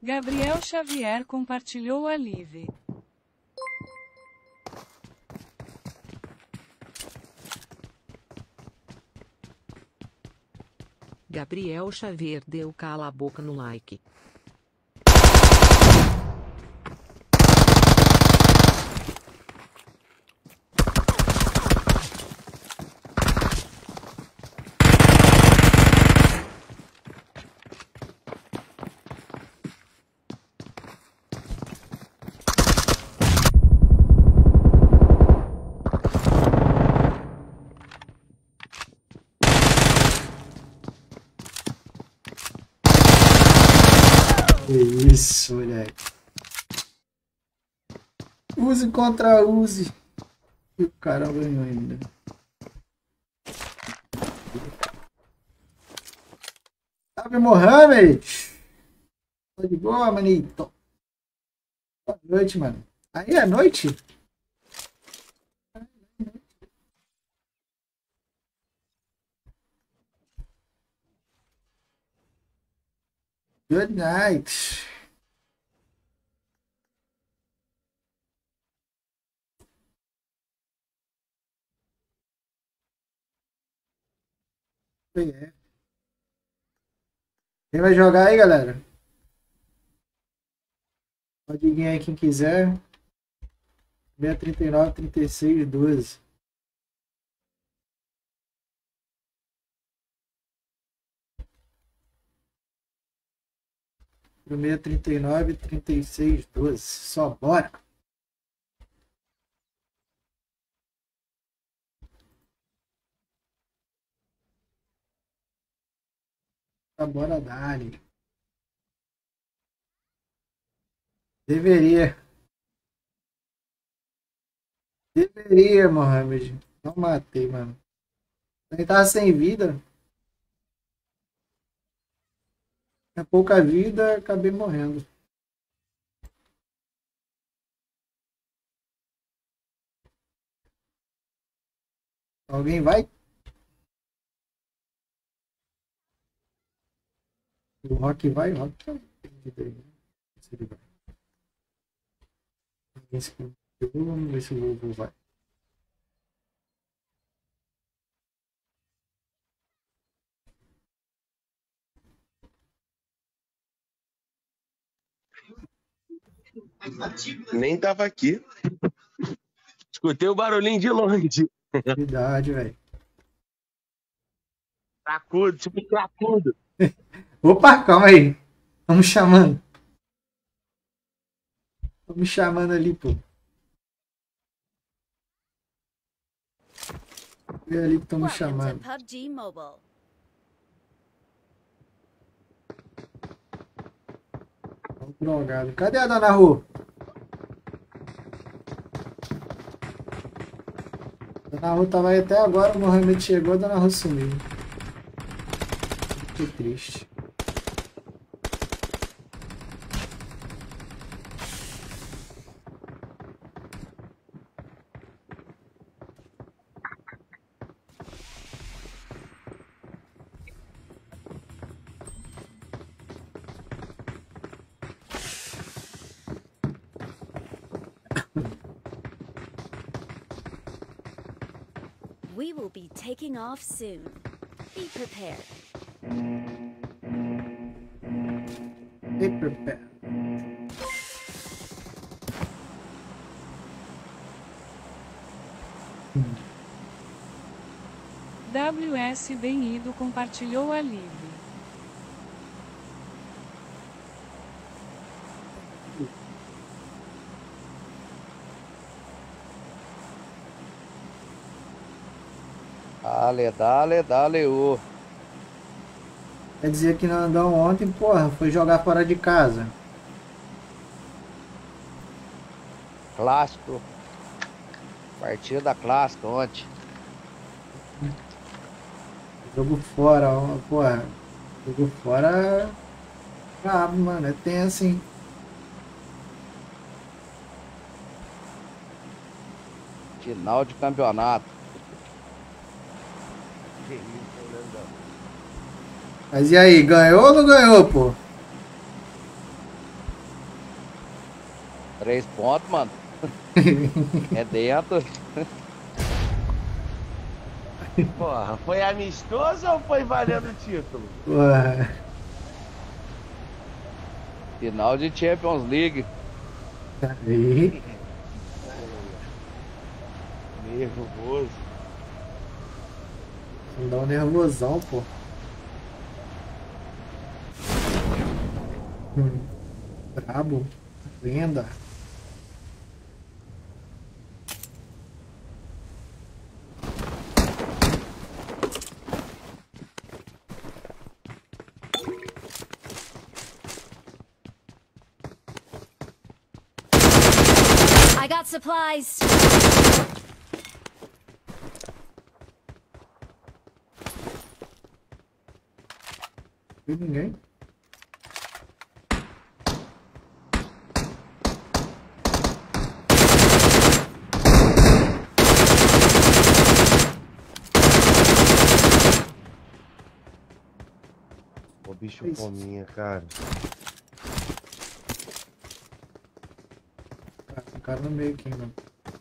Gabriel Xavier compartilhou a live. Gabriel Xavier deu cala a boca no like. Que isso, moleque. Use contra use. E o cara ganhou ainda. Salve, Mohamed. Tô de boa, manito. Boa noite, mano. Aí é noite? Good night. É. Quem vai jogar aí, galera? Pode vir aí quem quiser. seis trinta e nove, trinta e seis, doze. seis trinta e nove, trinta e seis, doze. Só bora. Só bora, Dali. Deveria. Deveria, Mohamed. Não matei, mano. Ele tava sem vida. Tinha pouca vida, acabei morrendo. Alguém vai? O Rock vai? O Rock tá perdido aí, né? Não sei se ele vai. Ninguém se pegou, vamos ver se o Lobo vai. Nem tava aqui. Escutei o barulhinho de longe. Verdade, velho. Cracudo, tipo cracudo. Opa, calma aí. Vamos chamando. Vamos chamando ali, pô. Vê ali que estão me chamando. P U B G Mobile. Drogado. Cadê a Dona Ru? Dona Ru tava aí até agora, o Mohamed chegou, a Dona Ru sumiu. Que triste. We will be taking off soon. Be prepared. Be prepared. W S Bem-ido compartilhou a live. Dale, dale, dale, o. Quer dizer que Nandão ontem, porra, foi jogar fora de casa. Clássico. Partida clássica ontem. Jogo fora, ó, porra. Jogo fora. Brabo, mano. É tenso, hein? Final de campeonato. Mas e aí, ganhou ou não ganhou, pô? Três pontos, mano. É dentro. Porra, foi amistoso ou foi valendo o título? Ué. Final de Champions League. Aí. Nervoso. Não dá um nervosão, pô. Hum. Brabo. Lenda. I got supplies. Não tem ninguém. Ô bicho fominha, cara. Tá com o cara no meio aqui, mano.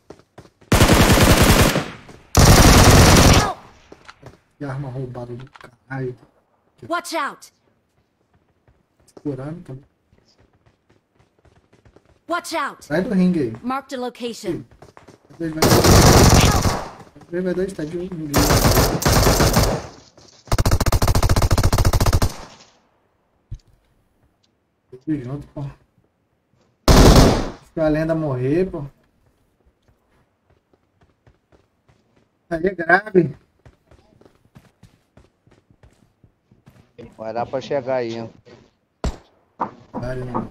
Que arma roubada do caralho. Watch out. Curando, tá? Watch out. Sai do ringue aí. Marked a location. Vai dois, vai dois, tá de um. Tudo junto, pô. Se a lenda morrer, pô. Aí é grave. Vai dar pra chegar aí, hein? Vale, não.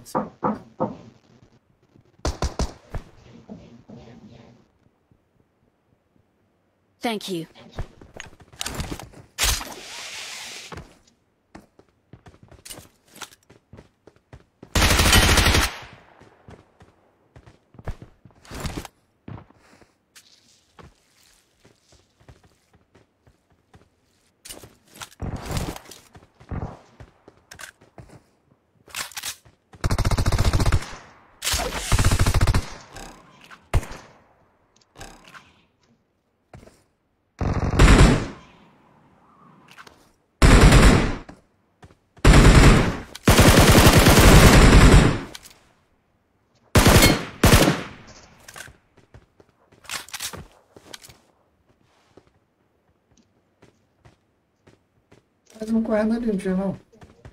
Thank you. Mas não correndo ali, não tinha não.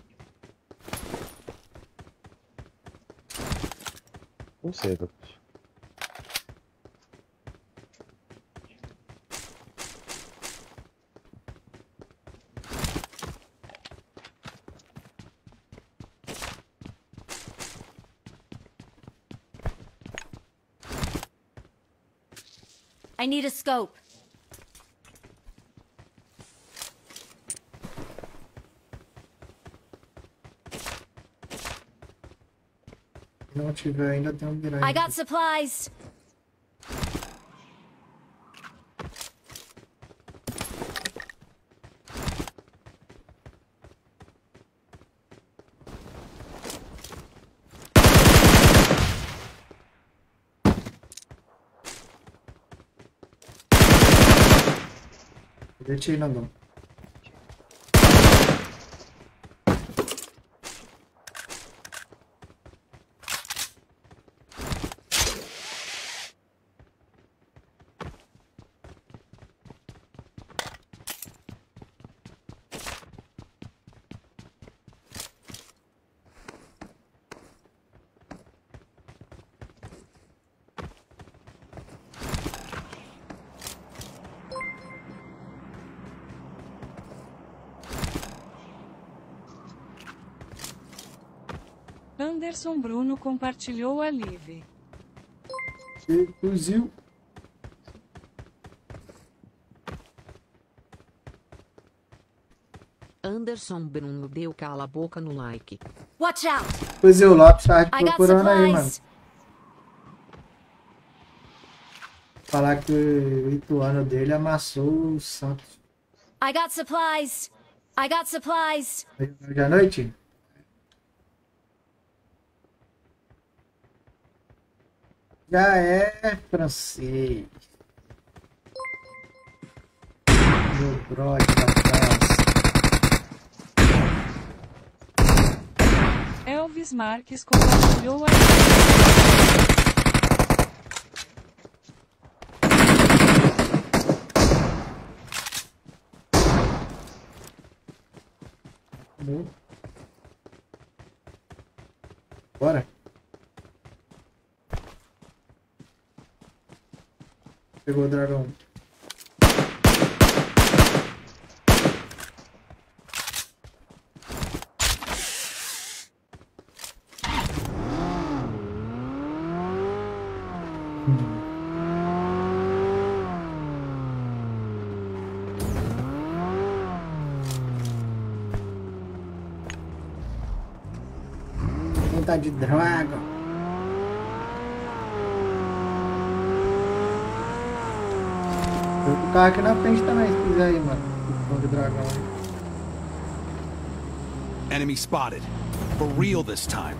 Não sei, Lucas. I need a scope. Se não tiver ainda, tem um miragem. I got supplies. Deixa aí, Nandão. Anderson Bruno compartilhou a live. Fuzil. Anderson Bruno deu cala a boca no like. Watch out. Fuzil Lopes tá I got procurando aí, mano. supplies. Falar que o Ituano dele amassou o Santos. I got supplies. I got supplies. Hoje à noite? Já é francês. Meu brother da França. Elvis Marques compartilhou a... Bora. Pegou o dragão. Vontade de dragon. Eu vou ficar aqui na frente também, se quiser aí, mano. De dragão. Enemy spotted. For real this time.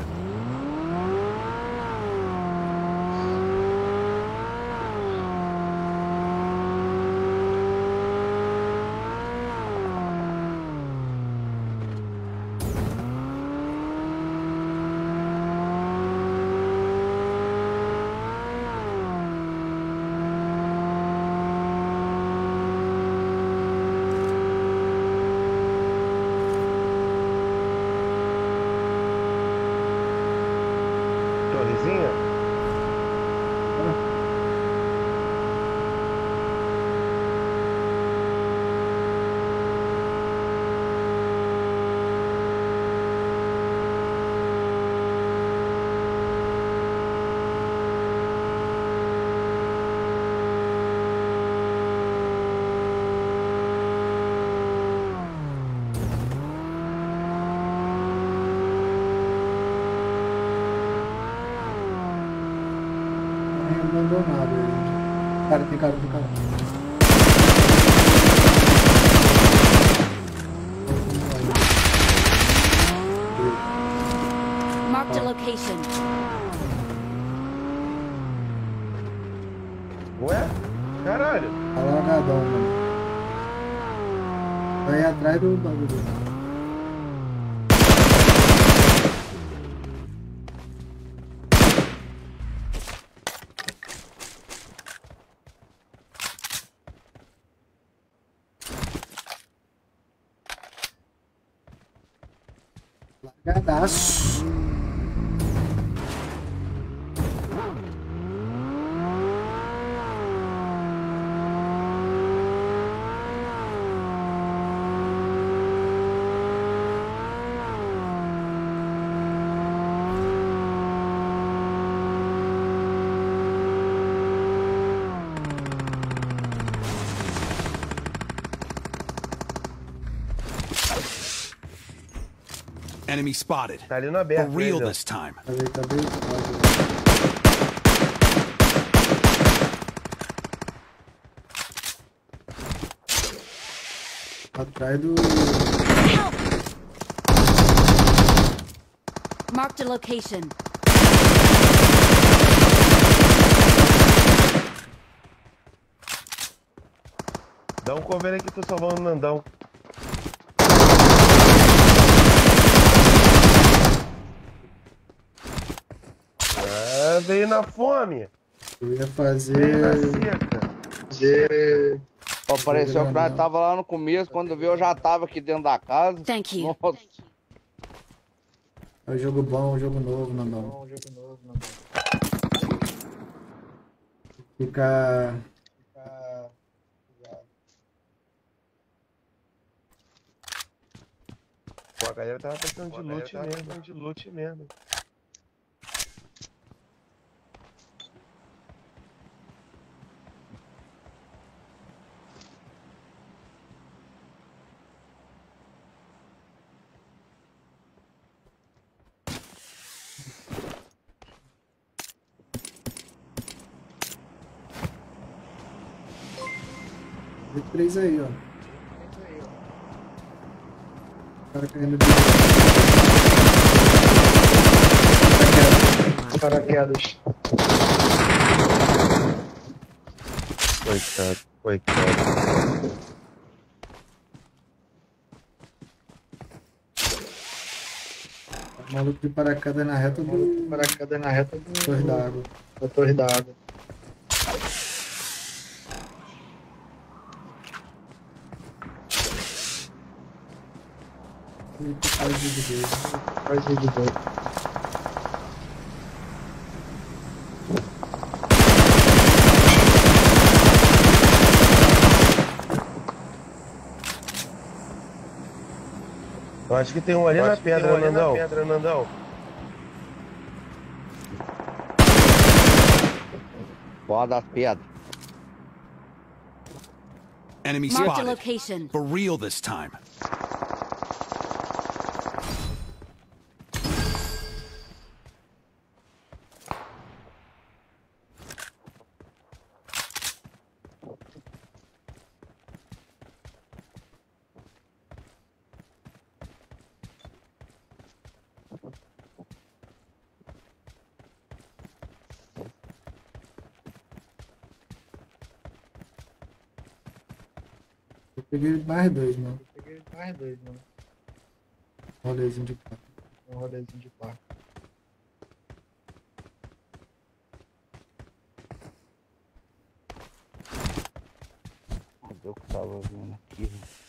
Torrezinha? Abandonado aí. Cara, tem cara, tem cara. Marked a location. Ué? Caralho. Tá largadão, mano. Vai atrás do bagulho. Largadaço. Enemy spotted. Tá ali no aberto. For real né, this time. Tá bem, tá bem. Atrás do... Marked a location. Dá um cover aí que tô salvando o Nandão. Ah, veio na fome. Eu ia fazer... Veio na seca. Fazer... Ó, pareceu que nós tava lá no começo, quando viu eu já tava aqui dentro da casa. Thank you. Nossa. É um jogo bom, um jogo novo, não não. Um jogo novo, não. Fica... Pô, a galera tava pensando de loot mesmo, de loot mesmo. Tem três aí, ó. O cara caindo de... Paraquedas. Coitado, coitado. Maluco de paraquedas na reta do. Paraquedas na reta do. Torre da água. Da torre da água. Faz vídeo dele. Faz vídeo dele. Eu acho que tem um ali Eu na acho que tem pedra, um ali na Nandão. pedra, Nandão. Fora das pedras. Enemy Marked a spotted. location. For real this time. Eu peguei mais dois, mano. Eu peguei mais dois, mano. Um rolezinho de placa. Um rolezinho de placa. Cadê o que tava vindo aqui?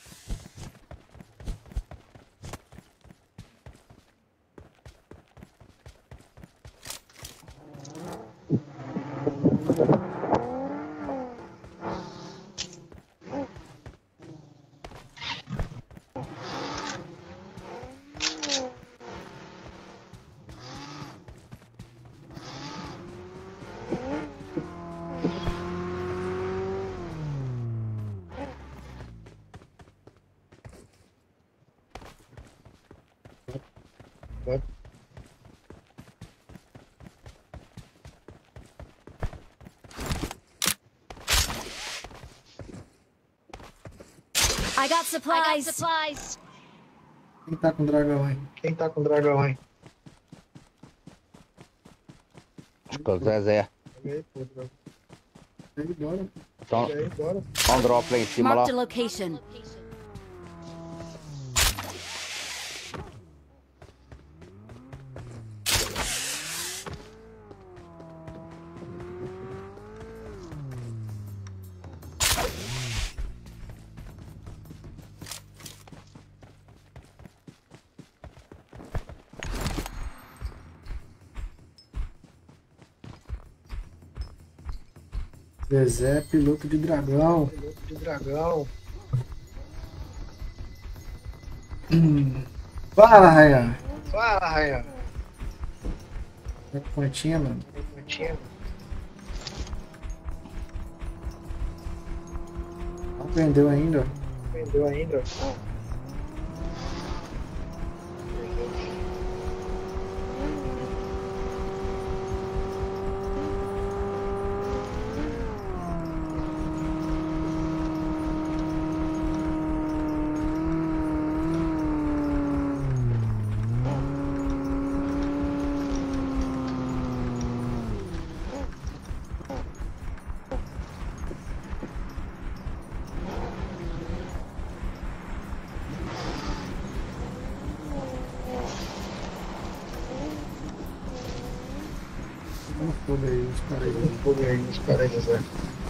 I got supplies. I got supplies. Quem tá com dragão aí? Quem tá com dragão aí? Acho que é o Zezé. Pega aí, pô, dragão. Aí, bora. Então, Pega aí, bora. dá um drop lá em cima lá. Marked a location. Zezé, piloto de dragão. Piloto de dragão. Hum. Fala, Rayan. Fala, Rayan. Tá com pontinha, mano. Pontinha. Não aprendeu ainda. Aprendeu ainda. Vamos fogo aí, os caras aí. Vamos fogo aí, os caras aí, Zé.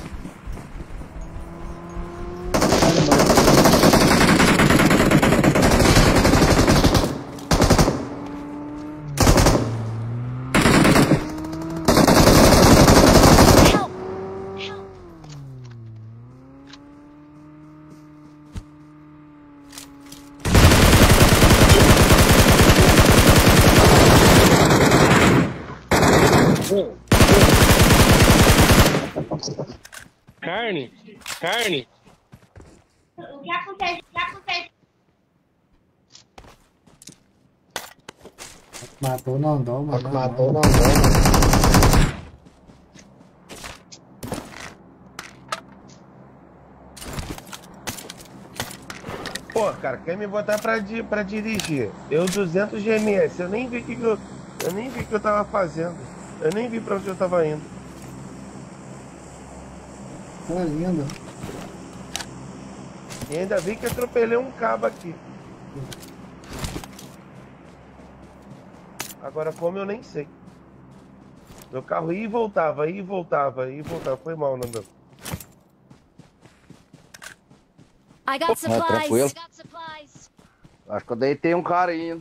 Carne, carne. O que acontece? O que acontece? Matou não dá, mano. Matou não dá. Pô, cara, quer me botar pra, di pra dirigir? Eu duzentos G M S, eu nem vi o que, que eu. Eu nem vi o que eu tava fazendo. Eu nem vi pra onde eu tava indo. Tá linda. E ainda vi que atropelei um cabo aqui. Agora como eu nem sei. Meu carro ia e voltava, ia e voltava, ia e voltava. Foi mal, Nandão. I got É, tranquilo. supplies. I got supplies. Acho que eu deitei um cara ainda.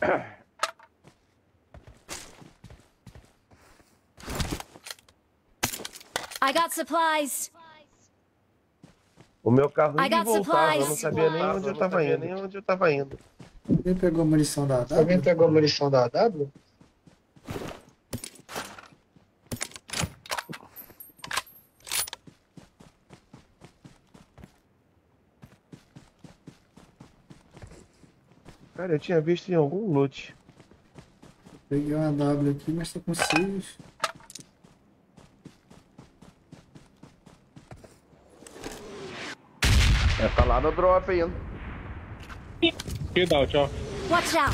I got supplies. O meu carro I ia e got voltava, eu não supplies. sabia nem onde eu tava indo, nem onde eu tava indo. Alguém pegou a munição da A W? Alguém pegou a munição da A W? Cara, eu tinha visto em algum loot. Peguei uma A W aqui, mas tô com seis. É, tá lá no drop ainda. Que dá, tchau. Watch out.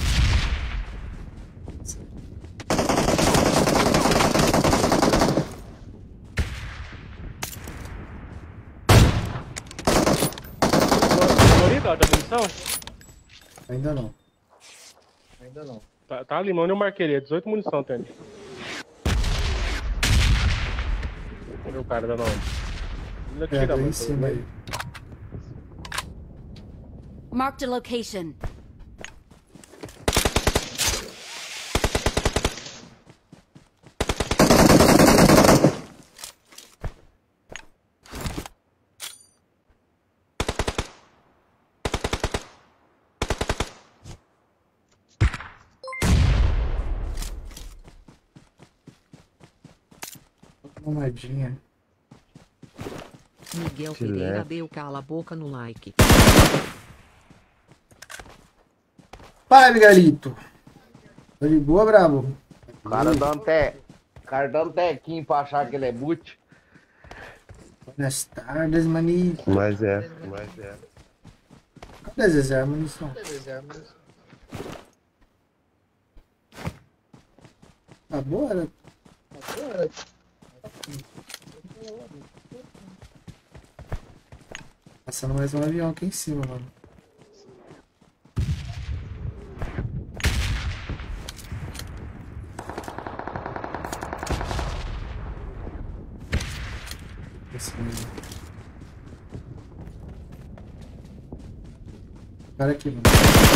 Corrida da munição? Ainda não. Ainda não. Tá, tá ali, mano, eu marquei ali. dezoito munição tem ali. Cadê o cara dando onde? Ele atira, Pega aí mano. em cima aí. Marked a location. Uma moedinha. Miguel Filé. Pereira deu cala a boca no like. Vai, Miguelito. Tá de boa, brabo? O cara dando até. O cara dando tequinho pra achar que ele é boot. Buenas tardes, manito. Mas é, mas é. Cadê Zezé a munição? Acabou, era? Acabou, era? Passando mais um avião aqui em cima, mano. Esse mesmo. Cara aqui, mano.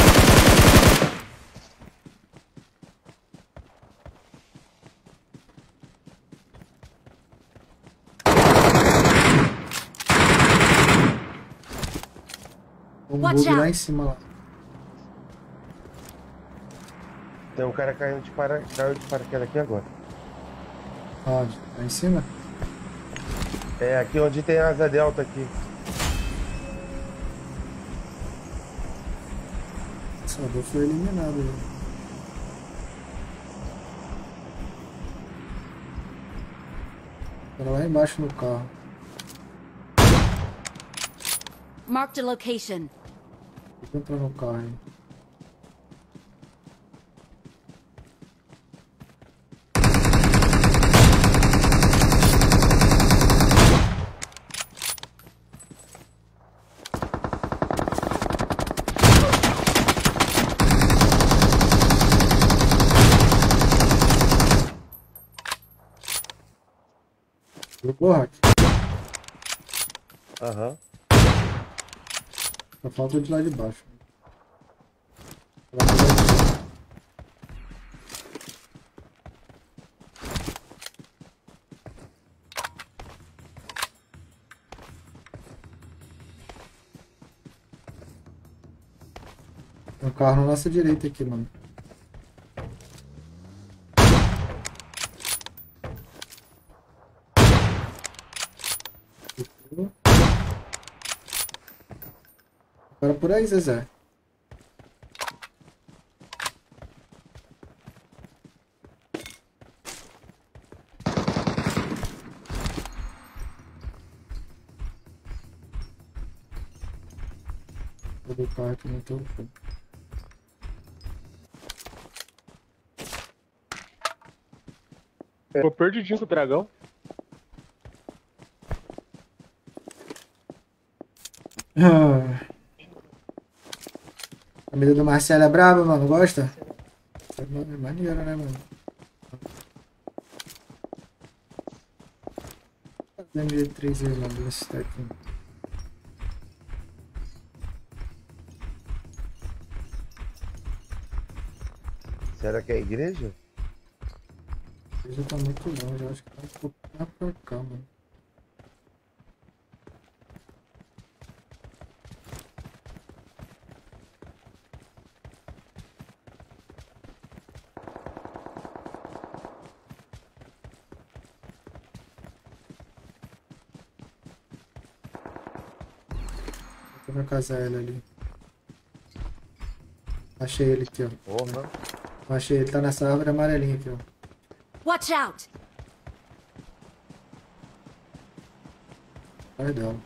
Um Watch bug lá out. em cima lá. Tem um cara caindo de para... caiu de paraquedas aqui agora. Onde? Lá em cima? É, aqui onde tem a asa delta aqui. O Salvador foi eliminado. Já. Era lá embaixo no carro. Marked a location. Vou entrar no carro aí. Jogou, Hack? Aham. Só falta de lá de baixo. Tem um carro na nossa direita aqui, mano. Para por aí, Zezé. Vou do carro aqui no teu fundo. Tô perdidinho com o dragão. comida do Marcelo é braba, mano. Gosta? É maneiro, né, mano? M G três aí, mano. Esse tá aqui. Será que é a igreja? A igreja tá muito longe. Eu acho que tá um pouco mais pra cá, mano. Vou casar ele ali. Achei ele aqui, ó. Porra. Achei ele, tá nessa árvore amarelinha aqui, ó. Watch out! Perdão.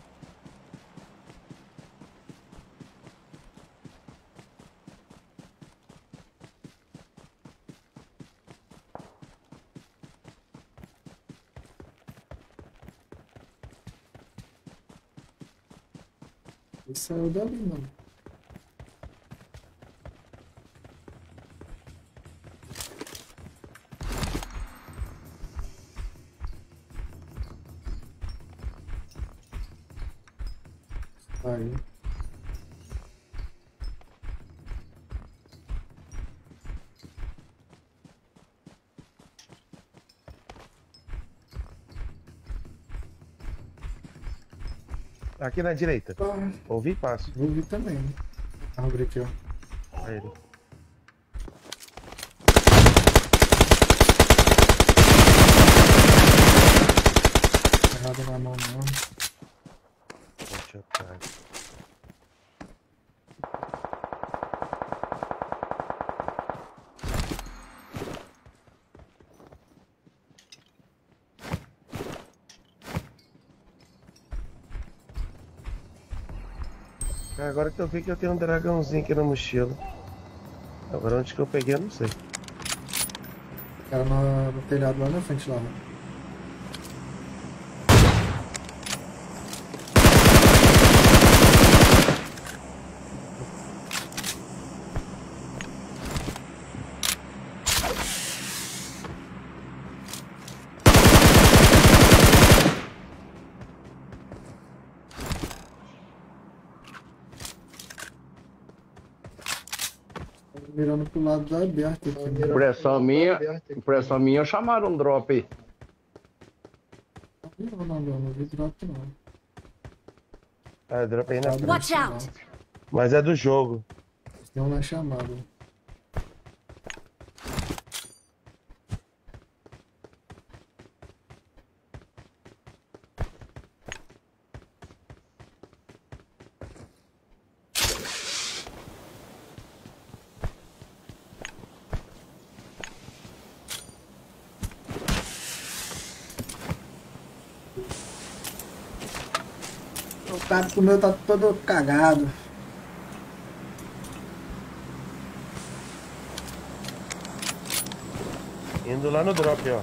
Ele saiu dali, mano. Aí. Aqui na direita. Ah. Ouvi, passo. Ouvi também. Árvore aqui, ó. Olha ele. Errado na mão, não. Deixa eu pegar. Agora que eu vi que eu tenho um dragãozinho aqui na mochila. Agora onde que eu peguei, eu não sei. Cara no, no telhado lá na frente lá, mano. Virando pro lado da aberta aqui. Né? Impressão minha, impressão minha, chamaram um drop aí. Não, não, não, não vi drop não. Ah, drop aí na frente. Watch out! Mas é do jogo. Tem um lá chamado. O tático meu tá todo cagado. Indo lá no drop, ó.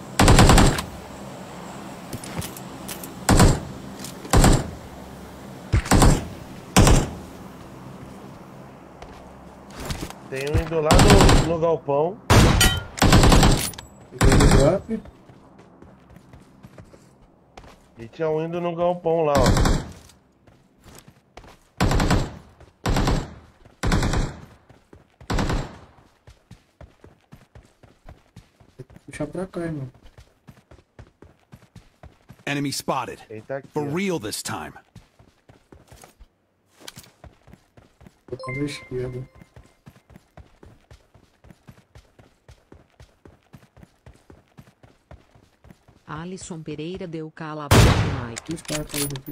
Tem um indo lá no, no galpão. Peguei o drop. E tinha um indo no galpão lá, ó. Puxar pra cá, irmão. Enemy spotted. Tá aqui, For ó. real this time. Tô na esquerda. Alisson Pereira deu cala a boca no like. Os caras caíram aqui.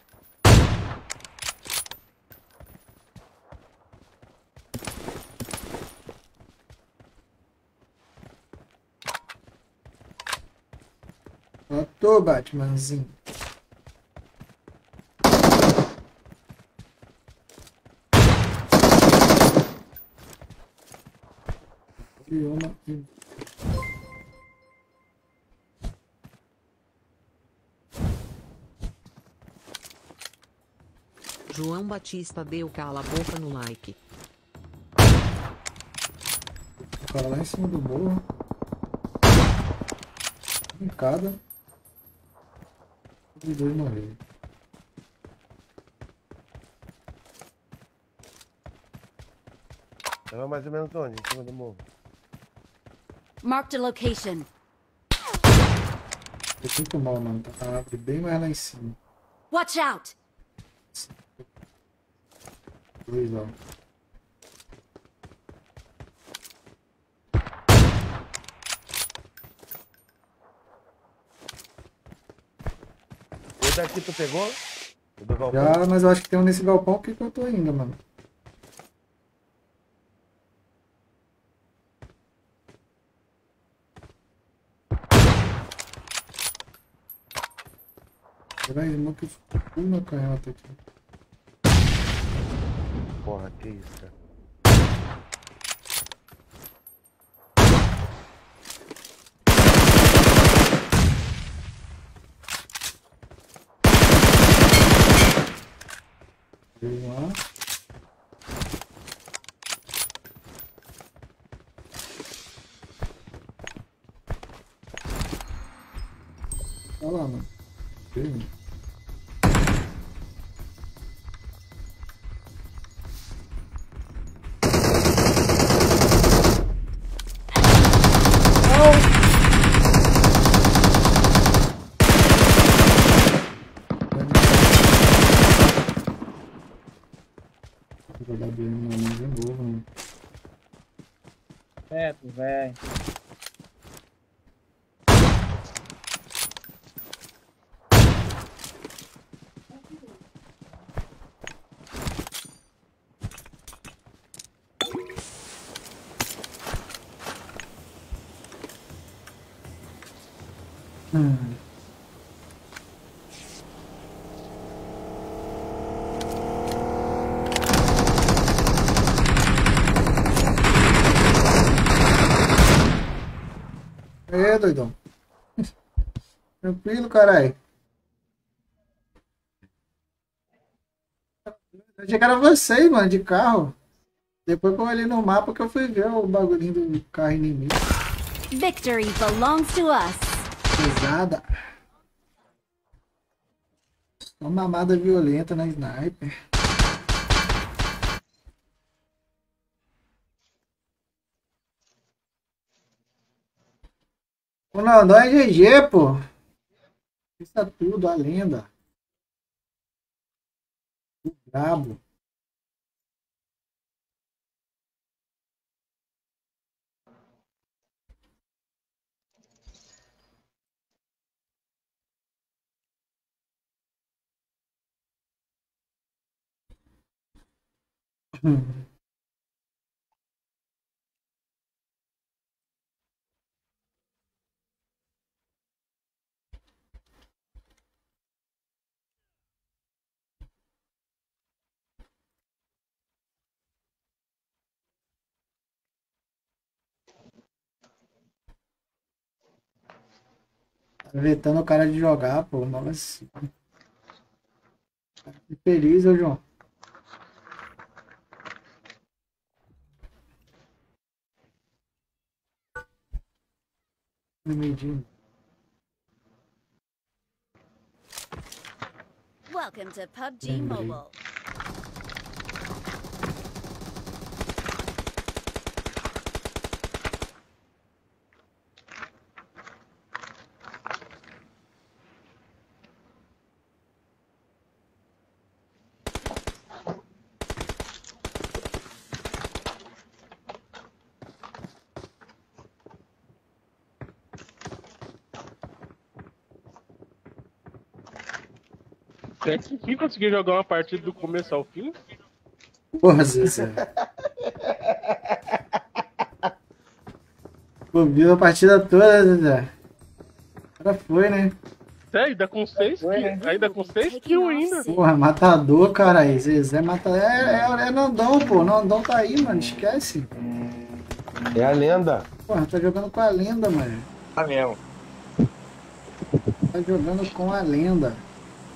Ó, tô, Batmanzinho. E uma. João Batista deu cala a boca no like. cara lá em cima do morro. Brincada. Os dois morreram. Tava mais ou menos onde? Em cima do morro. Marked a location. Eu sinto mal, mano. Tá na árvore bem mais lá em cima. Watch out! Dois, ó. O daqui tu pegou? O do galpão? Já, mas eu acho que tem um nesse galpão que eu tô ainda, mano. Será que full na canhota aqui? Porra, que isso, cara. Vem lá. Olha lá, mano. Vem. Vou dar B M na mesa de novo, mano. Certo, velho. Hum. É, doidão. Tranquilo, caralho. Eu achei que era vocês, mano, de carro. Depois que eu olhei no mapa que eu fui ver o bagulhinho do carro inimigo. Victory belongs to us. Pesada. Uma mamada violenta na sniper. O Nandão é G G, pô. Isso é tudo, a lenda. O brabo. Hum. Aproveitando o cara de jogar, pô. Nossa. Que feliz, ô João. No medinho. Welcome to P U B G Mobile. Até que enfim consegui jogar uma partida do começo ao fim. Porra, Zezé. Pô, viu a partida toda, Zezé. O cara foi, né? É, ainda com seis kills. Ainda com seis kills ainda. Porra, matador, cara aí. Zezé mata. É, é, é Nandão, pô. Nandão tá aí, mano. Esquece. É a lenda. Porra, tá jogando com a lenda, mano. Tá mesmo. Tá jogando com a lenda.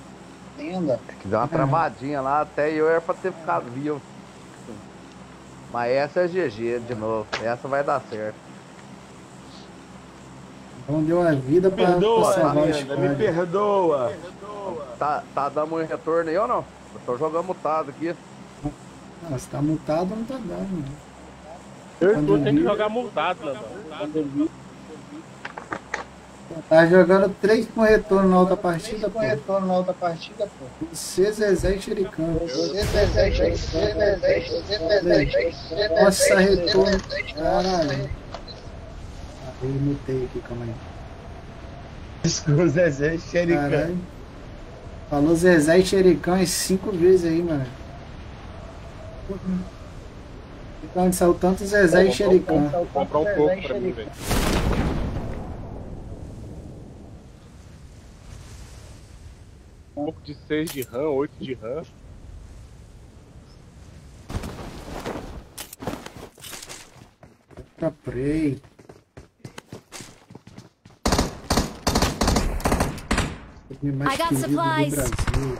Lenda. Que deu uma travadinha lá, até eu era pra ter ficado vivo. Mas essa é G G de novo. Essa vai dar certo. Não deu a vida pra, Perdoa, pra salvar o Linda, me squad. perdoa. Tá, tá dando um retorno aí ou não? Eu tô jogando mutado aqui. Ah, se tá mutado, não tá dando. Né? Eu Quando tô, tem que vi- jogar multado, Landão. Tá jogando três com retorno na outra partida, pô. Com retorno na outra partida, pô. Você, Zezé e Xericão. Você, Zezé, Zezé, Zezé, Zezé, Nossa, retorno. Caralho. Aí mutei aqui, calma aí. Isso com o Zezé e Xericão. Caralho. Falou Zezé e Xericão as cinco vezes aí, mano. Então onde saiu tanto Zezé e Xericão. Vou comprar um pouco pra mim, velho. Um pouco de seis de RAM, oito de RAM. Pra Prey. O mais I got querido do supplies. Brasil.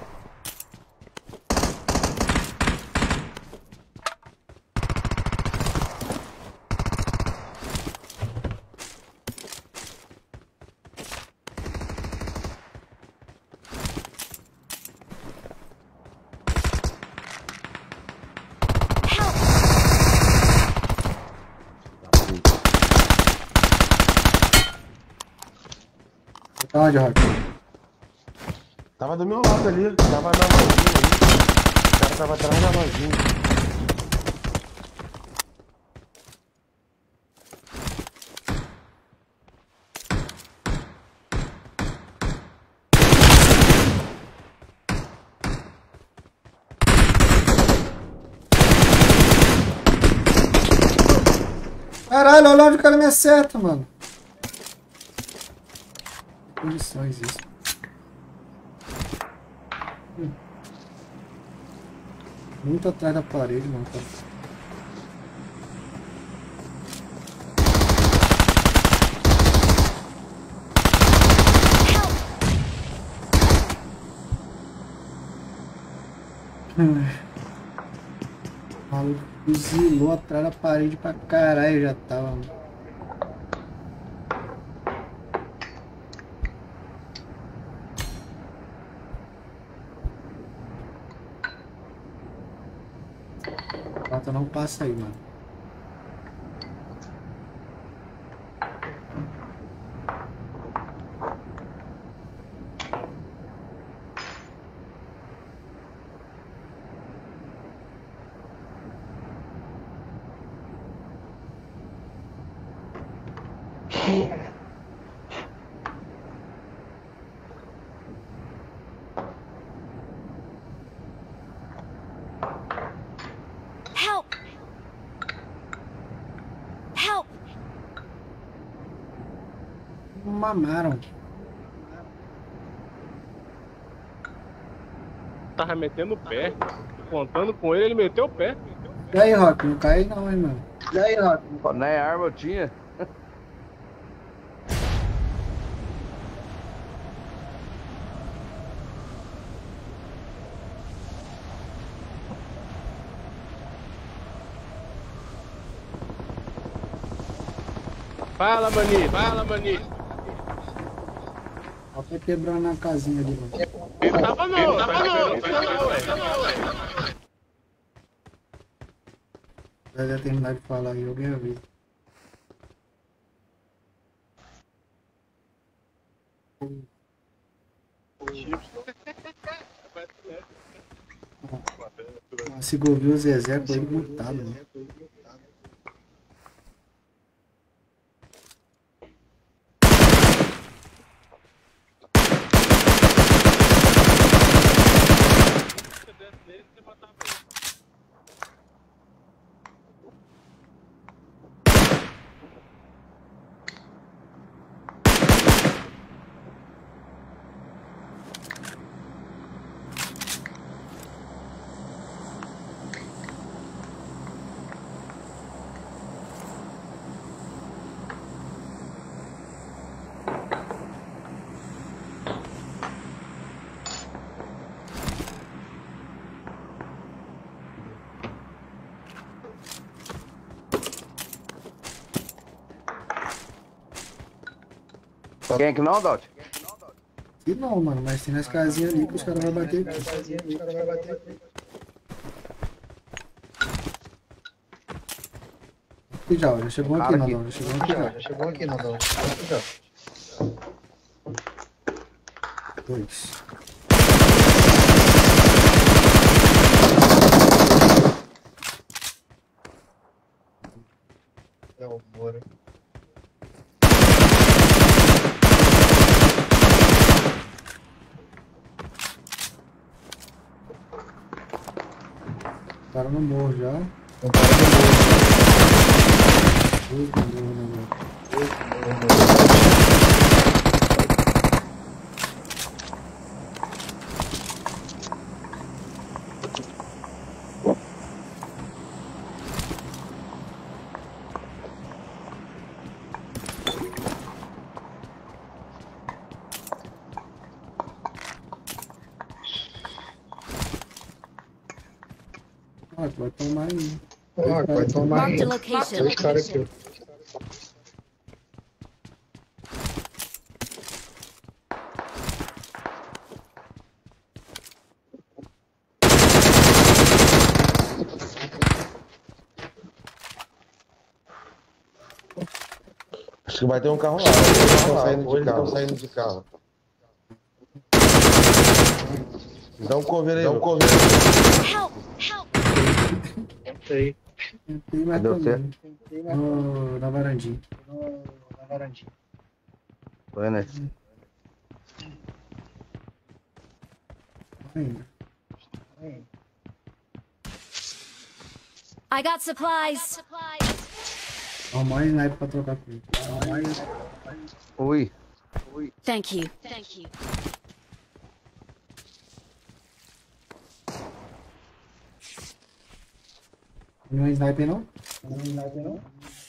Tá onde, Rock? Tava do meu lado ali, tava na lojinha ali. O cara tava atrás da lojinha. Caralho, olha onde o cara me acerta, mano. Condições isso. Hum. Muito atrás da parede, mano. Cara. Hum. O maluco fuzilou atrás da parede pra caralho, já tava. Mano. Prata não passa aí, mano. Help! Help! Mamaram. Tava metendo o pé. Contando com ele, ele meteu o pé. E aí, Rock? Não cai não, hein, mano. E aí, Rock? Pô, nem arma eu tinha. Fala, Mani, fala, Mani. Ó, tá quebrando na casinha ali, mano. Ele tava não, ele tava não, ele tava não, ué. Já já terminar de falar aí, alguém avisa. Consigo ouvir o Zezé com ele mutado, né? Quem é que não, Dot? E não, mano, mas tem nas casinhas ali que os caras vão bater aqui. Aqui já, já chegou aqui, Nadão. Já chegou aqui, já. Já chegou aqui, Nadão. Aqui já. Dois. É o Moro. O cara no morro já. O cara no morro. Dois no morro, né, velho? Dois no morro. Ah, vai tomar aí. Ah, vai tomar aí. Marked a location. Dois caras aqui. Acho que vai ter um carro lá. Eles estão saindo de carro. Saindo de carro. Dá um cover aí. Dá um cover aí. Help! Help! Entrei. Entrei, mas Deu também. No, na varandinha. No, na varandinha. Tô vendo aí. Ainda. I got supplies. Arrumar um sniper pra trocar com ele. Arrumar um sniper. Ui. Thank you. Thank you. Não é sniper não? Não é sniper não?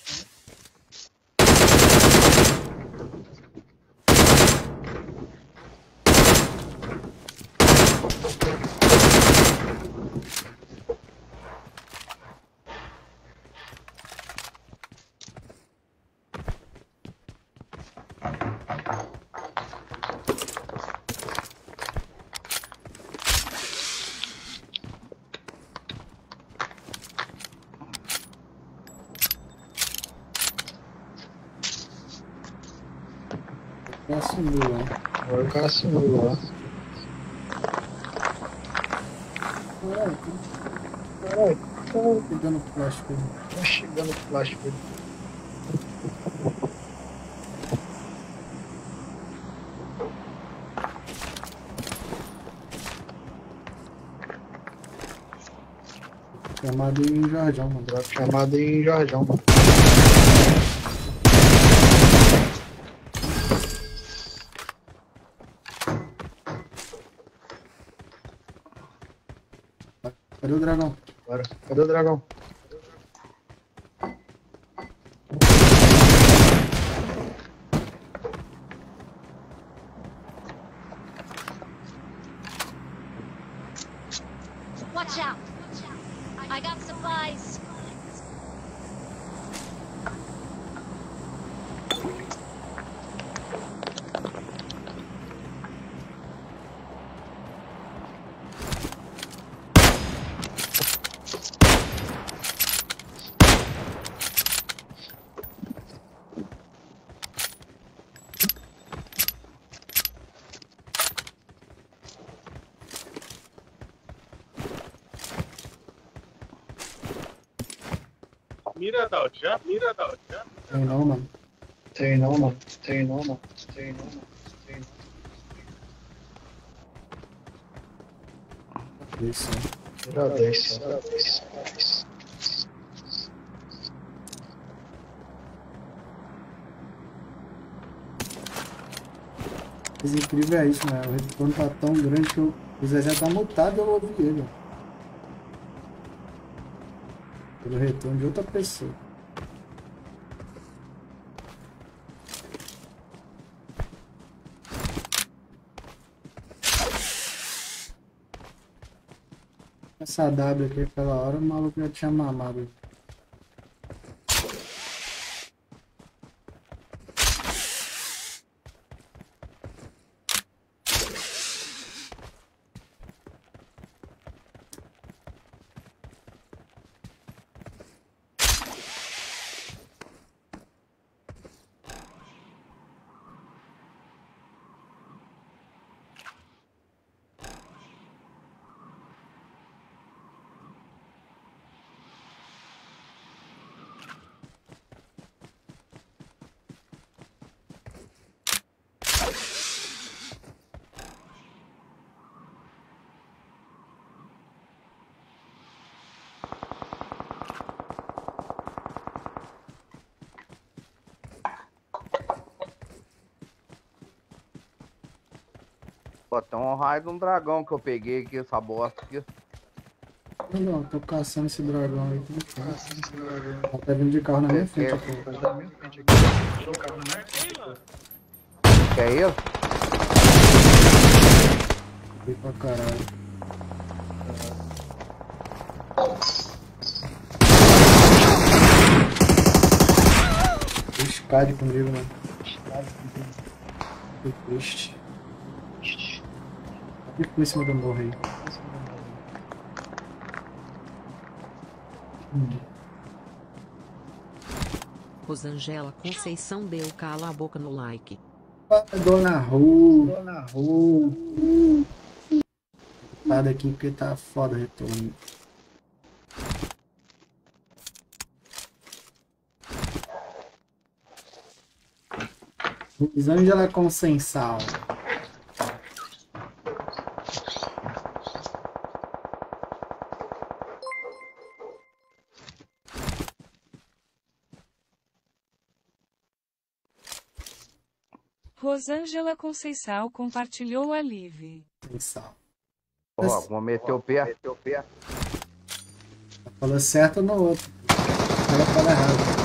Já sumiu lá. Agora o cara sumiu lá. Caralho, Caralho, tô pegando plástico aí. tá chegando plástico ali. Chamado em Jardim, mano. Drop chamada em Jardim, mano. Cadê o dragão? Bora. Cadê o dragão? Watch out. I got supplies. Mira, Dalt, já? Mira, Dalt, já? Tem não, mano. Tem não, mano. Tem não, mano. Tem não, mano. Tem não. Isso. Tira dez. Tira dez. Mas incrível é isso, né? O retorno tá tão grande que eu... o Zezé tá mutado e eu ouvi ele. Ó. Pelo retorno de outra pessoa. Essa W aqui, aquela hora, o maluco já tinha mamado. Pô, tem um raio de um dragão que eu peguei aqui, essa bosta aqui. Não, não, tô caçando esse dragão aí. Tá até vindo de carro na minha frente, pô. Que é isso? Fui pra caralho. Escade comigo, mano. Que triste. Ficou em cima do morro aí. Hum. Rosângela Conceição deu cala a boca no like. Dona Ru. Dona Ru. Tá daqui porque tá foda o retorno. Rosângela Conceição. Rosângela Conceição compartilhou a live. Conceição. Ó, vou meter o pé. Meter o pé. Falou certo no outro. Ela fala errado.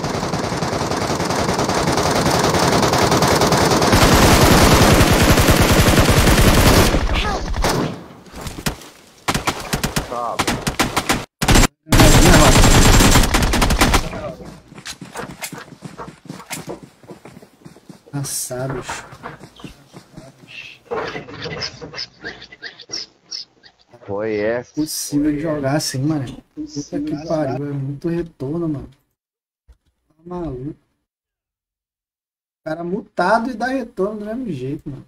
Passados. Foi é. É possível de jogar assim, mano. Puta que pariu, é muito retorno, mano. Tá maluco. O cara mutado e dá retorno do mesmo jeito, mano.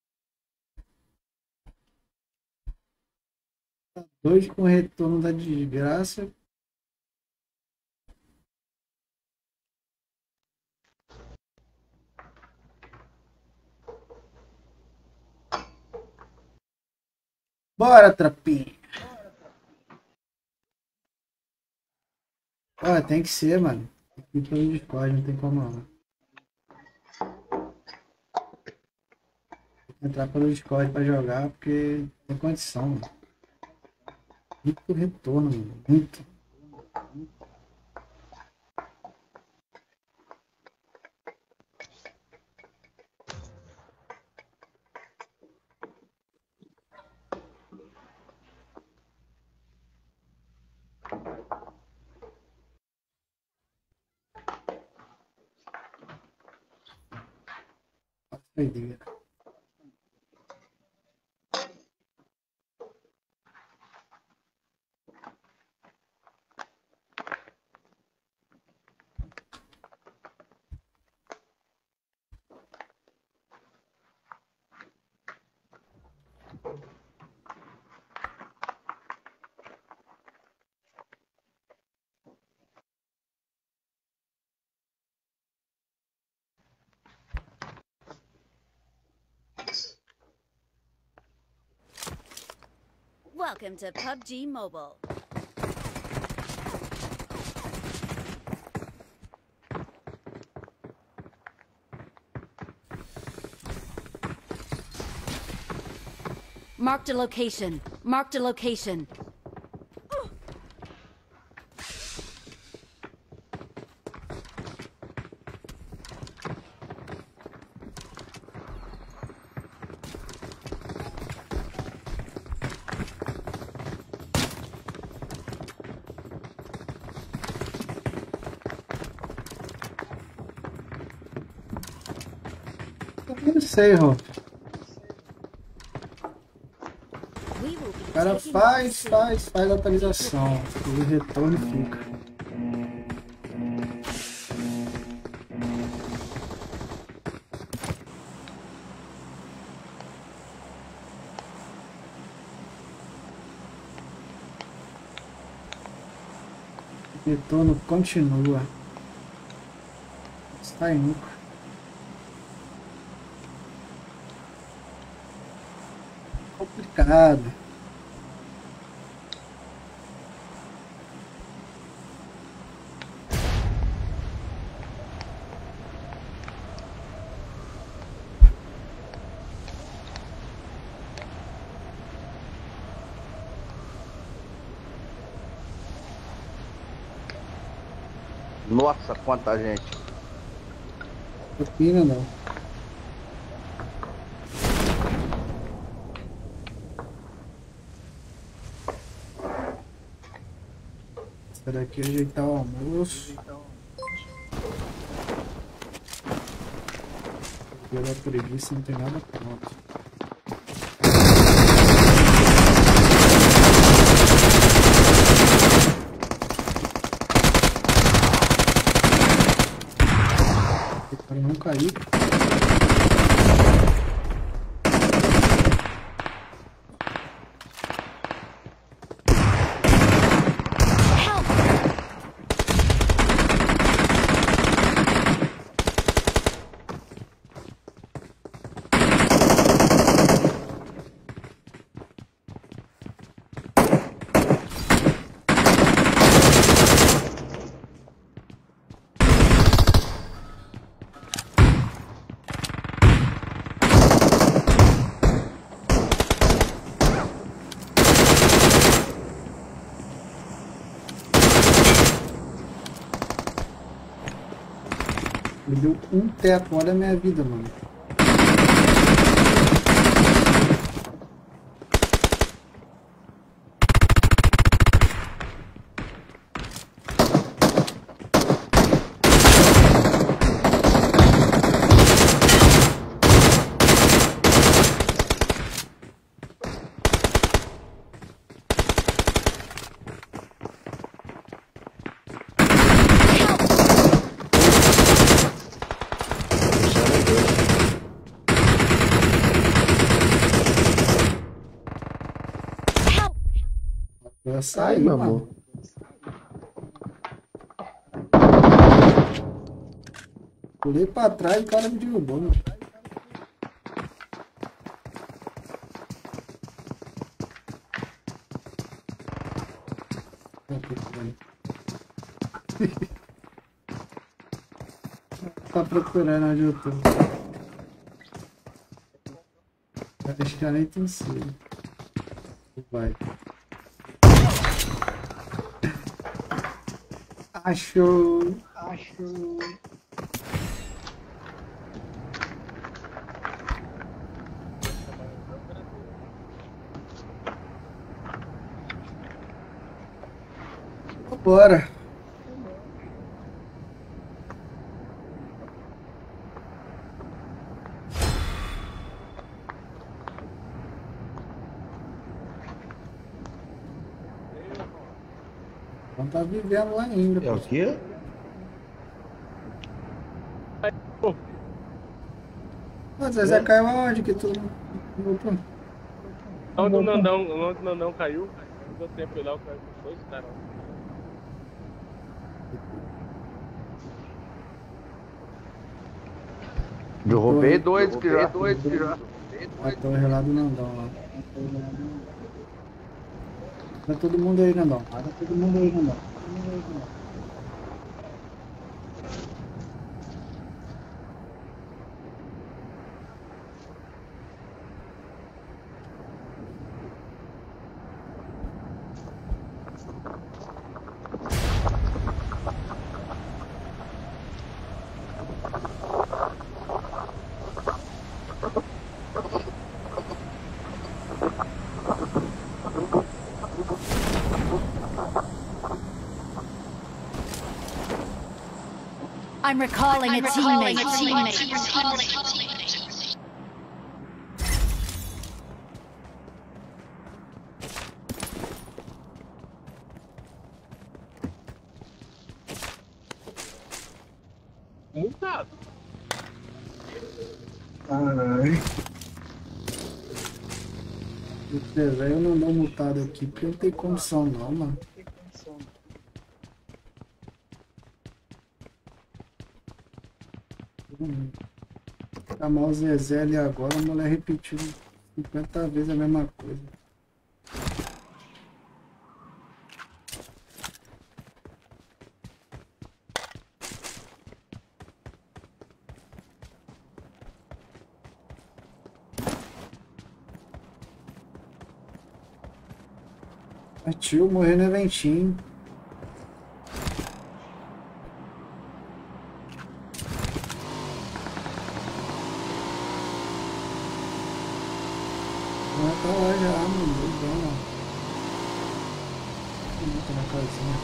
Dois com retorno da desgraça. Bora, trapinha. Ó, tem que ser, mano. Tem que ir pelo Discord, não tem como não. Tem que entrar pelo Discord pra jogar, porque tem condição, mano. Muito retorno, mano. Muito. Doideira. Welcome to P U B G Mobile. Marked a location. Marked a location. Não sei, Rô. O cara faz, faz, faz a atualização. E o retorno fica. O retorno continua. Está indo. Complicado. Nossa, quanta gente. Opina não. Será que ajeitar o almoço? Pela preguiça não tem nada pronto. Para não cair. Me deu um teto, olha a minha vida, mano. Eu saí, meu mano. amor. Pulei pra trás e o cara me derrubou, mano. Tá procurando onde eu tô. Acho que já nem tem sido. Vai. Achou. Achou. Bora. Não tá vivendo lá ainda. É o quê? Mas Zezé caiu aonde que tu voltou? Onde o Nandão, onde o Nandão caiu, não deu tempo lá, o cara foi esse cara. Derrubei dois, que já. Dois, que já. A torre lá do Nandão lá. Tá todo mundo aí, Nandão. Tá todo mundo aí, Nandão. I'm recalling a teammate. Multado. Caralho. Eu não dou mutado aqui porque não tem condição não, mano. Chamar o Zezé ali agora, a mulher repetiu cinquenta vezes a mesma coisa. Tio morrendo no eventinho. Vai pra lá já, mano. Bom, não. Muito na casinha.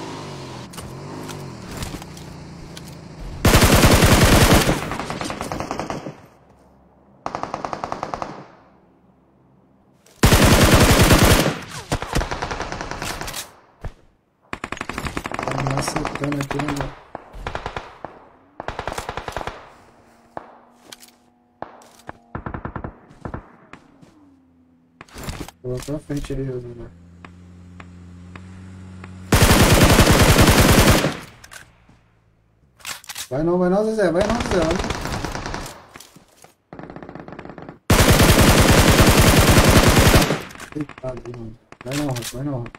Tá me acertando aqui, né, velho? Vou pra frente aí, Zé. Vai não, vai não, Zezé, vai não, Zezé. Eita, mano. Vai não, Rock, vai não, Rock.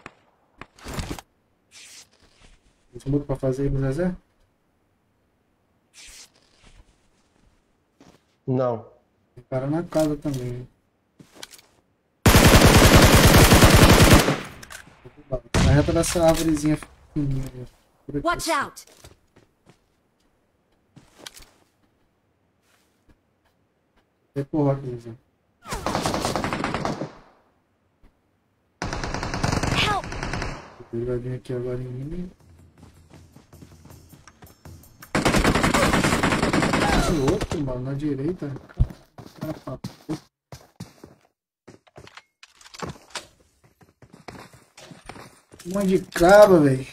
Tem smoke pra fazer aí pro Zezé? Não. Tem cara na casa também. Na reta dessa árvorezinha fininha. Watch out! É por rock, Zezé. Ele vai vir aqui agora em mim. Esse outro, mano, na direita. Cara, papo. Uma de caba, velho.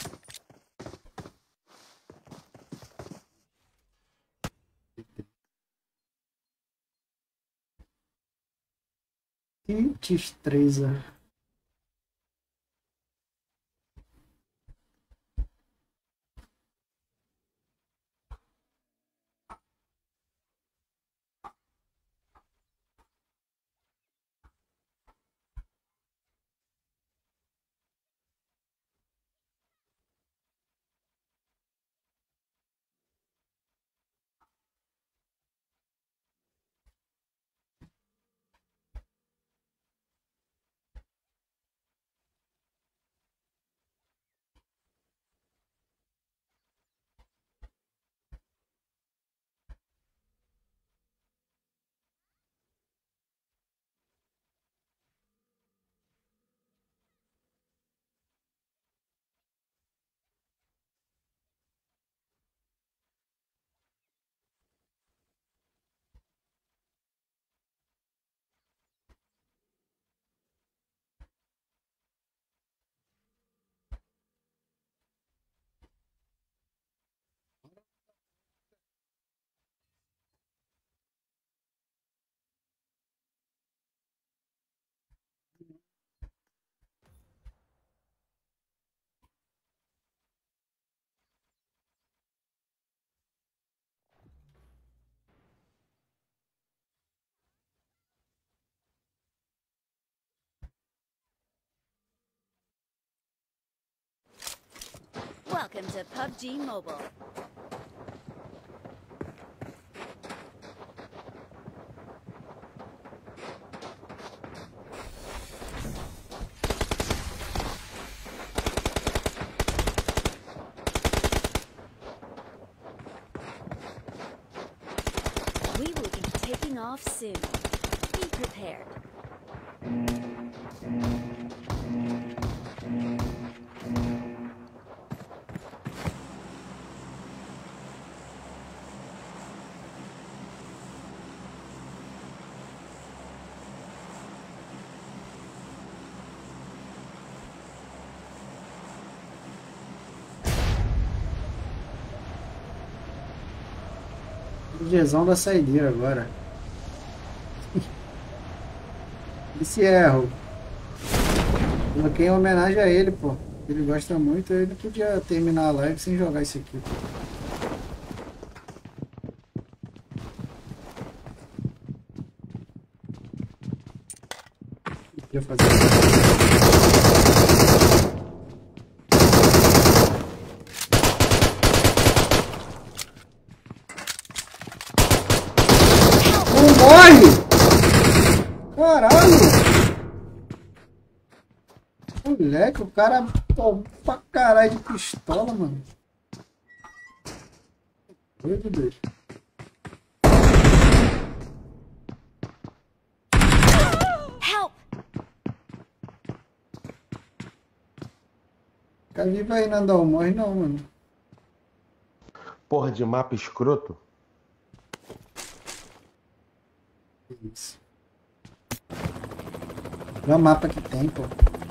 vinte e três, ó. Welcome to P U B G Mobile. We will be taking off soon. Be prepared. Gzão da saideira agora. Esse erro. Coloquei em homenagem a ele, pô. Ele gosta muito, ele podia terminar a live sem jogar isso aqui, pô. Podia fazer moleque, o cara pô, pra caralho de pistola, mano. Doido dele. Fica vivo aí, Nandão. Morre não, mano. Porra de mapa escroto. Isso. Olha o mapa que tem, pô.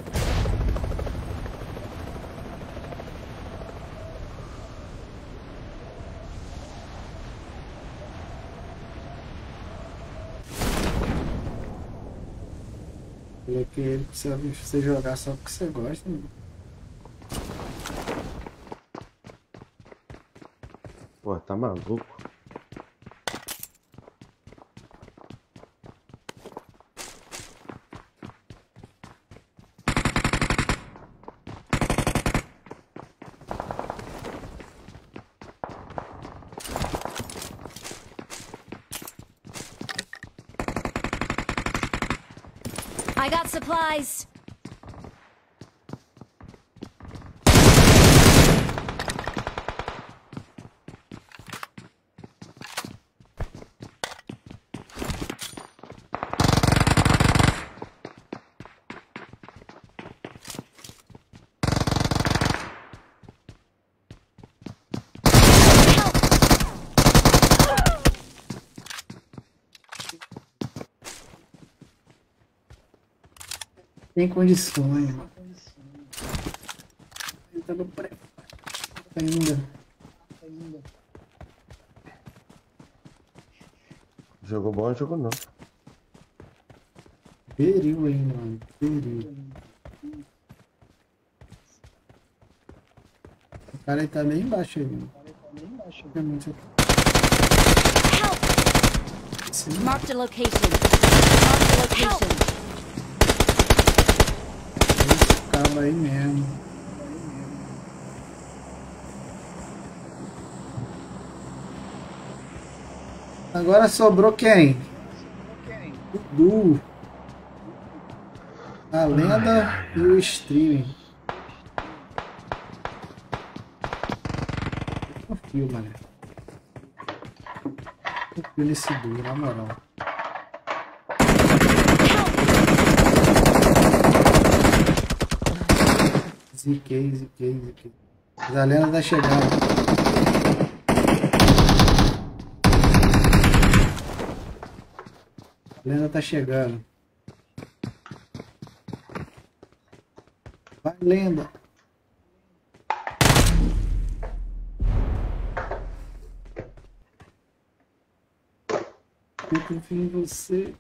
Olha que ele precisa você jogar só porque você gosta, mano. Pô, tá maluco? I got supplies. Tem condições, mano. Ele tá no pré. Ainda. Jogo bom, jogo não. Perigo ainda, mano. Perigo. O cara aí tá bem embaixo aí, mano. É muito... Marked a location. Marked a location. Tava aí mesmo. Agora sobrou quem? Dudu. A lenda e o streaming. Eu confio, mano. Eu confio nesse Dudu, na moral. Ziquei, ziquei, ziquei. Mas a lenda tá chegando. A lenda tá chegando. Vai, lenda. Eu confio em você.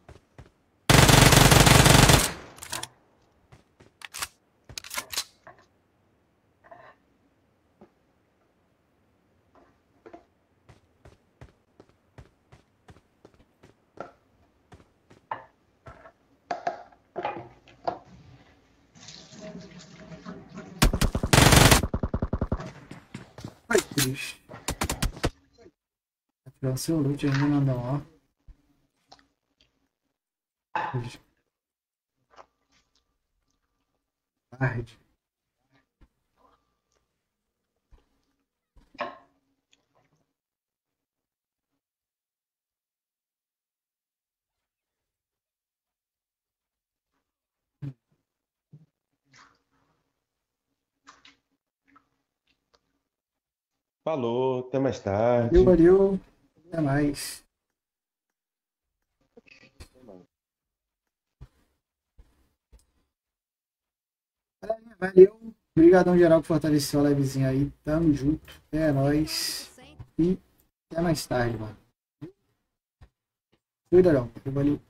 Atirar o seu loot ainda não dá, ó. Tarde. Falou, até mais tarde. Valeu, valeu. Até mais. Valeu. Obrigadão geral que fortaleceu a livezinha aí. Tamo junto. É nóis. E até mais tarde, mano. Fui, Darão. Valeu.